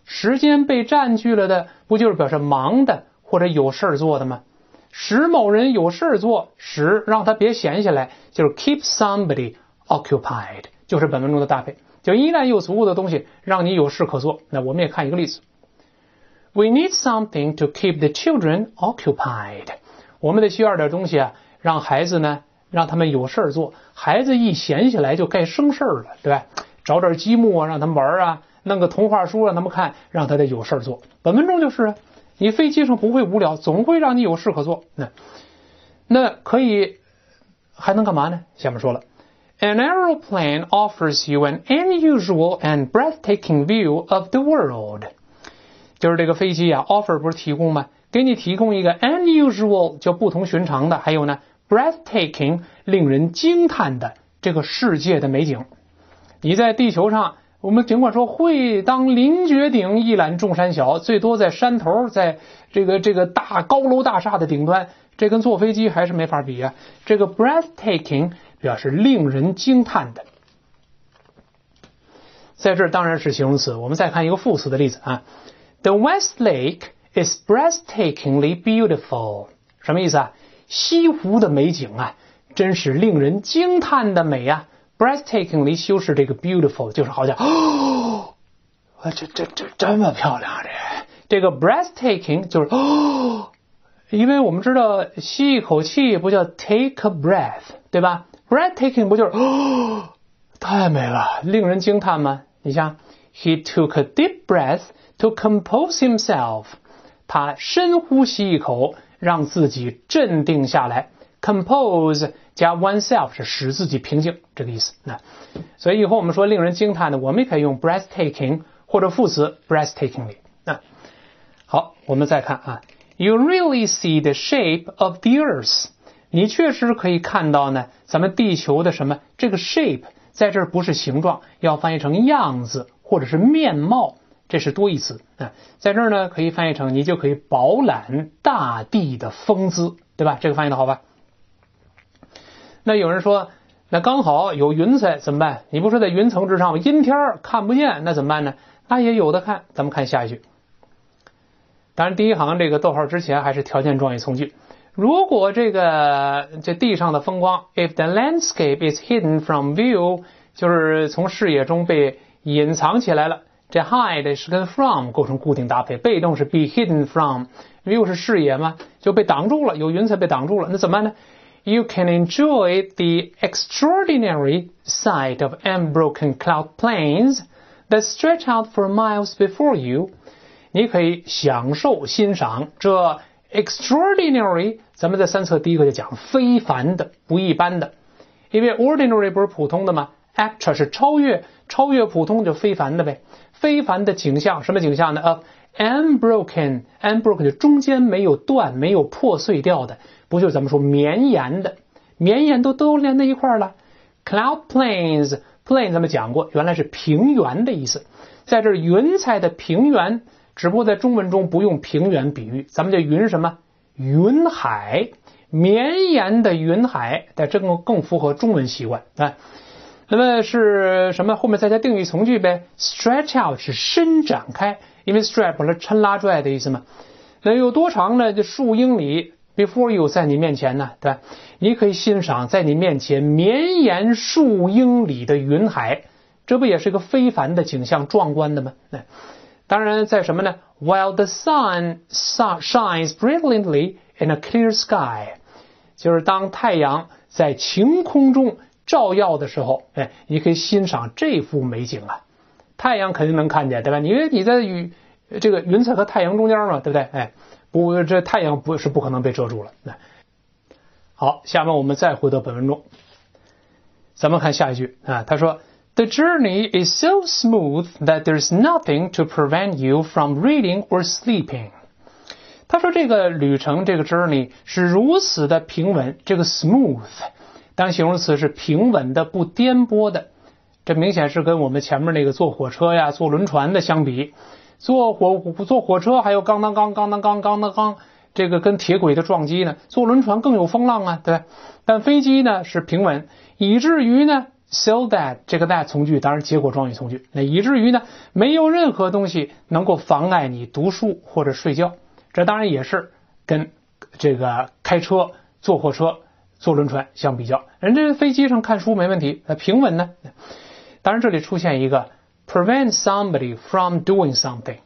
时间被占据了的，不就是表示忙的或者有事儿做的吗？使某人有事儿做，使让他别闲下来，就是 keep somebody occupied， 就是本文中的搭配，就依赖有足够的东西让你有事可做。那我们也看一个例子 ，We need something to keep the children occupied。我们得需要点东西啊，让孩子呢，让他们有事儿做。孩子一闲下来就该生事儿了，对吧？找点积木啊，让他们玩啊，弄个童话书让他们看，让他得有事儿做。本文中就是啊，你飞机上不会无聊，总会让你有事可做。那那可以还能干嘛呢？下面说了 ，An aeroplane offers you an unusual and breathtaking view of the world。就是这个飞机啊 ，offer 不是提供吗？给你提供一个 unusual 就不同寻常的，还有呢 breathtaking 令人惊叹的这个世界的美景。你在地球上，我们尽管说会当凌绝顶一览众山小，最多在山头，在这个这个大高楼大厦的顶端，这跟坐飞机还是没法比啊。这个 breathtaking 表示令人惊叹的，在这儿当然是形容词。我们再看一个副词的例子啊 ，The West Lake is breathtakingly beautiful。什么意思啊？西湖的美景啊，真是令人惊叹的美啊。breathtakingly 修饰这个 beautiful 就是好像哦，这这这这么漂亮这这个 breathtaking 就是哦，因为我们知道吸一口气不叫 take a breath 对吧？ breathtaking 不就是哦，太美了，令人惊叹吗？你像 he took a deep breath to compose himself， 他深呼吸一口让自己镇定下来。compose 加 oneself 是使自己平静这个意思。那所以以后我们说令人惊叹的，我们也可以用 breathtaking 或者副词 breathtakingly。那好，我们再看啊 ，You really see the shape of the earth。你确实可以看到呢，咱们地球的什么这个 shape 在这儿不是形状，要翻译成样子或者是面貌，这是多义词啊。在这儿呢可以翻译成你就可以饱览大地的风姿，对吧？这个翻译的好吧？那有人说，那刚好有云彩怎么办？你不说在云层之上吗？阴天看不见，那怎么办呢？那也有的看。咱们看下一句。当然，第一行这个逗号之前还是条件状语从句。如果这个这地上的风光 ，if the landscape is hidden from view， 就是从视野中被隐藏起来了。这 hide 是跟 from 构成固定搭配，被动是 be hidden from，view 是视野嘛，就被挡住了，有云彩被挡住了，那怎么办呢？You can enjoy the extraordinary sight of unbroken cloud plains that stretch out for miles before you. 你可以享受欣赏这 extraordinary， 咱们在三册第一个就讲非凡的、不一般的，因为 ordinary 不是普通的吗？ extra 是超越，超越普通就非凡的呗。非凡的景象，什么景象呢？ Of unbroken， unbroken 就中间没有断、没有破碎掉的。不就是咱们说绵延的，绵延都都连在一块儿了。Cloud plains， plain 咱们讲过，原来是平原的意思。在这儿云彩的平原，只不过在中文中不用平原比喻，咱们叫云什么？云海，绵延的云海，但这个更符合中文习惯啊。那么是什么？后面再加定语从句呗。Stretch out 是伸展开，因为 stretch 是抻拉拽的意思嘛。那有多长呢？就数英里。Before you 在你面前呢，对吧？你可以欣赏在你面前绵延数英里的云海，这不也是个非凡的景象，壮观的吗？当然，在什么呢 ？While the sun shines brilliantly in a clear sky， 就是当太阳在晴空中照耀的时候，哎，你可以欣赏这幅美景啊。太阳肯定能看见，对吧？因为你在与这个云彩和太阳中间嘛，对不对？哎。不，这太阳不是不可能被遮住了。好，下面我们再回到本文中，咱们看下一句啊，他说 The journey is so smooth that there's nothing to prevent you from reading or sleeping。他说这个旅程，这个 journey 是如此的平稳，这个 smooth 当形容词是平稳的、不颠簸的，这明显是跟我们前面那个坐火车呀、坐轮船的相比。坐火坐火车还有刚当刚刚当刚刚当刚，这个跟铁轨的撞击呢。坐轮船更有风浪啊，对吧？但飞机呢是平稳，以至于呢 so that 这个 that 从句当然结果状语从句，那以至于呢没有任何东西能够妨碍你读书或者睡觉。这当然也是跟这个开车、坐火车、坐轮船相比较，人这飞机上看书没问题，那平稳呢。当然这里出现一个 prevent somebody from doing something，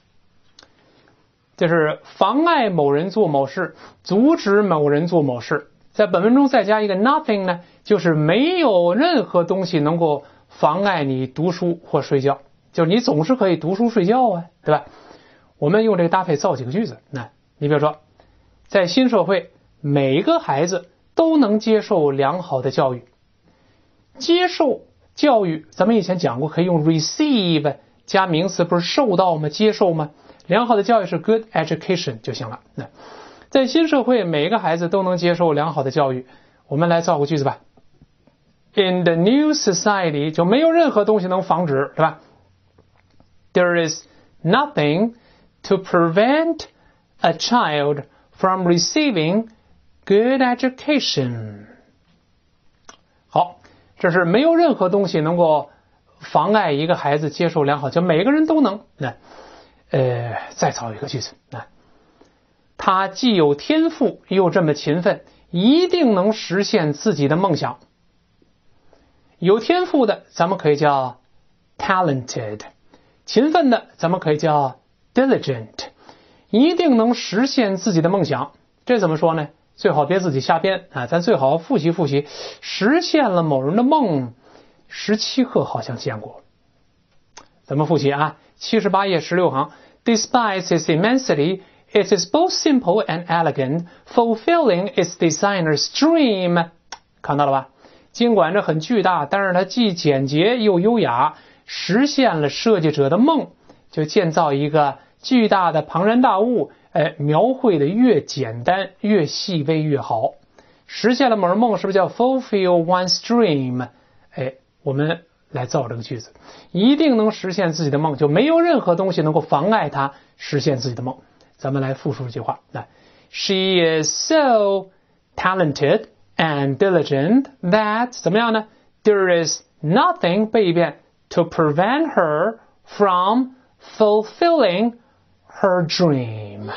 就是妨碍某人做某事，阻止某人做某事。在本文中再加一个 nothing 呢，就是没有任何东西能够妨碍你读书或睡觉，就是你总是可以读书睡觉啊，对吧？我们用这个搭配造几个句子。那你比如说，在新社会，每个孩子都能接受良好的教育。接受教育咱们以前讲过，可以用 receive 加名词，不是受到吗？接受吗？良好的教育是 good education 就行了。那在新社会，每个孩子都能接受良好的教育。我们来造个句子吧。In the new society 就没有任何东西能防止，对吧？ There is nothing to prevent a child from receiving good education。 好，这是没有任何东西能够妨碍一个孩子接受良好，就每个人都能。那呃，再造一个句子。那他既有天赋又这么勤奋，一定能实现自己的梦想。有天赋的咱们可以叫 talented， 勤奋的咱们可以叫 diligent， 一定能实现自己的梦想。这怎么说呢？最好别自己瞎编啊，咱最好复习复习。实现了某人的梦，十七课好像见过。咱们复习啊，七十八页十六行。Despite its immensity, it is both simple and elegant, fulfilling its designer's dream。 看到了吧？尽管这很巨大，但是它既简洁又优雅，实现了设计者的梦，就建造一个巨大的庞然大物，哎，描绘的越简单越细微越好。实现了某人梦，是不是叫 fulfill one's dream？ 哎，我们来造这个句子，一定能实现自己的梦，就没有任何东西能够妨碍他实现自己的梦。咱们来复述这句话。来 ，She is so talented and diligent that 怎么样呢 ？There is nothing 背一遍 to prevent her from fulfilling her dream。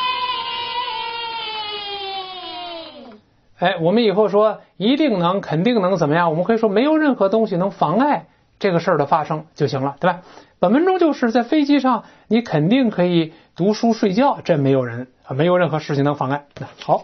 哎，我们以后说一定能、肯定能怎么样？我们可以说没有任何东西能妨碍这个事儿的发生就行了，对吧？本文中就是在飞机上，你肯定可以读书睡觉，这没有人啊，没有任何事情能妨碍。那好，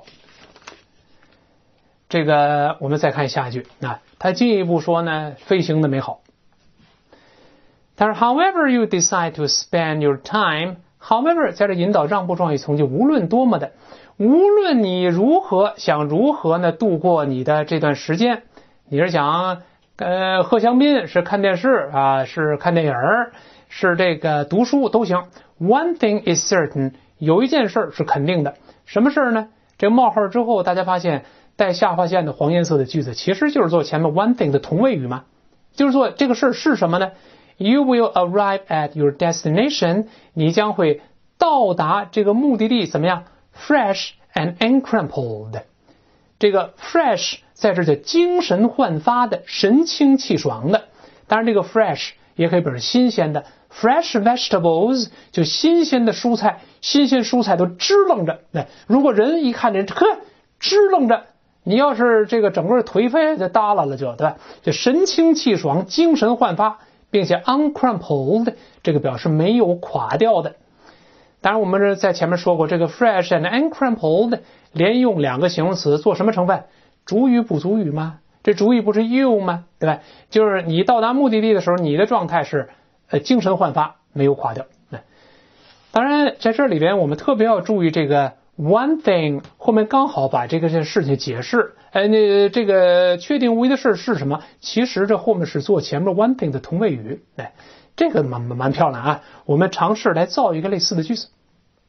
这个我们再看下一句啊，他进一步说呢，飞行的美好。但是 however you decide to spend your time， however 在这引导让步状语从句，无论多么的，无论你如何想如何呢度过你的这段时间，你是想呃喝香槟，是看电视啊，是看电影，是这个读书都行。One thing is certain， 有一件事是肯定的，什么事呢？这个冒号之后，大家发现带下划线的黄颜色的句子，其实就是做前面 one thing 的同位语嘛，就是说这个事是什么呢？ You will arrive at your destination， 你将会到达这个目的地，怎么样 ？Fresh and uncrumpled。这个 fresh 在这叫精神焕发的，神清气爽的。当然这个 fresh 也可以表示新鲜的， fresh vegetables 就新鲜的蔬菜，新鲜蔬菜都支棱着。如果人一看这呵支棱着，你要是这个整个颓废就耷拉了就，对吧？就神清气爽，精神焕发，并且 uncrumpled 这个表示没有垮掉的。当然我们这在前面说过，这个 fresh and uncrumpled 连用两个形容词做什么成分？主语补足语吗？这主语不是 you 吗？对吧？就是你到达目的地的时候，你的状态是呃精神焕发，没有垮掉。当然在这里边我们特别要注意这个 one thing 后面刚好把这个事情解释，呃那这个确定无疑的事是什么？其实这后面是做前面 one thing 的同位语。哎，这个蛮蛮漂亮啊！我们尝试来造一个类似的句子。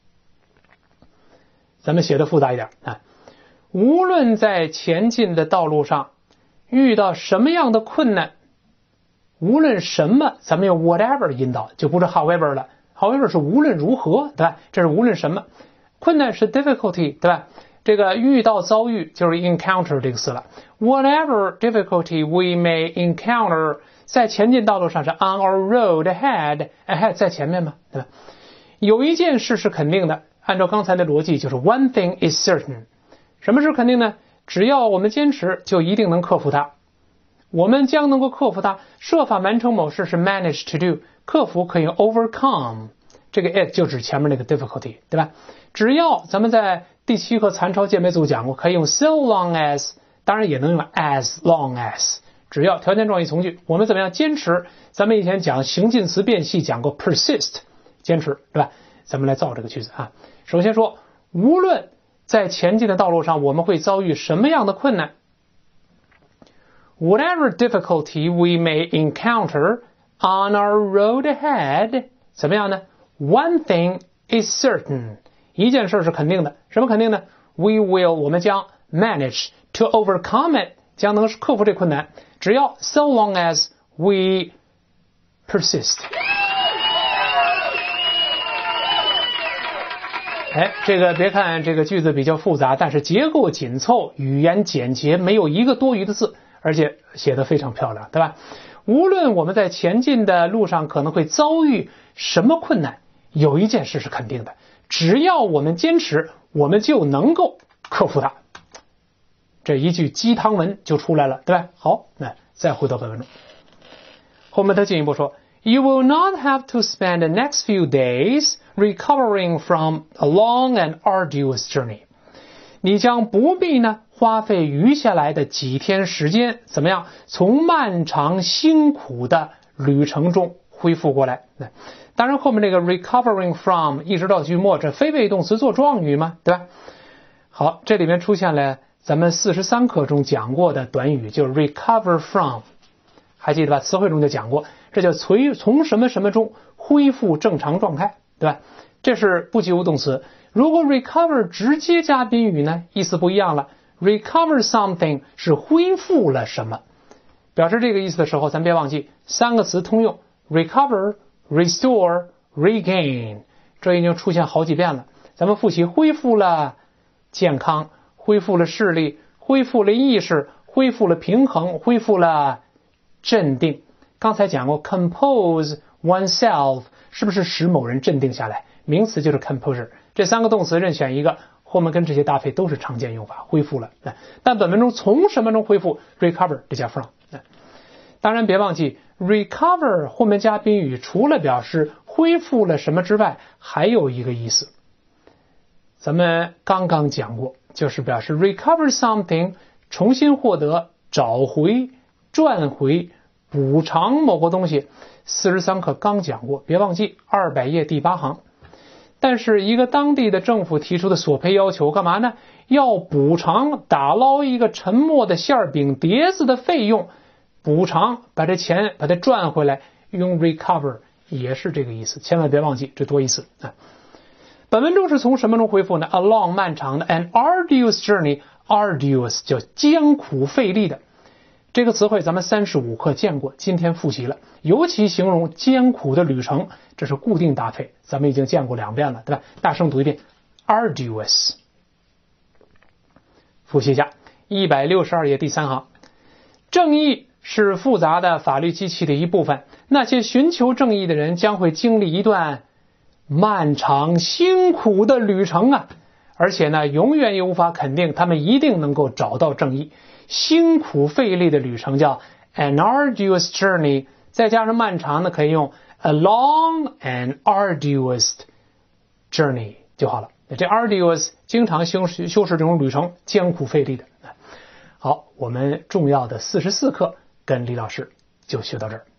咱们写的复杂一点啊，无论在前进的道路上遇到什么样的困难，无论什么，咱们用 whatever 引导，就不是 however 了。however 是无论如何，对吧？这是无论什么，困难是 difficulty， 对吧？ 这个遇到遭遇就是 encounter 这个词了。Whatever difficulty we may encounter， 在前进道路上是 on our road ahead， ahead 在前面嘛，对吧？有一件事是肯定的，按照刚才的逻辑就是 one thing is certain。什么是肯定呢？只要我们坚持，就一定能克服它。我们将能够克服它，设法完成某事是 manage to do， 克服可以用 overcome， 这个 it 就指前面那个 difficulty， 对吧？只要咱们在第七课残抄健美组讲过，可以用 so long as， 当然也能用 as long as， 只要条件状语从句，我们怎么样坚持？咱们以前讲形近词辨析讲过 persist， 坚持，对吧？咱们来造这个句子啊。首先说，无论在前进的道路上我们会遭遇什么样的困难， Whatever difficulty we may encounter on our road ahead， 怎么样呢？ One thing is certain， 一件事是肯定的，什么肯定呢？ We will， 我们将 manage to overcome it， 将能克服这困难，只要 so long as we persist。哎，这个别看这个句子比较复杂，但是结构紧凑，语言简洁，没有一个多余的字，而且写得非常漂亮，对吧？无论我们在前进的路上可能会遭遇什么困难，有一件事是肯定的，只要我们坚持，我们就能够克服它。这一句鸡汤文就出来了，对吧？好，那再回到本文中，后面他进一步说，You will not have to spend the next few days recovering from a long and arduous journey. 你将不必呢花费余下来的几天时间，怎么样从漫长辛苦的旅程中恢复过来？当然后面这个 recovering from 一直到句末，这非谓动词做状语嘛，对吧？好，这里面出现了咱们四十三课中讲过的短语，就是 recover from， 还记得吧？词汇中就讲过，这叫从什么什么中恢复正常状态，对吧？这是不及物动词。如果 recover 直接加宾语呢，意思不一样了。recover something 是恢复了什么，表示这个意思的时候，咱别忘记三个词通用 recover restore regain， 这已经出现好几遍了。咱们复习，恢复了健康，恢复了视力，恢复了意识，恢复了平衡，恢复了镇定。刚才讲过 compose oneself 是不是使某人镇定下来，名词就是 composure， 这三个动词任选一个，后面跟这些搭配都是常见用法，恢复了。但本文中从什么中恢复 recover 这加 from。 当然别忘记 recover 后面加宾语，除了表示恢复了什么之外，还有一个意思咱们刚刚讲过，就是表示 recover something 重新获得，找回，赚回，补偿某个东西。四十三课刚讲过，别忘记二百页第八行。但是一个当地的政府提出的索赔要求干嘛呢？要补偿打捞一个沉没的馅饼碟子的费用，补偿把这钱把它赚回来，用 recover 也是这个意思，千万别忘记这多意思啊。本文中是从什么中恢复呢？ A long 漫长的 an arduous journey， arduous 叫艰苦费力的，这个词汇咱们三十五课见过，今天复习了，尤其形容艰苦的旅程，这是固定搭配，咱们已经见过两遍了，对吧？大声读一遍 arduous。 复习一下一百六十二页第三行，正义是复杂的法律机器的一部分，那些寻求正义的人将会经历一段漫长辛苦的旅程啊，而且呢永远也无法肯定他们一定能够找到正义。辛苦费力的旅程叫 an arduous journey， 再加上漫长的可以用 a long and arduous journey 就好了。这 arduous 经常修饰修饰这种旅程艰苦费力的。好，我们重要的四十四课跟李老师就学到这儿。